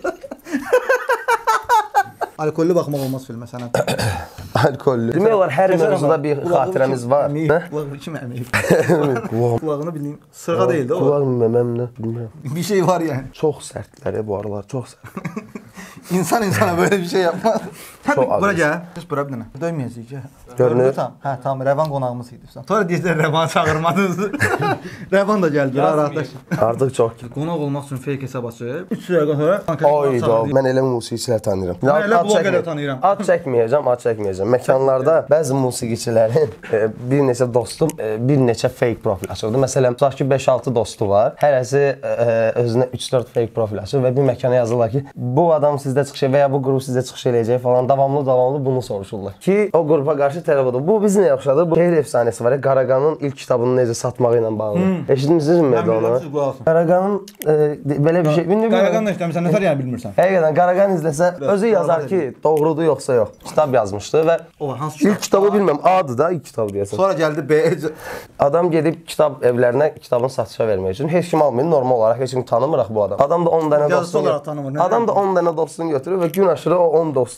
Speaker 1: Alkollü baxmaq olmaz filmə sənət.
Speaker 8: Alkollü. Demək olar hər mövzuda bir xatirəmiz var.
Speaker 1: Qulağı kim əməyib? Qulağını bileyim. Sırğa deyildi o.
Speaker 8: Qulağım məmlə bilmirəm.
Speaker 1: Bir şey var yəni.
Speaker 8: Çox sərtlər bu aralar, çox sərt.
Speaker 1: İnsan insana böyle bir şey yapmaz. Hadi bura gəl. Biz bura bir dənə. Döyməyəcəyik ya.
Speaker 8: Görünür.
Speaker 1: Hə, tamam. Rəvan qonağımız idi. Sonra deyirlər Rəvan çağırmadınız. Rəvan da gəldi, rahatlaşın.
Speaker 8: Artıq çox.
Speaker 1: Qonaq olmaq üçün fake hesab açıb. 3 dəqiqə sonra
Speaker 8: Ayda, mən elə musiqiçilər tanıyıram.
Speaker 1: Mən elə bloqerlər tanıyıram.
Speaker 8: Ad çəkməyəcəm. Məkanlarda bəzi musiqiçilərin bir neçə dostum bir neçə fake profil açırdı. Məsələn, tutaq ki 5-6 dostu var. Hərəsi özünə 3-4 fake profil açır və bir məkana yazırlar ki, bu adam sizdə çıxış və ya bu qrup sizdə çıxış eləyəcək falan. Davamlı bunu soruşurlar. Ki o qrupa qarşı tələb odur. Bu bizi nə yaxşıdır? Bu şehir efsanəsi var ya, Qaraqanın ilk kitabını necə satmağı ilə bağlı. Eşitmisinizmi onu? Qaraqanın belə bir şey.
Speaker 1: Qaraqan da işləmirsən, nətər yəni bilmirsən?
Speaker 8: Həqiqətən Qaraqan izləsə özü yazar ki, doğrudur yoxsa yox. Kitab yazmışdı və ilk kitabı bilmirəm, adı da ilk kitab deyəsən.
Speaker 1: Sonra gəldi B.
Speaker 8: Adam gedib kitab evlərinə kitabını satışa vermək üçün heç kim almır. Normal olaraq heç kim tanımırıq bu adam. Adam da 10 dənə dostunu. Adam da 10 dənə dostunu götürür və gün aşırı o 10 dostu gedir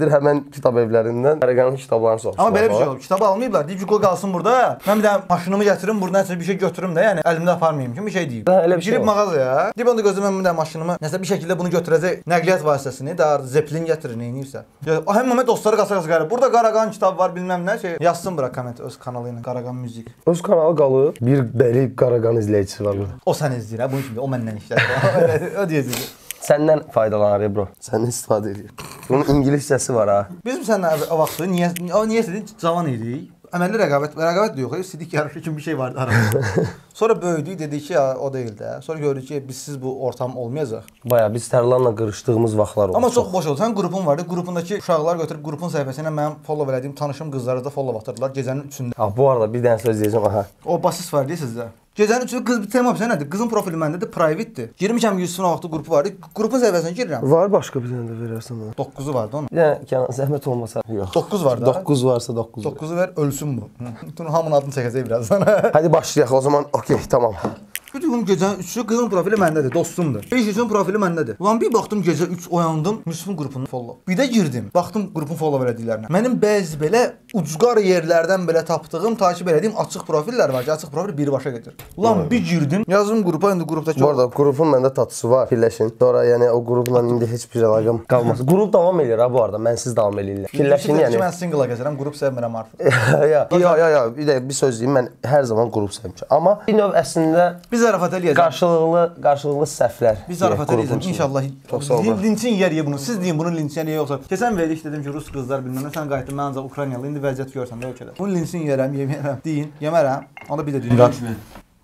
Speaker 8: Gəlir həmən kitab evlərindən Qaraqanın kitablarını soruşurlar.
Speaker 1: Amma belə bir şey olub. Kitabı almayıblar. Deyib ki, qoy qalsın burada. Mən bir dənə maşınımı gətirim, buradan nəsə bir şey götürüm də, yəni əlimdə aparmayım kimi bir şey deyib.
Speaker 8: Elə bir şey
Speaker 1: girib mağazaya. Deyib onda gözüm mən bir dənə maşınımı nəsə bir şəkildə bunu götürəcək nəqliyyat vasitəsini, daha Zeppelin gətirir, nə edirsə. Həmin moment dostları qasa gəlir. Burada Qaraqan kitabı var, bilməm nə şey. Yazsın bura komment öz kanalı ilə Qaraqan Müzik.
Speaker 8: Öz kanalı qalıb. Bir dəli Qaraqan izləyicisi var burada.
Speaker 1: O sən izləyir ha, bunun kimi. O məndən işlər. O deyəcək.
Speaker 8: Səndən faydalanır bro. Səndən istifadə edir. Bunun ingiliscəsi var ha.
Speaker 1: Biz səninlə o vaxtı niyə cavan idik? Əməlli rəqabət də yox, sidik yarışı kimi bir şey vardı aramızda. Sonra böyüdük, dedik ki, ya, o deyil də. Sonra gördük ki, bizsiz bu ortam olmayacaq.
Speaker 8: Baya biz Tərlanla qırışdığımız vaxtlar oldu.
Speaker 1: Amma çox boş oldu. Sənin qrupun vardı. Qrupundakı uşaqlar götürüb qrupun səhifəsinə mənim follow elədiyim tanışım qızları da follow atırdılar gecənin 3-ündə.
Speaker 8: Ha, bu arada bir dənə söz deyəcəm, aha.
Speaker 1: O basis var deyə sizdə. Gecənin 3-ü qız bir tema nədir? Qızın profili məndədir, private'dir. Girmişəm Yusufun o vaxtı qrupu vardı. Qrupun səhifəsinə girirəm.
Speaker 8: Var başqa bir dənə də verərsən ona.
Speaker 1: 9-u vardı onun.
Speaker 8: Bir dənə Kənan zəhmət olmasa. Yox.
Speaker 1: 9 var da.
Speaker 8: 9 varsa 9.
Speaker 1: 9-u ver, ölsün bu. Bütün hamının adını çəkəcək birazdan.
Speaker 8: Hadi başlayaq o zaman. Okey, tamam.
Speaker 1: Bütün gün gecənin 3-ü qızın profili məndədir, dostumdur. Beşincinin profili məndədir. Ulan bir baxdım gecə 3 oyandım, Yusufun qrupunu follow. Bir də girdim. Baxdım qrupun follow elədiklərinə. Mənim bəzi belə ucqar yerlərdən belə tapdığım, takib elədiyim açıq profillər var ki, açıq profil birbaşa gedir. Ulan bir girdim, yazdım qrupa, indi qrupdakı
Speaker 8: Bu arada qrupun məndə tatlısı var. Birləşin. Sonra yəni o qrupla indi heç bir əlaqəm qalmaz. Qrup davam edir ha bu arada. Mənsiz davam eləyirlər. Birləşin yəni.
Speaker 1: Mən single gəzirəm, qrup sevmirəm artıq.
Speaker 8: Ya, bir söz deyim, mən hər zaman qrup sevmişəm. Amma bir növ əslində
Speaker 1: biz zarafat eləyəcəyik.
Speaker 8: Qarşılıqlı səhvlər.
Speaker 1: Biz zarafat eləyəcəyik. İnşallah. Linçin yer bunu. Siz deyin bunun linçin yer yoxsa. Keçən verildik dedim ki, rus qızlar bilməm nə, sən qayıtdın, mən ancaq Ukraynalı. İndi vəziyyət görsən də ölkədə. Bunun linçin yerəm, yemərəm, deyin, yemərəm. Onda bir də deyin.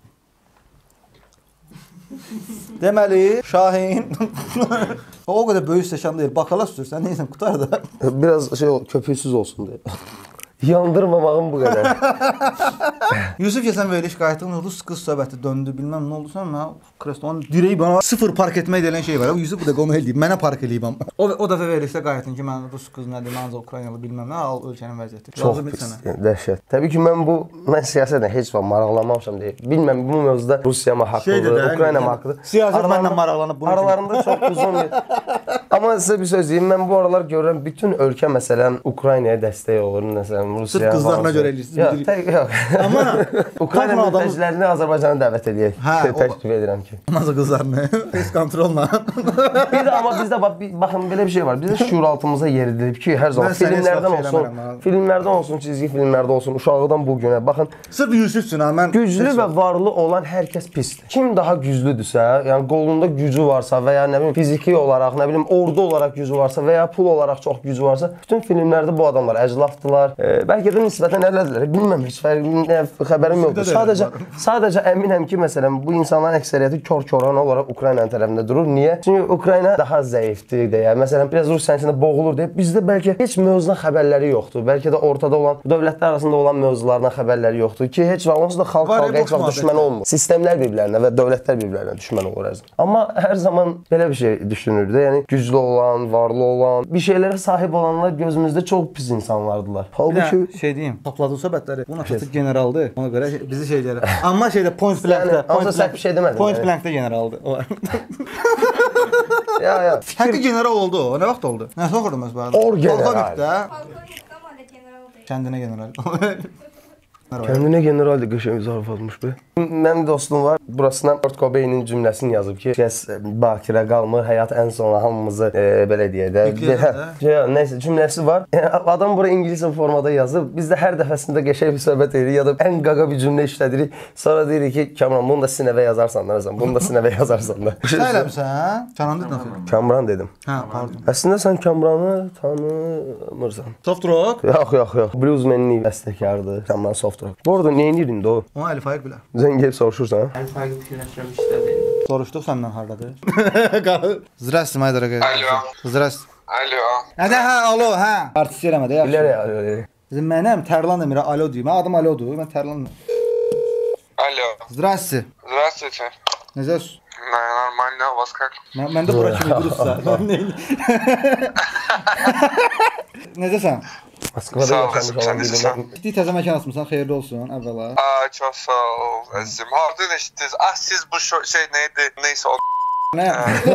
Speaker 1: Deməli, Şahin o qədər böyük stəkan deyil. Bakala sürsən, neysən, qutar da.
Speaker 8: Biraz köpüksüz olsun deyə. Yandırmamağım bu qədər.
Speaker 1: Yusuf keçən veriliş qayıtdığım rus qız söhbəti döndü, bilməm nə oldu sən mənə Krestonun direyi bana sıfır park etmək deyilən şey var. Yusuf bu da qonu eləyib, mənə park eləyib amma. O dəfə verilişdə qayıtdın ki, mən rus qız nədir, mən ancaq Ukraynalı bilməm nə, al ölkənin vəziyyəti.
Speaker 8: Çox pis, dəhşət. Təbii ki, mən siyasətlə heç vaxt maraqlanmamışam deyə. Bilməm bu mövzuda Rusiya mı haqlıdır, Ukrayna mı haqlıdır.
Speaker 1: Siyasət mənlə maraqlanıb bunu.
Speaker 8: Aralarında çox uzun bir. Amma sizə bir söz deyim, mən bu aralar görürəm bütün ölkə məsələn Ukraynaya dəstək olur, məsələn Rusiya.
Speaker 1: Sırf qızlarına görə eləyirsiniz.
Speaker 8: Yox.
Speaker 1: Amma
Speaker 8: Ukrayna mültəcilərini Azərbaycana dəvət eləyək. Təklif edirəm ki.
Speaker 1: Nazı qızlarını tez kontrolla.
Speaker 8: Bir də amma bizdə baxın belə bir şey var. Bizdə şuuraltımıza yeridilib ki, hər zaman filmlərdən olsun, cizgi filmlərdə olsun, uşaqlıqdan bu günə baxın.
Speaker 1: Sırf Yusuf üçün mən
Speaker 8: güclü və varlı olan hər kəs pisdir. Kim daha güclüdürsə, yəni qolunda gücü varsa və ya nə bilim fiziki olaraq, nə bilim ordu olaraq gücü varsa və ya pul olaraq çox gücü varsa, bütün filmlərdə bu adamlar əclafdılar. Bəlkə də nisbətən elədilər. Bilməm heç xəbərim yoxdur. Sadəcə əminəm ki, məsələn, bu insanların əksəriyyəti kör-körana olaraq Ukraynanın tərəfində durur. Niyə? Çünki Ukrayna daha zəifdir deyə, məsələn, biraz Rusiyanın içində boğulur deyə, bizdə bəlkə heç mövzudan xəbərləri yoxdur. Bəlkə də ortada olan, dövlətlər arasında olan mövzulardan xəbərləri yoxdur ki, heç vaxt onsuz da xalqa heç vaxt düşmən olmur. Sistemlər bir-birlərinə və dövlətlər bir-birlərinə düşmən olur hər zaman. Amma hər zaman belə bir şey düşünürdü də, yəni güclü olan, varlı olan, bir şeylərə sahib olanlar gözümüzdə çox pis insanlardılar. Halbuki
Speaker 1: şey deyim, topladığım söhbətləri bunun açığı generaldır. Ona görə bizi şey deyir. Amma şeydə point blankdə, point blankdə generaldır. O.
Speaker 8: Ya.
Speaker 1: Həqiqi general oldu o. Nə vaxt oldu? Nə oxurdum mən bu arada?
Speaker 8: Polkovnikdə.
Speaker 1: Kəndinə general.
Speaker 8: Kendine general de qəşəng zarafatmış be. Mənim dostum var. Burasına Kurt Cobain'in cümləsini yazıb ki, "Kəs bakirə qalmır, həyat ən sonra hamımızı belə deyə də." Nəysə cümləsi var. Adam bura ingiliscə formada yazıb. Biz də hər dəfəsində qəşəng bir söhbət edirik ya da ən qaqa bir cümlə işlədirik. Sonra deyirik ki, "Kamran, bunu da sinəvə yazarsan da, bunu da sinəvə yazarsan da."
Speaker 1: Nə eləmisən? Kamran dedin axı.
Speaker 8: Kamran dedim.
Speaker 1: Hə, pardon.
Speaker 8: Əslində sən Kamranı tanımırsan.
Speaker 1: Soft rock?
Speaker 8: Yox. Bluesman-in bəstəkardır. Kamran soft rock. Bu arada nə edirsən də o?
Speaker 1: Ona Əli Faiq bilər.
Speaker 8: Zəng gəlib soruşursan?
Speaker 2: Əli Faiq fikirləşirəm işlədir.
Speaker 1: Soruşduq səndən hardadır? Здравствуйте, мои дорогие.
Speaker 9: Алло.
Speaker 1: Здравствуйте.
Speaker 9: Алло.
Speaker 1: Alo, hə. Artist eləmədi, yaxşı.
Speaker 8: Bilərək.
Speaker 1: Mənim Tərlan Əmirə alo deyim. Mənim adım Alodur. Mən Tərlan.
Speaker 9: Алло.
Speaker 1: Здравствуйте.
Speaker 9: Здравствуйте.
Speaker 1: Necəsiz?
Speaker 9: Нормально, у вас как?
Speaker 1: Məndə bura kimi durursa. Necəsən?
Speaker 8: Moskvada yaşamış olan bilinən.
Speaker 1: Ciddi təzə məkan açmısan, xeyirli olsun əvvəla.
Speaker 9: Çok sağ ol Əzizim. Hardan eşitdiniz? Siz bu şey neydi? Neyse o
Speaker 1: Nə?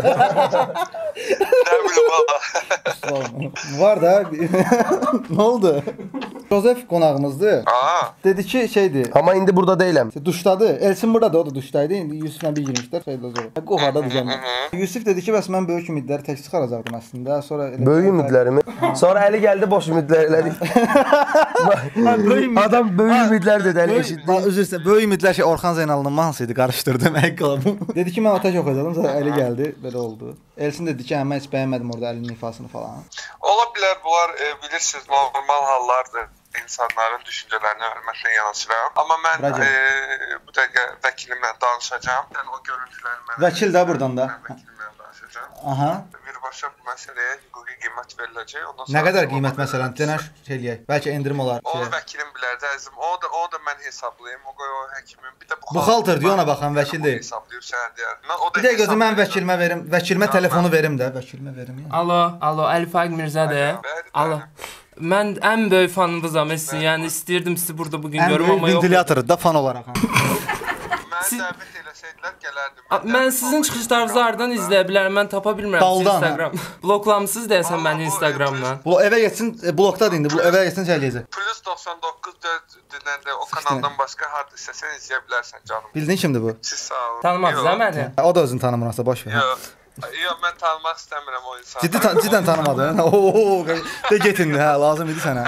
Speaker 9: Nə bilim valla.
Speaker 1: Var da. Nə oldu? Josef qonağımızdır.
Speaker 9: Aa.
Speaker 1: Dedi ki şeydir.
Speaker 8: Amma indi burada deyiləm.
Speaker 1: Duşdadır. Elçin buradadır, o da duşdaydı. İndi Yusuf'la bir girmişlər, şeydə zor. Qoxarda düzəlmir. Yusuf dedi ki, bəs mən böyük ümidləri tək çıxaracaqdım əslində. Sonra
Speaker 8: Böyük ümidlərimi. Sonra Əli gəldi boş ümidlər elədi. Adam böyük ümidlər dedi, Əli eşitdi.
Speaker 1: Üzr istəyirəm. Böyük ümidlər şey Orxan Zeynalının hansı idi? Qarışdırdım əqqalımı. Dedi ki, mən atəş oxuyacaqdım, sonra Əli gəldi, belə oldu. Elçin dedi ki, mən heç bəyənmədim orada Əlinin ifasını falan.
Speaker 9: Ola bilər bunlar bilirsiniz normal hallardır. İnsanların düşüncələrini hörmətlə yanaşıram. Amma mən bu dəqiqə vəkilimlə danışacağam. Yəni o görüntüləri mənə...
Speaker 1: Vəkil də buradan da.
Speaker 9: Vəkilimlə danışacağam.
Speaker 1: Aha.
Speaker 9: Birbaşa bu məsələyə hüquqi qiymət veriləcək.
Speaker 1: Nə qədər qiymət məsələn? Denən şey eləyək. Bəlkə endirim olar.
Speaker 9: Onu vəkilim bilər də əzizim. O da mən hesablayım. O qoy o həkimin bir də
Speaker 1: buxalter diyor ona baxan vəkil deyil.
Speaker 9: Hesablayır sən deyər.
Speaker 1: Bir də gözü mən vəkilimə verim. Vəkilimə telefonu verim də. Vəkilimə verim yəni.
Speaker 10: Alo, Əli Faiq Mirzədir. Alo. Mən ən böyük fanınızam sizin. Yəni istəyirdim sizi burada bu gün görüm amma yox.
Speaker 1: Ventilatorı da fan olaraq.
Speaker 9: Mən dəvət eləsəydilər gələrdim.
Speaker 10: Mən sizin çıxışlarınızı hardan izləyə bilərəm? Mən tapa bilmirəm Instagram. Bloklamısınız deyəsən məni Instagramdan.
Speaker 1: Bu evə getsin, blokdadır indi. Bu evə getsin çələyəcək.
Speaker 9: Plus 99 dinləndə o kanaldan başqa harda istəsən izləyə bilərsən canım.
Speaker 1: Bildin kimdir bu?
Speaker 9: Siz sağ olun.
Speaker 10: Tanımaqsınız məni?
Speaker 1: O da özünü tanımırsa boş ver.
Speaker 9: Yox, mən tanımaq istəmirəm o insanı.
Speaker 1: Cidden tanımadın. Oo, de getin, hə, lazım idi sənə.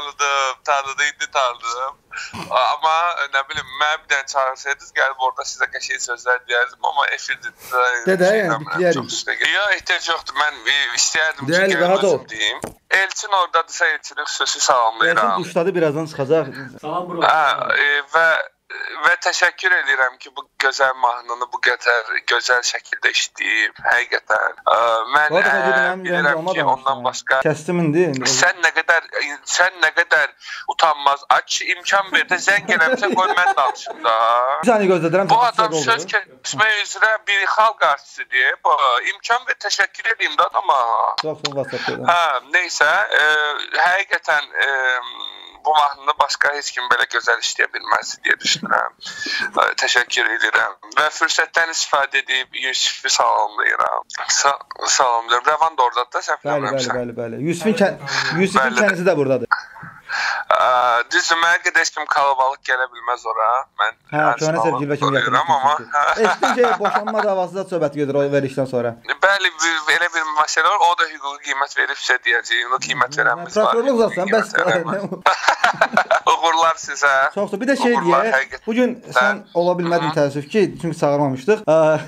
Speaker 9: Tanıdım. Amma nə bilim, mən bir dənə çağırsaydınız, gəlib orada sizə qəşəng sözlər deyərdim, amma efirdə
Speaker 1: Dedə, yəni bitləyərik.
Speaker 9: Yox, ehtiyac yoxdur. Mən istəyərdim ki, gəlməzim deyim. Elçin oradadırsa Elçini xüsusi salamlayıram.
Speaker 1: Elçin duşdadı, birazdan çıxacaq.
Speaker 2: Salam bro.
Speaker 9: Və təşəkkür edirəm ki, bu gözəl mahnını bu qədər gözəl şəkildə işləyib. Həqiqətən. Mən bilirəm ki, ondan başqa sən nə qədər utanmaz, aç imkan ver də zəng eləmsə qoy mən danışım da.
Speaker 1: Bir saniyə gözlədirəm.
Speaker 9: Bu adam söz keçmək üzrə bir xalq artistidir. İmkan ver, təşəkkür edeyim də adama. Neysə, həqiqətən bu mahnını başqa heç kim belə gözəl işləyə bilməz deyə düşünürəm. Təşəkkür edirəm. Və fürsətdən istifadə edib Yusufu salamlayıram. Salamlayıram. Rəvan da oradadır da, səhv eləmirəmsən.
Speaker 1: Bəli. Yusufun kəndisi də buradadır.
Speaker 9: Düzdür, mənə qədər heç kim kalabalıq gələ bilməz ora. Mən
Speaker 1: köhnə sevgili vəkil gətirəm, amma... Eşitdim ki, boşanma davası da söhbət gedir o verilişdən sonra.
Speaker 9: Bəli, elə bir məsələ var, o da hüquqi qiymət verib sizə deyəcəyim, o qiymət verəmiz var.
Speaker 1: Prokurorluq zaten, bəs...
Speaker 9: Uğurlar sizə.
Speaker 1: Çoxdur, bir də şey deyək, bugün sən ola bilmədin təəssüf ki, çünki çağırmamışdıq.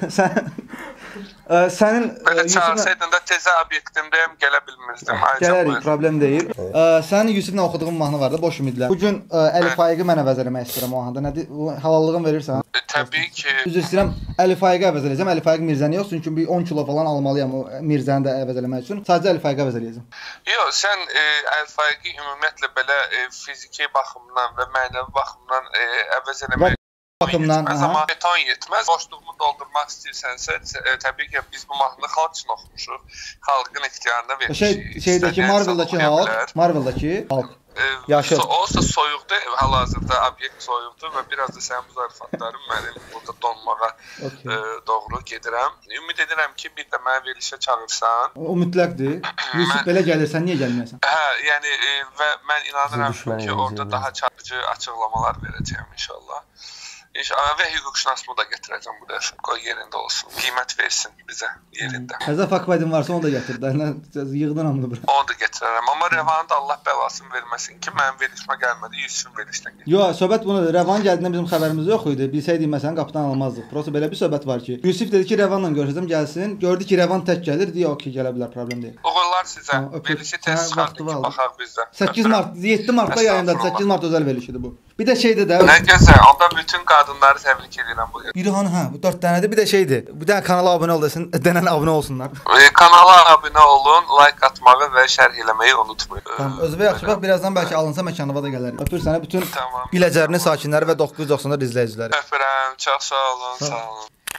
Speaker 1: Sənin
Speaker 9: belə çağırsaydın da tezə obyektimdəyəm, gələ bilmirdim.
Speaker 1: Gələrik, problem deyil. Sənin Yusufla oxuduğun mahnı var da, Boş Ümidlər. Bugün Əli Faiqi mən əvəz eləmək istəyirəm o mahnıda. Nədir? Halallığın verirsən?
Speaker 9: Təbii ki.
Speaker 1: Üzr istəyirəm, Əli Faiqi əvəz eləyəcəm. Əli Faiq Mirzəni yox, çünki bir 10 kilo falan almalıyam o Mirzəni də əvəz eləmək üçün. Sadəcə Əli Faiqi əvəz eləyəcəm.
Speaker 9: Yox, sən Əli Faiqi ümumiyyətlə belə fiziki baxımdan və mənəvi baxımdan əvəz eləmək yetməz, amma beton yetməz. Boşluğumu doldurmaq istəyirsənsə, təbii ki, biz bu mahnını xalq üçün oxumuşuq. Xalqın ixtiyarına vermişik.
Speaker 1: Şeydəki Marveldakı xalq. Yaşıl.
Speaker 9: Olsa soyuqdur, hal-hazırda obyekt soyuqdur və biraz da sənin bu zarafatların mənim burada donmağa doğru gedirəm. Ümid edirəm ki, bir də mənə verilişə çağırsan.
Speaker 1: O mütləqdir. Yusuf belə gəlirsən, niyə gəlməyəsən?
Speaker 9: Hə, yəni və mən inanıram ki, orada daha çarpıcı açıqlamalar verəcəyəm inşallah. Və hüquqşünasımı da gətirəcəm bu dəfə. Qoy yerində olsun. Qiymət versin bizə yerində.
Speaker 1: Həzə fakvaydın varsa onu da gətir. Yığdın hamını bura.
Speaker 9: Onu da gətirərəm. Amma Rəvanı da Allah bəlasını verməsin ki, mənim verilişmə gəlmədi, Yusufun verilişdən gəlir.
Speaker 1: Yox, söhbət bunadır. Rəvan gəldiyindən bizim xəbərimiz yox idi. Bilsəydik məsələn qapıdan almazdıq. Prosta belə bir söhbət var ki, Yusuf dedi ki, Rəvanla görüşəcəm, gəlsin. Gördü ki, Rəvan tək gəlir, deyə okey gələ bilər, problem deyil.
Speaker 9: Uğurlar sizə. Verilişi tez çıxartdıq ki, baxaq bizdə.
Speaker 1: 8 mart, 7 martda yayındadır. 8 mart özəl verilişidir bu. Bir də şeydir də.
Speaker 9: Nə gözəl. Onda bütün qadınları təbrik edirəm bu gün.
Speaker 1: Biri hanı, hə, bu 4 dənədir. Bir də şeydir. Bir dənə kanala abunə ol desin, denən abunə olsunlar.
Speaker 9: Kanala abunə olun, like atmağı və şərh eləməyi unutmayın.
Speaker 1: Tamam, özünə yaxşı bax, birazdan bəlkə alınsa məkanına da gələrəm. Öpür sənə bütün Biləcərini sakinləri və 990 izləyiciləri.
Speaker 9: Öpürəm, çox sağ olun, sağ olun.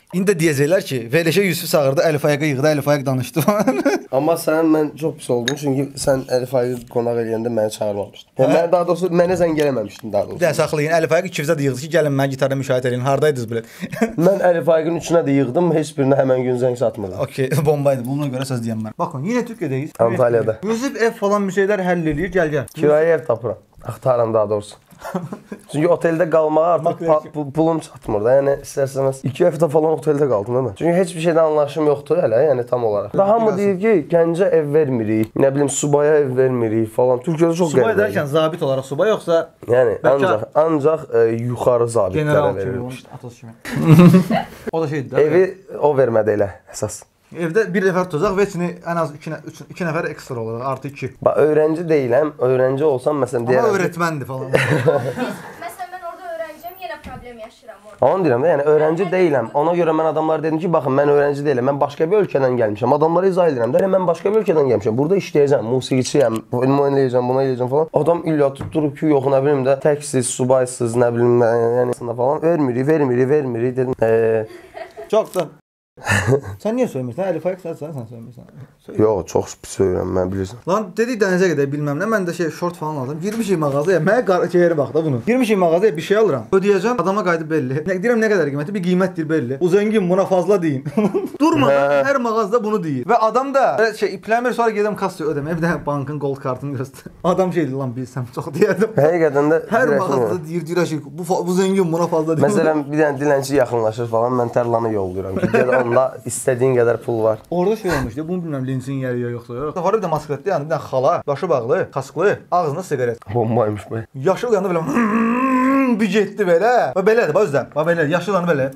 Speaker 1: İndi də deyəcəklər ki, Veleşə Yusif çağırdı, Əlif Ayaqı yığdı, Əlif Ayaq danışdı falan.
Speaker 8: Amma sən mən çox pis oldum çünki sən Əlif Ayaqı qonaq eləyəndə məni çağırmamışdın. Yəni mən daha doğrusu mənə zəng eləməmişdin daha doğrusu.
Speaker 1: Də saxlayın, Əlif Ayaq ikimizə də yığdı ki, gəlin mən gitarda müşahidə edin. Hardaydınız bilet?
Speaker 8: Mən Əlif Ayaqın üçünə də yığdım, heç birinə həmin gün zəng satmadım.
Speaker 1: Okey, bombaydı. Buna görə söz deyəm mən. Baxın, yenə Türkiyədəyiz.
Speaker 8: Antalyada.
Speaker 1: Yusif ev falan bir şeylər həll eləyir, gəl.
Speaker 8: Kirayə ev tapıram. Axtarıram daha doğrusu. Çünki oteldə qalmağa artıq pulum çatmır da. Yəni istərsəniz 2 həftə falan oteldə qaldım mən. Çünki heç bir şeydən anlaşım yoxdur hələ, yəni tam olaraq. Və hamı deyir ki, gəncə ev vermirik, nə bilim subaya ev vermirik falan. Türkiyədə çox qəribə.
Speaker 1: Subay dərkən zabit olaraq subay yoxsa
Speaker 8: yəni ancaq yuxarı zabitlərə verilmiş.
Speaker 1: Atos kimi. O da şeydir də.
Speaker 8: Evi o vermədi elə əsas.
Speaker 1: Evdə bir nəfər tutacaq və içini ən az 2 nəfər ekstra olur, artı 2.
Speaker 8: Bax, öyrənci deyiləm, öyrənci olsam məsələn deyərəm.
Speaker 1: Amma öyrətməndir falan.
Speaker 4: Məsələn, mən orada öyrəncəm, yenə problem yaşayıram orada.
Speaker 8: Onu deyirəm də, yəni öyrənci deyiləm. Ona görə mən adamlara dedim ki, baxın, mən öyrənci deyiləm, mən başqa bir ölkədən gəlmişəm. Adamlara izah edirəm də, mən başqa bir ölkədən gəlmişəm. Burada işləyəcəm, musiqiçiyəm, bunu eləyəcəm, bunu eləyəcəm falan. Adam illa tutturub ki, yox, nə bilim də, təksiz, subaysız, nə bilim, yəni falan vermirik dedim.
Speaker 1: Çoxdan. Sən niyə söyləmirsən? Əlif Ayaq sən söyləmirsən.
Speaker 8: Yox, çox pis söyləyirəm, mən bilirsən.
Speaker 1: Lan dedik dənizə qədər bilməm nə, mən də şort falan aldım. Girmişik mağazaya, mənə şeyləri bax da bunu. Girmişik mağazaya bir şey alıram. Ödəyəcəm, adama qayıdıb belli. Deyirəm nə qədər qiyməti? Bir qiymət deyir belli. Bu zəngin buna fazla deyin. Durmadan hər mağazada bunu deyir. Və adam da ipləmir, sonra gedirəm kassaya ödəməyə, bir də bankın gold kartını göstər. Adam şeydir lan bilsəm çox deyərdim.
Speaker 8: Həqiqətən də
Speaker 1: hər mağazada deyir ki, bu zəngin buna fazla deyin.
Speaker 8: Məsələn, bir dənə dilənçi yaxınlaşır falan, mən tərlanı yollayıram ki, gəl onda istədiyin qədər pul var.
Speaker 1: Orada şey olmuşdu, bunu bilmirəm lensin yeri yoxsa yox. Sonra bir də maskletli, yəni bir dənə xala, başı bağlı, kasklı, ağzında siqaret.
Speaker 8: Bombaymış bu.
Speaker 1: Yaşıl yanında belə bir getdi belə. Və belədir, bax özdən. Bax belə, yaşıl yanı belə.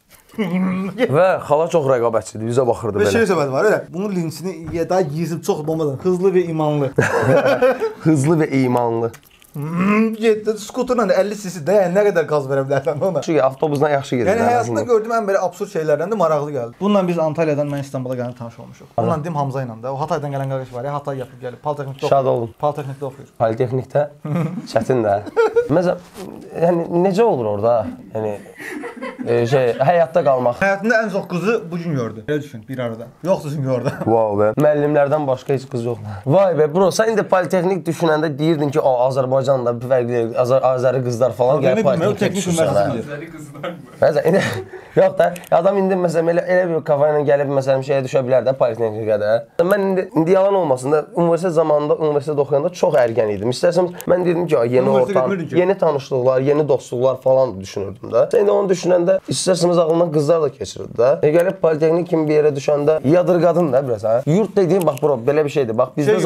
Speaker 8: Və xala çox rəqabətçidir, bizə baxırdı belə.
Speaker 1: Və şey söhbəti var, elə. Bunun linsini daha gizib çox bombadan, hızlı və imanlı.
Speaker 8: Hızlı və imanlı.
Speaker 1: Getdi, skuterla 50 cc də, yəni nə qədər qaz verə bilərsən ona.
Speaker 8: Çünki avtobusdan yaxşı gedir.
Speaker 1: Yəni həyatımda gördüyüm ən belə absurd şeylərdən də maraqlı gəldi. Bununla biz Antalyadan mən İstanbula gəlib tanış olmuşuq. Bununla deyim Hamza ilə də. O Hataydan gələn qardaş var ya, Hatay yapıb gəlib. Politexnikdə
Speaker 8: Şad olun.
Speaker 1: Politexnikdə oxuyur.
Speaker 8: Politexnikdə çətin də. Məsələn, yəni necə olur orada? Yəni həyatda qalmaq.
Speaker 1: Həyatında ən çox qızı bu gün gördü. Elə düşün, bir arada. Yoxdur çünki orada.
Speaker 8: Wow be. Müəllimlərdən başqa heç qız yoxdur. Vay be, bro, sən indi politexnik düşünəndə deyirdin ki, Azərbaycanda fərqli Azəri qızlar falan gəlib politexnik düşünürlər. Yox da, adam indi məsələn elə bir kafa ilə gəlib məsələn şeyə düşə bilər də politexnikədə. Mən indi yalan olmasın da universitet zamanında universitet oxuyanda çox ərgən idim. İstərsəm mən dedim ki, yeni ortam, yeni tanışlıqlar, yeni dostluqlar falan düşünürdüm də. Sən də onu düşünəndə istərsəniz ağlından qızlar da keçirirdi də. Gəlib politexnik kimi bir yerə düşəndə yadırqadın da biraz ha. Yurt dediyin bax bro belə bir şeydir. Bax bizdə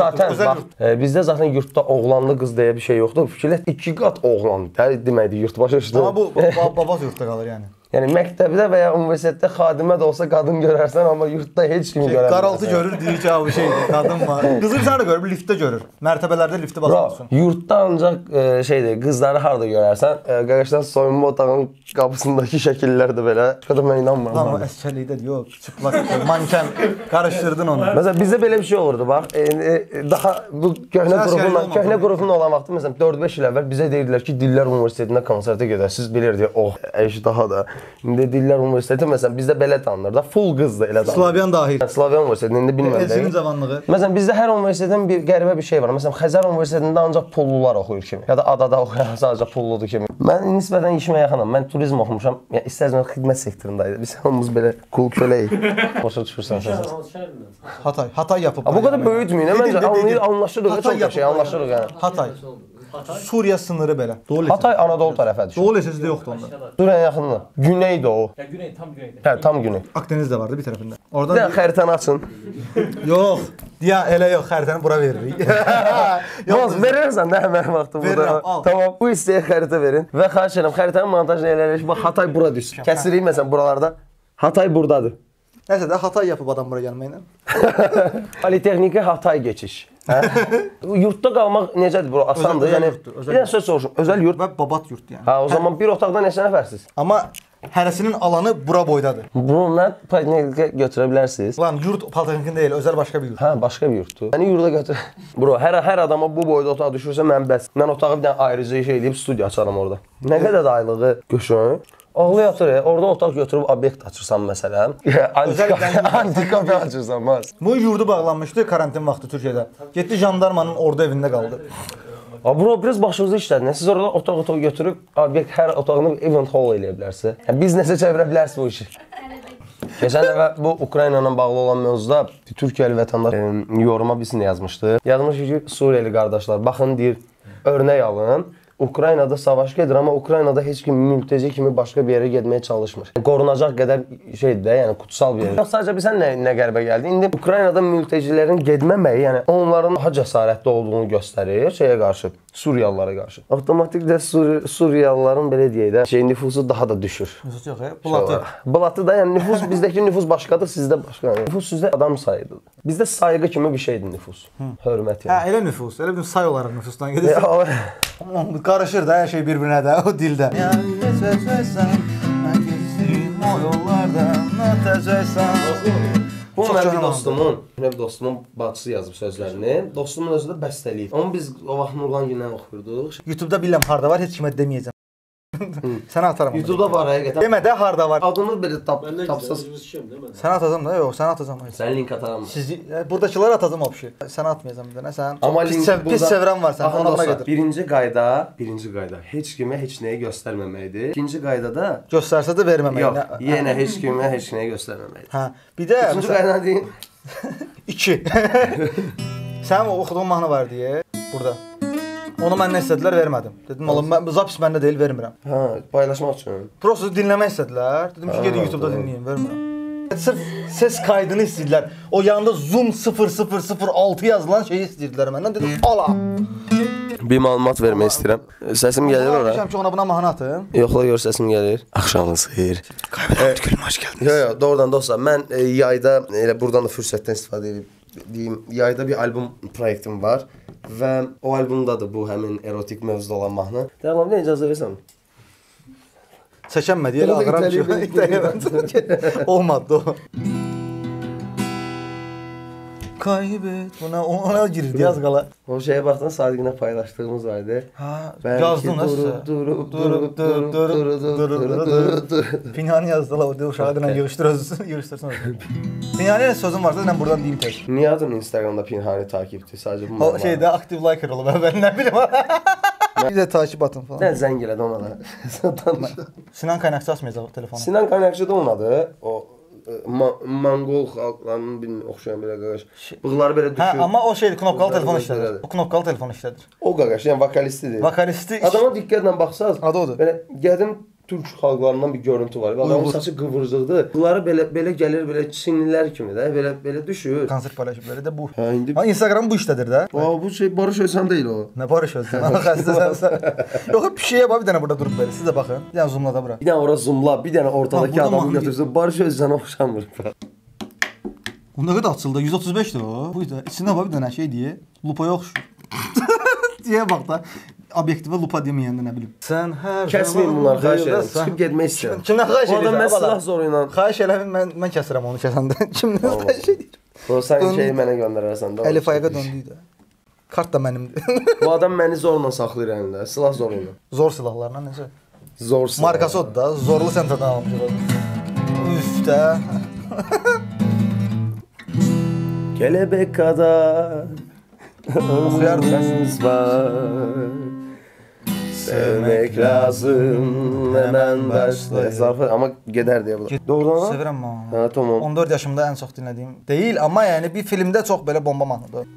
Speaker 8: zaten yurtda oğlanlı qız deyə bir şey yoxdur. Fikirləş 2 qat oğlan deməkdir yurt başa düşdün.
Speaker 1: Amma bu babaz yurtda qalır yəni.
Speaker 8: Yəni məktəbdə və ya universitetdə xadimə də olsa qadın görərsən, amma yurtda heç kim görəmir.
Speaker 1: Qaraltı görür, deyir ki, bu şeydir, qadın var. Qızı sən də görür, liftdə görür. Mərtəbələrdə liftə basırsan.
Speaker 8: Yurtda ancaq şeydir, qızları harda görərsən, qardaşlar soyunma otağının qapısındakı şəkillər də belə. Çıxada mən inanmıram.
Speaker 1: Amma əskərlikdə yox, çıplaq, manken qarışdırdın onu.
Speaker 8: Məsələn, bizdə belə bir şey olurdu, bax. Daha bu köhnə qrupun olan vaxtı, məsələn, 4-5 il əvvəl bizə deyirdilər ki, Dillər Universitetində konsertə gedəsiniz, bilirdik, daha da. İndi Dillər Universiteti məsələn bizdə belə tanınır da, full qızdır elə tanınır.
Speaker 1: Slavyan dahil.
Speaker 8: Slavyan Universitetində indi bilmirəm.
Speaker 1: Elsinin cavanlığı.
Speaker 8: Məsələn bizdə hər universitetin bir qəribə bir şey var. Məsələn Xəzər Universitetində ancaq pullular oxuyur kimi. Ya da adada oxuyan sadəcə pulludur kimi. Mən nisbətən işimə yaxınam. Mən turizm oxumuşam. Yəni istərsəm xidmət sektorundaydı. Biz hamımız belə kul köləyik. Başa düşürsən sən.
Speaker 1: Hatay yapıb.
Speaker 8: Bu qədər böyütməyin. Məncə anlaşırıq, çox şey anlaşırıq yəni.
Speaker 1: Hatay. Suriya sınırı belə.
Speaker 8: Hatay Anadolu tərəfə düşür.
Speaker 1: Doğu lisesi də yoxdur onda.
Speaker 8: Suriya yaxındır. Güney doğu.
Speaker 2: Ya güney, tam güneydə.
Speaker 8: Hə, tam güney.
Speaker 1: Akdeniz də vardı bir tərəfində.
Speaker 8: Oradan bir xəritəni açın.
Speaker 1: Yox. Deyə elə yox, xəritəni bura veririk.
Speaker 8: Yox, verirsən də həmin vaxtı burada. Tamam, bu hissəyə xəritə verin və xahiş edirəm xəritənin montajını eləyirik. Bax Hatay bura düşsün. Kəsirik məsələn buralarda. Hatay burdadır.
Speaker 1: Nəsə də Hatay yapıb adam bura gəlməklə.
Speaker 8: Politexniki Hatay keçiş. Yurtda qalmaq necədir bro? Asandır. Yəni bir dənə söz soruşum. Özəl yurt
Speaker 1: və babat yurt yəni.
Speaker 8: Ha, o zaman bir otaqda neçə nəfərsiz?
Speaker 1: Amma hərəsinin alanı bura boydadır.
Speaker 8: Bunu politexnikə götürə bilərsiniz.
Speaker 1: Lan yurt politexnikin deyil, özəl başqa bir yurt.
Speaker 8: Hə, başqa bir yurtdur. Yəni yurda götür. Bro, hər adama bu boyda otaq düşürsə mən bəs. Mən otağı bir dənə ayrıca şey eləyib studiya açaram orada. Nə qədər də aylığı göşün? Ağlayatır ya. Orada otaq götürüb obyekt açırsan məsələn. Antikafe açırsan mas.
Speaker 1: Bu yurdu bağlanmışdı karantin vaxtı Türkiyədə. Getdi jandarmanın orada evində qaldı.
Speaker 8: Bro, biraz başınızı işlədin. Siz orada otaq götürüb obyekt hər otağını event hall eləyə bilərsiniz. Biznesə çevirə bilərsiniz bu işi. Keçən dəfə bu Ukrayna ilə bağlı olan mövzuda Türkiyəli vətəndaş yoruma birisini yazmışdı. Yazmış ki, Suriyeli qardaşlar, baxın deyir, örnək alın. Ukraynada savaş gedir, amma Ukraynada heç kim mülteci kimi başqa bir yerə getməyə çalışmır. Qorunacaq qədər şeydir də, yəni kutsal bir yer. Yox, sadəcə bilsən nə qəribə gəldi? İndi Ukraynada mültecilərin getməməyi, yəni onların daha cəsarətli olduğunu göstərir şeyə qarşı, Suriyalılara qarşı. Avtomatikdə Suriyalıların belə deyək də, nüfusu daha da düşür.
Speaker 1: Nüfus yox, Bulatı.
Speaker 8: Bulatı da, yəni nüfus, bizdəki nüfus başqadır, sizdə başqa. Nüfus sizdə adam sayıdır. Bizdə sayğı kimi bir şeydir nüfus. Hörmət yəni.
Speaker 1: Hə, elə nüfus, elə bir say olaraq nüfusdan gedirsən. Qarışır da hər şey bir-birinə də o dildə.
Speaker 8: Bu mənim dostumun bacısı yazıb sözlərini. Dostumun özü də bəstəliyib. Amma biz o vaxt Nurlan gündən oxuyurduq.
Speaker 1: YouTube'da biləm harda var, heç kimə deməyəcəm. Sənə atarım.
Speaker 8: YouTube'da var həqiqətən.
Speaker 1: Demə də harda var.
Speaker 8: Adını belə tapsaz.
Speaker 1: Sənə atacam da, yox, sənə atacam.
Speaker 8: Sən link ataram.
Speaker 1: Buradakilar atacam opşi. Sənə atmayacam bir dənə. Sən
Speaker 8: amma
Speaker 1: pis sevirən var sən. Ona gedir.
Speaker 8: Birinci qayda heç kimə heç nəyi göstərməməkdir. İkinci qaydada
Speaker 1: göstərsə də verməmək.
Speaker 8: Yox, yenə heç kimə heç nəyi göstərməməkdir.
Speaker 1: Hə. Bir də
Speaker 8: üçüncü qayda deyin.
Speaker 1: 2. Sən oxuduğun mahnı var deyə burada. Onu məndən istədilər, vermədim. Dedim, oğlum, zapis məndə deyil, vermirəm.
Speaker 8: Hə, paylaşmaq üçün.
Speaker 1: Prosta dinləmək istədilər. Dedim ki, gedin YouTube'da dinləyin, vermirəm. Sırf ses kaydını istədilər. O yanında Zoom 0006 yazılan şeyi istəyirdilər məndən. Dedim, ala!
Speaker 8: Bir məlumat vermək istəyirəm. Səsim gəlir ora?
Speaker 1: Deyəcəm ki, ona buna mahnı atın.
Speaker 8: Yoxla gör, səsim gəlir. Axşamınız xeyir.
Speaker 1: Qaybət gülüm, hoş gəldiniz.
Speaker 8: Yox, doğrudan dostlar, mən yayda, elə buradan da fürsətdən istifadə edib, deyim, yayda bir albüm proyektim var. Və o albümdadır bu həmin erotik mövzuda olan mahnı. Dəvam nə icazə versən?
Speaker 1: Çəkənmədi, elə ağıram ki. Olmadı o. Kaybet, ona girirdi, yaz qala.
Speaker 8: O şeyə baxdan Sadiqlə paylaşdığımız vardı.
Speaker 1: Yazdın nasıl? Durub. Pinhani yazdılar, o uşağı ilə yığışdırsın. Pinhani sözüm varsa mən buradan deyim tək.
Speaker 8: Niyə adın Instagramda Pinhani takipdir? Sadəcə bu
Speaker 1: o şeydə aktiv liker olub, mən nə bilim. Bir də takip atın falan.
Speaker 8: Nə zəng elədi ona da.
Speaker 1: Sinan Qaynaqçı açmayacaq telefonu.
Speaker 8: Sinan Qaynaqçı da onadı. O Mongol xalqlarının oxşayan belə qaqaş. Bığları belə düşür.
Speaker 1: Hə, amma o şeydir, knopkalı telefon işlədir. O knopkalı telefon işlədir.
Speaker 8: O qaqaş, yəni vokalistidir.
Speaker 1: Vokalisti.
Speaker 8: Adama diqqətlə baxsaz,
Speaker 1: adı odur.
Speaker 8: Belə qədim türk xalqlarından bir görüntü var. Adamın saçı qıvırcıqdır. Bunları belə gəlir, belə Çinlilər kimi də, belə düşür.
Speaker 1: Konsert paylaşımları da bu.
Speaker 8: Hə, indi
Speaker 1: Instagram bu işlədir də.
Speaker 8: Bu şey Barış Özcan deyil o.
Speaker 1: Nə Barış Özcan? Xəstəsən. Yox, bir şeyə bax, bir dənə burada durub belə. Siz də baxın. Bir dənə zoomla da bura.
Speaker 8: Bir dənə ora zoomla, bir dənə ortadakı adamı götürsə Barış Özcana oxşamır.
Speaker 1: O nə qədər açıldı? 135-dir o. Bu da içində bax bir dənə şey deyə, lupaya oxşur. Deyə bax da. Obyektivə lupa deməyəndə nə bilim. Sən hər
Speaker 8: kəsməyin bunlar, xahiş edirəm. Çıxıb getmək istəyirəm.
Speaker 1: Kimdən xahiş edirəm?
Speaker 8: O adam mən silah zoru ilə.
Speaker 1: Xahiş edirəm, mən kəsirəm onu kəsəndə. Kimdən xahiş edirəm?
Speaker 8: O sən şeyi mənə göndərərsən də.
Speaker 1: Əlif ayağa döndü də. Kart da mənimdir.
Speaker 8: Bu adam məni zorla saxlayır əlində, silah zoru ilə.
Speaker 1: Zor silahlarla necə?
Speaker 8: Zor silah.
Speaker 1: Markası odur da, zorlu sentradan almışıq. Üf də.
Speaker 8: Kelebek kadar
Speaker 1: ömrümüz
Speaker 8: var. Sevmek lazım hemen başla. Ama gedər deyə bu. Doğrudan mı?
Speaker 1: Sevirəm mən.
Speaker 8: Hə, tamam.
Speaker 1: 14 yaşımda ən çox dinlədiyim deyil, amma yəni bir filmdə çox belə bomba mahnıdır.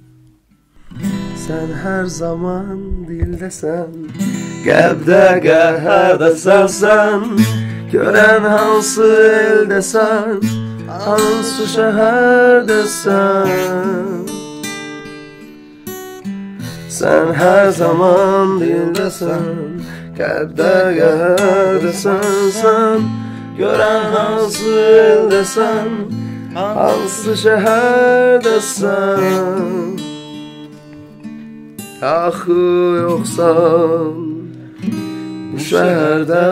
Speaker 8: Sen her zaman dildəsən, qəlbdə qəhərdəsən sen, görən hansı eldəsən, hansı şəhərdəsən. Sen her zaman dildəsən, qəlbdə qəhərdəsən sen, görən hansı eldəsən, hansı şəhərdəsən. Axı yoxsan bu şəhərdə.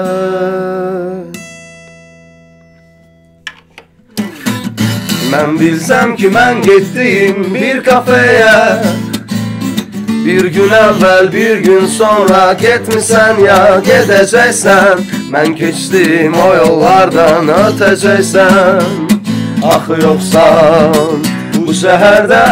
Speaker 8: Mən bilsəm ki, mən getdiyim bir kafeye, Bir gün əvvəl, bir gün sonra getmisən ya gedəcəksən. Mən keçdim o yollardan ötəcəksən. Axı yoxsan bu şəhərdə.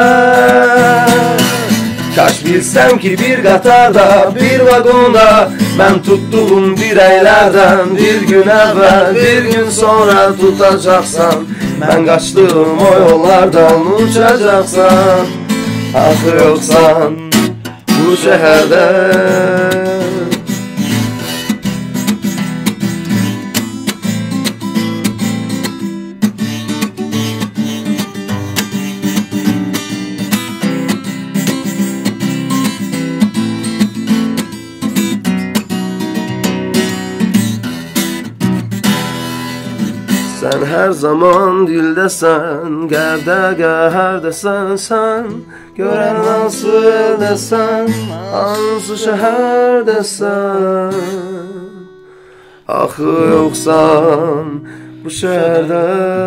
Speaker 8: Kaş bilsəm ki bir qatarda, bir vaqonda mən tutduğum dirəklərdən bir gün əvvəl, bir gün sonra tutacaqsan. Mən qaçdım o yollardan uçacaqsan. Axı yoxsan bu şəhərdə. Sən hər zaman dildəsən, qəlbdə qəhərdəsən sən. Görən hansı eldəsən, hansı şəhərdəsən. Axı yoxsan bu şəhərdə.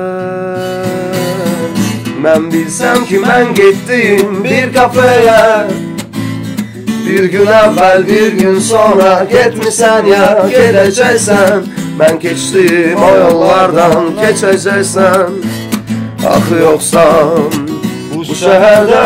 Speaker 8: Mən bilsəm ki mən getdim bir kafeyə. Bir gün əvvəl, bir gün sonra getmisən ya gedəcəksən. Mən keçdim o yollardan keçəcəksən. Axı yoxsan bu şəhərdə.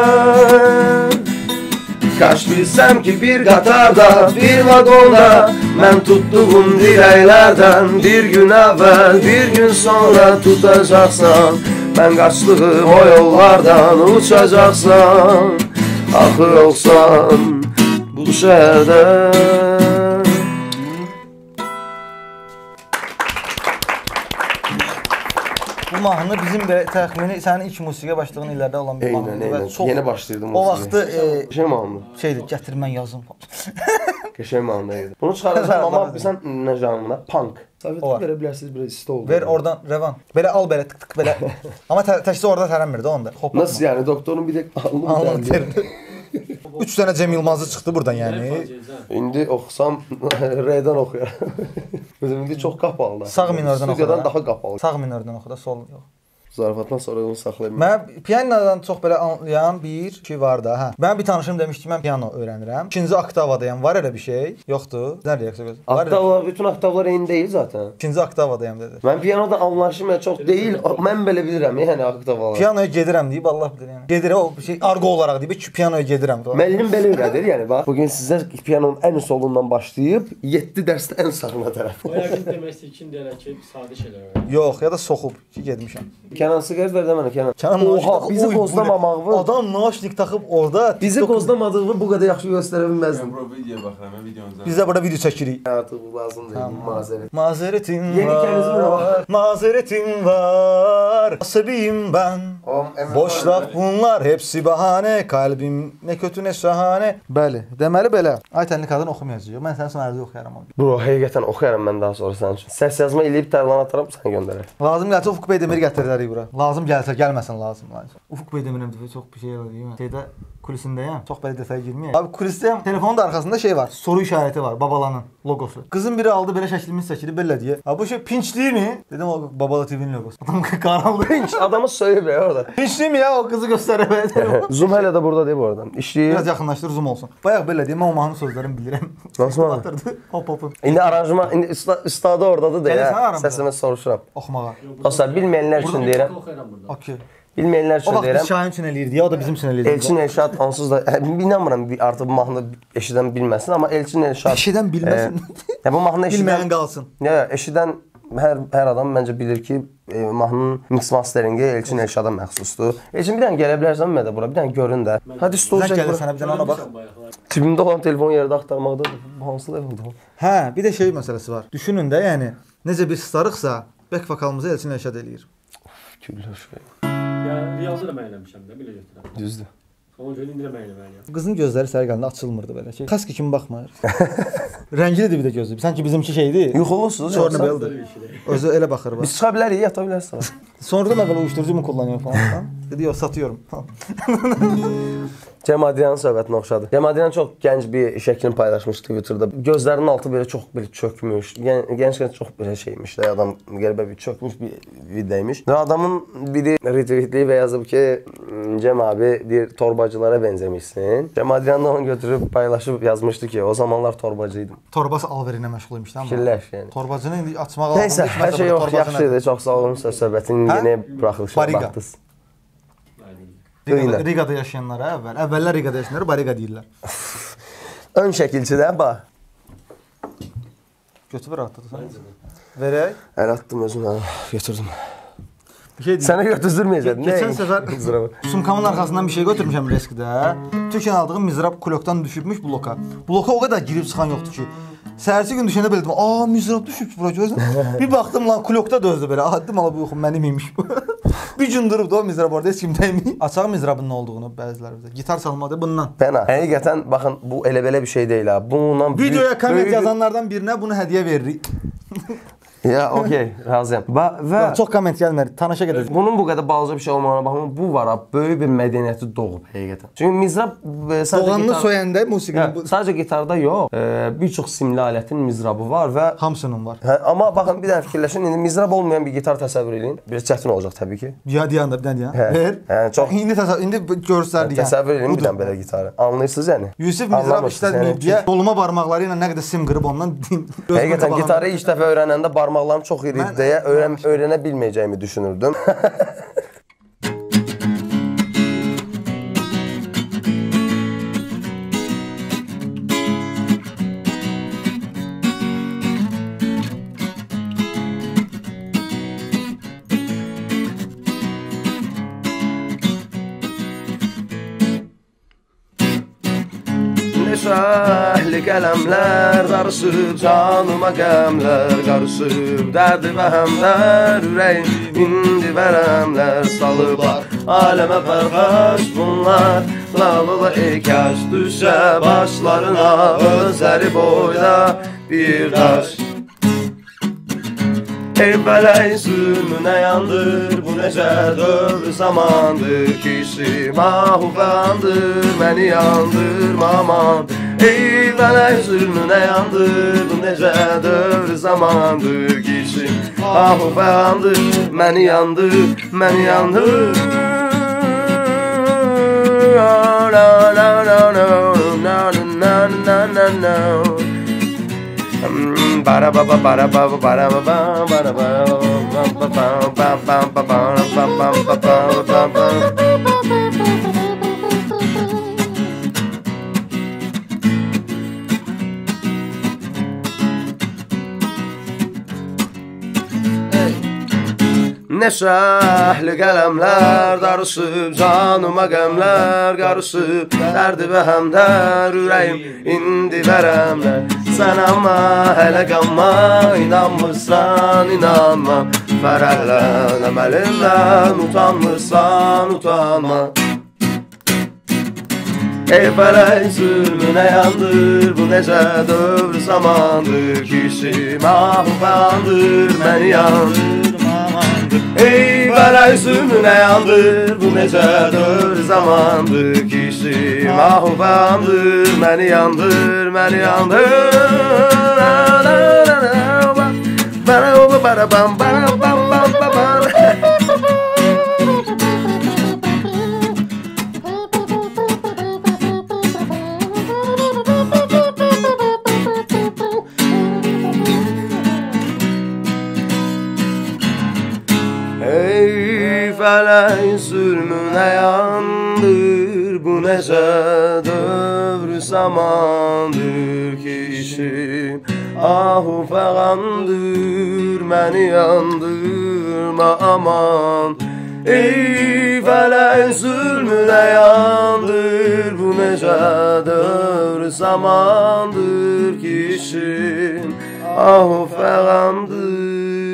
Speaker 8: Kaş bilsəm ki bir qatarda, bir vaqonda mən tutduğum dirəklərdən bir gün əvvəl, bir gün sonra tutacaqsan. Mən qaçdığım o yollardan uçacaqsan. Axı yoxsan bu şəhərdə.
Speaker 1: Bu mahnı bizim belə təxmini sənin ilk musiqiyə başladığın illərdə olan bir mahnıdır.
Speaker 8: Eynən, yeni başlayırdım
Speaker 1: o vaxtı
Speaker 8: şey mahnı.
Speaker 1: Şeydir, gətir mən yazım.
Speaker 8: Qəşəng mahnı idi. Bunu çıxaracağam amma bilsən nə janrına? Punk. Sovetdə verə bilərsiniz, biraz isti oldu.
Speaker 1: Ver oradan Revan. Belə al belə tık tık belə. Amma təkcə orada tərənmirdi onda.
Speaker 8: Nasıl yəni? Doktorun bir də alnı
Speaker 1: tərdi. 3 dənə Cem Yılmazı çıxdı buradan yəni.
Speaker 8: İndi oxusam R'dən oxuyar. İndi çox qapalı.
Speaker 1: Sağ minördən oxu.
Speaker 8: Studiyadan daha qapalı.
Speaker 1: Sağ minördən oxu da sol yox.
Speaker 8: Zarafatdan sonra onu saxlayım.
Speaker 1: Mən pianodan çox belə anlayan bir şey var da, hə. Mən bir tanışım demişdi ki, mən piano öyrənirəm. 2-ci oktavadayam. Var elə bir şey? Yoxdur. Nə reaksiya göstərir?
Speaker 8: Oktavlar, bütün oktavlar eyni deyil zaten.
Speaker 1: 2-ci oktavadayam dedi.
Speaker 8: Mən pianoda anlaşım çox deyil. Mən belə bilirəm, yəni oktavalar.
Speaker 1: Pianoya gedirəm deyib Allah bilir yəni. Gedirəm o şey argo olaraq deyib ki, pianoya gedirəm.
Speaker 8: Müəllim belə öyrədir, yəni bax. Bu gün sizə pianonun ən solundan başlayıb 7 dərsdə ən sağına tərəf.
Speaker 11: O yəqin deməsi üçün deyirlər ki, sadə şeylər öyrənir.
Speaker 1: Yox, ya da soxub ki, getmişəm.
Speaker 8: Kenan siqaret ver də mənə Kenan.
Speaker 1: Oha,
Speaker 8: bizi qozlamamağımı.
Speaker 1: Adam naşnik taxıb orada.
Speaker 8: Bizi qozlamadığımı bu qədər yaxşı göstərə bilməzdim.
Speaker 3: Mən bura videoya baxıram, videonuzdan.
Speaker 1: Biz də burada video çəkirik.
Speaker 8: Artıq bu lazım deyil, mazeret.
Speaker 1: Mazeretin
Speaker 8: Yeni hikayənizə bax.
Speaker 1: Mazeretin var. Asabiyim ben. Boş laf bunlar hepsi bahane. Kalbim ne kötü ne şahane. Bəli, deməli belə. Aytənli qadın oxumayacaq. Mən sənin sənədi oxuyaram.
Speaker 8: Bro, həqiqətən oxuyaram mən daha sonra sənin üçün. Səs yazma eləyib tərlan atarım, sən göndərər.
Speaker 1: Lazım gəlsə Ufuk Beydemir gətirərik bura. Lazım gəlsə, gəlməsən lazım. Ufuk Beydemir'in çox bir şey var deyim. Şeydə kulisindəyəm. Çox belə detaya girməyək. Abi kulisdəyəm. Telefonun da arxasında şey var. Soru işarəti var. Babalanın logosu. Qızın biri aldı belə şəklimiz çəkilib belə deyə. Abi bu şey pinçliymi? Dedim o Babala TV'nin logosu. Adam qaranlıq.
Speaker 8: Pinç adamı söyüb ya orada.
Speaker 1: Pinçliymi ya o qızı göstərə.
Speaker 8: Zoom hələ də burada deyib oradan. İşləyir.
Speaker 1: Biraz yaxınlaşdır zoom olsun. Bayaq belə deyim, mən o mahnı sözlərini bilirəm.
Speaker 8: Nasıl mahnı?
Speaker 1: Hop hop.
Speaker 8: İndi aranjman, indi ustadı oradadır deyə səsimi soruşuram.
Speaker 1: Oxumağa.
Speaker 8: Dostlar, bilməyənlər üçün deyirəm.
Speaker 1: Okey.
Speaker 8: Bilməyənlər üçün deyirəm.
Speaker 1: O vaxt Şahin üçün eləyirdi ya, o da bizim üçün eləyirdi.
Speaker 8: Elçin Elşad onsuz da inanmıram artıq mahnı eşidən bilməsin, amma Elçin Elşad
Speaker 1: eşidən bilməsin.
Speaker 8: Ya bu mahnı eşidən
Speaker 1: bilməyən qalsın.
Speaker 8: Ya eşidən hər adam məncə bilir ki, mahnının mix masteringi Elçin Elşada məxsusdur. Elçin bir dənə gələ bilərsən mənə bura, bir dənə görün də. Hadi stol çək bura.
Speaker 1: Sənə bir dənə ona bax.
Speaker 8: Cibimdə olan telefon yerdə axtarmaqdadır. Hansı leveldə?
Speaker 1: Hə, bir də şey məsələsi var. Düşünün də, yəni necə biz starıqsa, back vokalımızı Elçin Elşad eləyir.
Speaker 8: Gülüş.
Speaker 11: Ya riyazı da mən eləmişəm də, belə götürəm.
Speaker 8: Düzdür.
Speaker 11: Ona görə indi də mən eləməliyəm.
Speaker 1: Qızın gözləri səhər gələndə açılmırdı belə şey. Kaski kimi baxmır. Rəngli də bir də gözü. Sanki bizimki şeydi.
Speaker 8: Yuxulusuz.
Speaker 1: Çornabeldir. Özü elə baxır bax.
Speaker 8: Biz çıxa bilərik, yata bilərsən.
Speaker 1: Sonra da mən belə uyuşturucu mu kullanıyorum falan. Dedi, yox, satıyorum.
Speaker 8: Cem Adrian'ın söhbətinə oxşadı. Cem Adrian çox gənc bir şəklini paylaşmış Twitter'da. Gözlərinin altı belə çox belə çökmüş. Gənc çox belə şeymiş də, adam qəribə bir çökmüş bir videoymuş. Və adamın biri retweetləyib və yazıb ki, Cem abi deyir, torbacılara bənzəmişsin. Cem Adrian da onu götürüb paylaşıb yazmışdı ki, o zamanlar torbacıydım.
Speaker 1: Torbası alverinə məşğul imiş, tamam mı?
Speaker 8: Fikirləş yəni.
Speaker 1: Torbacını indi açmağa
Speaker 8: neysə, hər şey yox, yaxşıdır. Çox sağ olun, söhbətin yeni buraxılışına baxdınız.
Speaker 1: Rigada yaşayanlara əvvəllər Rigada yaşayanlara Bariga deyirlər.
Speaker 8: Ön şəkilçidə bax.
Speaker 1: Götür atdın. Verək.
Speaker 8: Əl atdım özümə, götürdüm. Sənə götürdürməyəcəm.
Speaker 1: Keçən səfər sumkamın arxasından bir şey götürmüşəm Reskidə. Türkiyədən aldığım mizrab kulokdan düşübmüş bloka. Bloka o qədər girib çıxan yoxdur ki. Səhərsi gün düşəndə belə dedim, aa mizrab düşüb bura görürsən. Bir baxdım lan kulokda dözdü belə. Dedim ala bu yoxum mənim imiş bu. Bir gün durubdu o mizrab orada heç kim dəyməyib. Açaq mizrabın nə olduğunu bəziləri bizə. Gitar çalmadı bundan.
Speaker 8: Bəna. Həqiqətən baxın bu elə-belə bir şey deyil ha. Bununla
Speaker 1: videoya komment yazanlardan birinə bunu hədiyyə veririk.
Speaker 8: Ya, okey, razıyam. Və
Speaker 1: çox komment gəlmir, tanışa gedəcək.
Speaker 8: Bunun bu qədər balaca bir şey olmağına baxma, bu var ha, böyük bir mədəniyyəti doğub həqiqətən. Çünki mizrab
Speaker 1: doğanını soyanda musiqinin
Speaker 8: sadəcə gitarda yox, bir çox simli alətin mizrabı var və
Speaker 1: hamısının var.
Speaker 8: Amma baxın bir dənə fikirləşin, indi mizrab olmayan bir gitar təsəvvür edin. Biraz çətin olacaq təbii ki.
Speaker 1: Ya deyəndə bir dənə deyən. Ver.
Speaker 8: Çox
Speaker 1: indi görsərdik.
Speaker 8: Təsəvvür edin bir dənə belə gitarı. Anlayırsınız yəni?
Speaker 1: Yusif mizrab işlətməyib deyə dolma barmaqları ilə nə qədər sim qırıb ondan.
Speaker 8: Həqiqətən gitarı ilk dəfə öyrənəndə barmaqlarım çox iri idi deyə öyrənə bilməyəcəyimi düşünürdüm. Şəhli qələmlər qarışıb, canıma qəmlər qarışıb, dərdi və həmlər, ürəyim indi vərəmlər salıblar, aləmə pərxəş bunlar, lalılı eykaş düşə başlarına, özləri boyda bir daş. Ey fələk zülmünə yandır, bu necə dövr zamandır, kişi mahuflandır, məni yandırma aman. Ey fələk zülmünə yandır, bu necə dövr zamandır, kişi mahuflandır, məni yandır, məni yandır. Para ba ba para ba ba para ba ba para ba ba ba ba ba ba. Ne şəhli qələmlər darışıb, canıma qəmlər qarışıb, dərdi və həmdər, ürəyim indi vərəmlər. Sən amma hələ qanma, inanmırsan, inanma, fərəhlən əməlindən, utanmırsan, utanma. Ey fələk zülmünə yandır, bu necə dövr zamandır, kişi mahuflandır, məni yandırma amandır. Ey fələk zülmünə yandır, bu necə dövr zamandır, kişi mahuflandır, məni yandır, məni yandır. Ey fələk zülmünə yandır, bu necə dövr zamandır, kişim ahu fəğandır, məni yandırma aman. Ey fələk zülmünə yandır, bu necə dövr zamandır, kişim ahu fəğandır.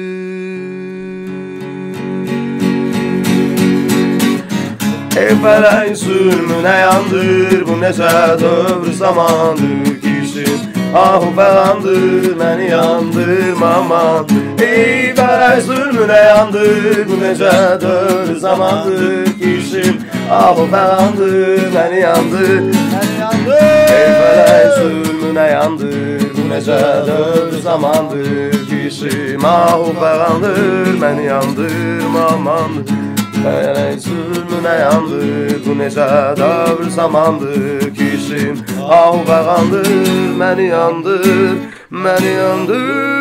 Speaker 8: Ey fələk zülmünə yandır, bu necə dövr zamandır, kişim Ah fəqandır, məni yandırma aman. Ey fərəz zülmünə yandır, bu necə dövr zamandır ki işim. Ah fəqandır, məni yandır, məni yandır. Ey fərəz zülmünə yandır, bu necə dövr zamandır ki işim. Ah fəqandır, məni yandırma amandır. Fərəz zülmünə yandır, bu necə dövr zamandır ki işim. Ah fəqandır, məni yandır, məni yandır.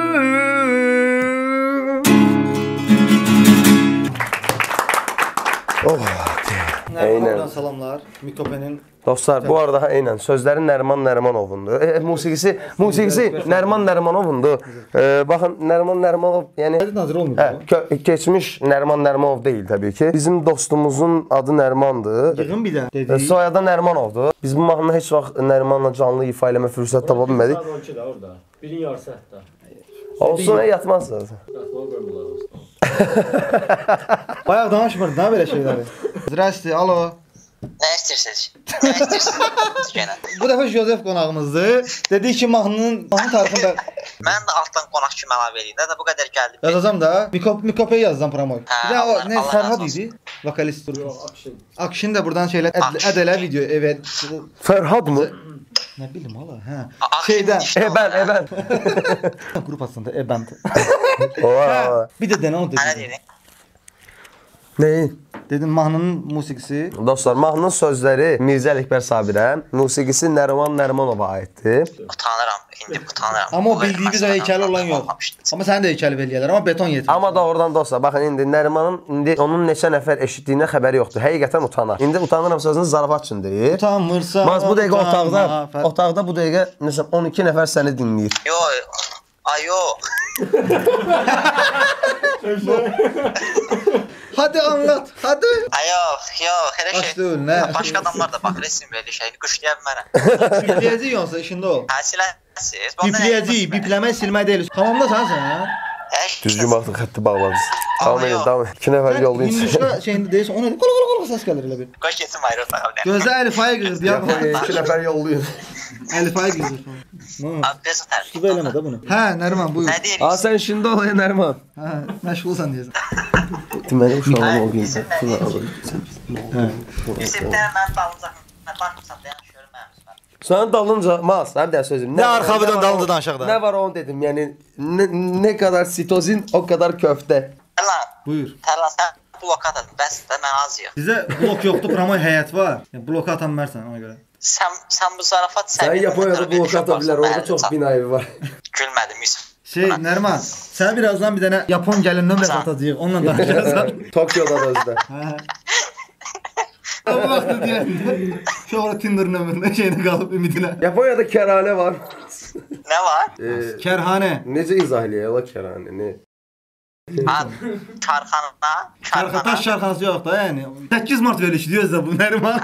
Speaker 1: Nəriman salamlar. Mikopenin
Speaker 8: Dostlar, bu arada eynən sözləri Nəriman Nərimanovundur. Musiqisi Nəriman Nərimanovundur. Baxın, Nəriman Nərimanov, yəni
Speaker 1: nazir olmuyor.
Speaker 8: Keçmiş Nəriman Nərimanov deyil təbii ki. Bizim dostumuzun adı Nərimandır.
Speaker 1: Yığın bir də.
Speaker 8: Soyadı Nərimanovdur. Biz bu mahnını heç vaxt Nərimanla canlı ifa eləmə fürsət tapa bilmədik.
Speaker 11: Saat 12 də orada. Birin yarısı hətta.
Speaker 8: Olsun, yatmaz zaten.
Speaker 11: Yatmalı görmürlər olsun.
Speaker 1: Bayaq danışmırdı da belə şeyləri. Zdrasti, alo.
Speaker 12: Nə istəyirsiniz? Nə istəyirsiniz?
Speaker 1: Bu dəfə Josef qonağımızdır. Dedik ki, mahnının tarixini
Speaker 12: Mən də altdan qonaq kimi əlavə edeyim də bu qədər gəldim.
Speaker 1: Yazacam da. Mikope'yi yazacam promoy. Bir də o nə Fərhad idi? Vokalist. Akşin də buradan şeylər ədələ video. Evet.
Speaker 8: Fərhad mı?
Speaker 1: Nə bilim hala, hə. Şeydən,
Speaker 8: Ebən.
Speaker 1: Qrupasında Ebən. Bir də denə o dedi.
Speaker 12: Nə dedin?
Speaker 8: Neyi?
Speaker 1: Dedim mahnının musiqisi.
Speaker 8: Dostlar, mahnının sözləri Mirzə Ələkbər Sabirə, musiqisi Nəriman Nərimanova aiddir.
Speaker 12: Utanıram, indi utanıram.
Speaker 1: Amma o bildiyimiz o heykəli olan yox. Amma səni də heykəli eləyərlər, amma beton yetirir.
Speaker 8: Amma da oradan dostlar, baxın indi Nərimanın onun neçə nəfər eşitdiyinə xəbəri yoxdur. Həqiqətən utanır. İndi utanıram sözünü zarafat üçün deyir.
Speaker 1: Utanmırsan.
Speaker 8: Mas bu dəqiqə otaqda bu dəqiqə məsələn 12 nəfər səni dinləyir.
Speaker 12: Yox. Ay yox.
Speaker 1: Hadi anlat, hadi.
Speaker 12: Ay yox, elə şey.
Speaker 1: Açdı önünə.
Speaker 12: Başqa adamlar da bax resim belə şeyini qışlaya bilmərəm.
Speaker 1: Bipləyəcək yonsa işində o.
Speaker 12: Hə, siləsiz.
Speaker 1: Bipləyəcək, bipləmək silmək deyil. Tamamdasan sən?
Speaker 8: Düzgün baxdın, xətti bağladınız. Tamam edin. 2 nəfər yollayın.
Speaker 1: Hinduşka şeyində deyirsən, o nə? Qol səs gəlir elə bir.
Speaker 12: Qoş getsin ayrı otağa.
Speaker 1: Gözdə Əlifaya qızdı ya.
Speaker 8: 2 nəfər yollayın.
Speaker 1: Əlifaya qızdı.
Speaker 12: Abi biraz tərəf.
Speaker 1: Tutub eləmə də bunu. Hə, Nəriman buyur.
Speaker 12: Nə deyirsən?
Speaker 8: Aa sən işində ol ya Nəriman.
Speaker 1: Hə, məşğulsan deyəsən.
Speaker 8: Deməli uşağım o gün.
Speaker 12: Yüzüklər mən dalınca. Mən baxmışam, danışıyorum mən.
Speaker 8: Sənin dalınca, Mas, həm də sözüm.
Speaker 1: Nə arxadan dalınca danışaq da.
Speaker 8: Nə var onu dedim, yəni nə qədər sitozin, o qədər köftə.
Speaker 12: Tərlan.
Speaker 1: Buyur.
Speaker 12: Tərlan, sən blok atın, bəs də mən azıyım.
Speaker 1: Bizə blok yoxdur, promoy həyat var. Yəni blok atan mərsən ona görə.
Speaker 12: Sən bu zarafat
Speaker 8: Sən Yaponiyada blok ata bilər, orada çox bina evi var.
Speaker 12: Gülmədim, Yusuf.
Speaker 1: Nəriman, sənə birazdan bir dənə Yapon gəlin nömrəsi atacağıq, onunla danışacaqsan.
Speaker 8: Tokyoda da özdə.
Speaker 1: O vaxtı deyəndə, sonra Tinder nömrünə şeyinə qalıb ümidinə.
Speaker 8: Yaponiyada kərhanə var.
Speaker 12: Nə var?
Speaker 1: Kərhanə.
Speaker 8: Necə izah eləyək ola kərhanə, nə?
Speaker 12: Karxana.
Speaker 1: Taş şarxanası yox da, yəni. 8 mart verilişi deyirsə bu Nəriman.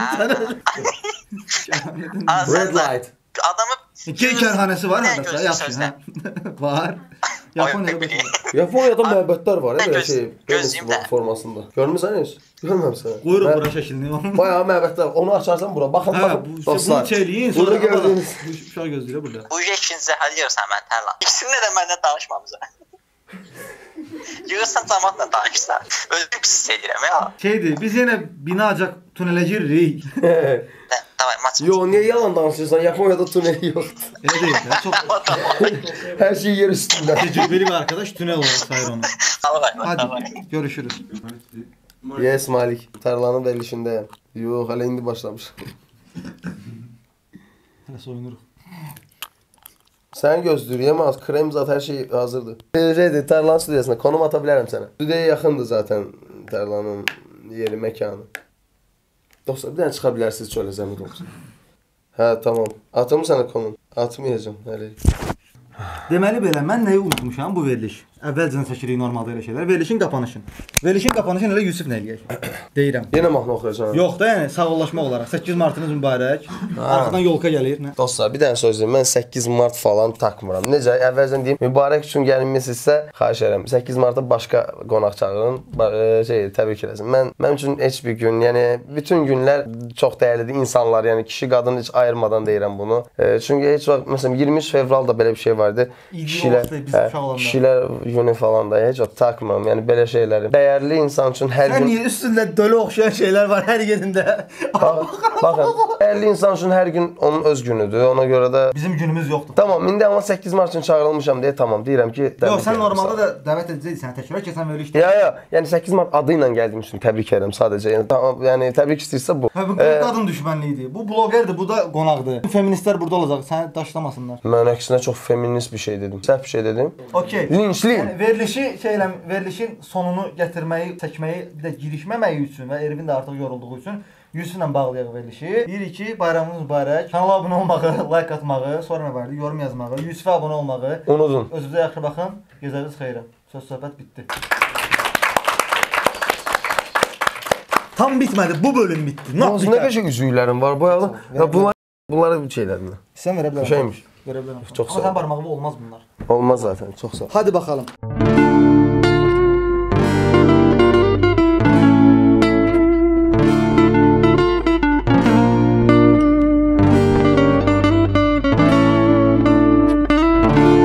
Speaker 8: Red light.
Speaker 12: Adamı
Speaker 1: Gey kərhanəsi var hətta, yaxşı, hə. Var.
Speaker 8: Yaponiyada məbədlər var, belə şey, formasında. Görmüsən heç? Görməmsən.
Speaker 1: Qoyuruq bura şəklini.
Speaker 8: Bayağı məbədlər, onu açarsan bura, baxın, dostlar.
Speaker 1: Bunu çeyliyin, sonra gördüyünüz. Uşaq gözləyir burada.
Speaker 12: Bu ikinci həliyirsən mən Tərlan. İkisini də məndən danışmamıza. Yığırsan cəmatla danışsan. Özüm pis edirəm ya.
Speaker 1: Şeydir, biz yenə binacaq tunelə giririk.
Speaker 8: Yo, niyə yalan danışırsan? Yaponiyada tuneli yoxdur.
Speaker 1: Elə deyil də, çox...
Speaker 8: Hər şey yer üstündə.
Speaker 1: Tecrübeli bir arkadaş tunel olarak sayır onu. Hadi, görüşürüz.
Speaker 8: Yes, Malik. Tərlanın verilişindəyəm. Yox, hələ indi başlamış.
Speaker 1: Hələ soyunuruq.
Speaker 8: Səni gözləyirəm, krem zat, hər şey hazırdır. Şeydir, Tərlanın studiyasına konum ata bilərəm sənə. Studiyaya yaxındır zaten Tərlanın yeri, məkanı. Dostlar, bir dənə çıxa bilərsiniz çölə zəmid olsun. Hə, tamam. Atım sənə konum. Atmayacam, hələ.
Speaker 1: Deməli belə, mən nəyi unutmuşam bu veriliş? Əvvəlcədən çəkirik normalda elə şeylər. Verilişin qapanışın. Verilişin qapanışını elə Yusif nə eləyək? Deyirəm.
Speaker 8: Yenə mahnı oxuyacağam.
Speaker 1: Yox da, yəni sağollaşmaq olaraq 8 martınız mübarək. Arxadan yolka gəlir, nə?
Speaker 8: Dostlar, bir dənə söz deyim. Mən 8 mart falan takmıram. Necə? Əvvəlcədən deyim, mübarək üçün gəlmisinizsə, xahiş edirəm. 8 martda başqa qonaq çağırın. Təbrik eləsin. Mənim üçün heç bir gün, yəni bütün günlər çox dəyərlidir. İnsanlar, yəni kişi, qadın heç ayırmadan deyirəm bunu. Çünki heç vaxt məsələn 23 fevralda belə bir şey vardı. Kişilər günü falan da heç o takmıram. Yəni belə şeyləri. Dəyərli insan üçün hər gün...
Speaker 1: Sən niyə üstündə dölü oxşayan şeylər var hər yerində?
Speaker 8: Baxın, dəyərli insan üçün hər gün onun öz günüdür. Ona görə də...
Speaker 1: Bizim günümüz yoxdur.
Speaker 8: Tamam, indi amma 8 mart üçün çağırılmışam deyə tamam, deyirəm ki...
Speaker 1: Yox, sən normalda da dəvət edəcəksən səni təkrar ki, sən verilişdə...
Speaker 8: Ya, yəni 8 mart adı ilə gəldiyim üçün təbrik edirəm sadəcə. Yəni təbrik istəyirsə bu.
Speaker 1: Bu qadın düşmənliyidir. Bu blogerdir, bu da qonaqdır. Feministlər burada olacaq, səni daşlamasınlar.
Speaker 8: Mən əksinə çox feminist bir şey dedim. Səhv bir şey dedim.
Speaker 1: Okey.
Speaker 8: Linçliyim.
Speaker 1: Verilişin sonunu gətirməyi, çəkməyi, bir də girişməməyi üçün və Ervin də artıq yorulduğu üçün Yusiflə bağlayaq verilişi. Deyirik ki, bayramınız mübarək. Kanala abunə olmağı, like atmağı, sonra nə vardı? Yorum yazmağı, Yusifə abunə olmağı.
Speaker 8: Unudun.
Speaker 1: Özünüzə yaxşı baxın. Gecəniz xeyrə. Söz-söhbət bitdi. Tam bitmədi. Bu bölüm bitdi.
Speaker 8: Nə qəşəng üzüklərim var bu arada. Bunlar bir şeylərdir.
Speaker 1: Sən verə bilərəm.
Speaker 8: Şeymiş.
Speaker 1: Verə bilərəm.
Speaker 8: Çox sağ ol.
Speaker 1: Amma sən barmağında olmaz bunlar.
Speaker 8: Olmaz zaten. Çox sağ ol.
Speaker 1: Hadi bakalım.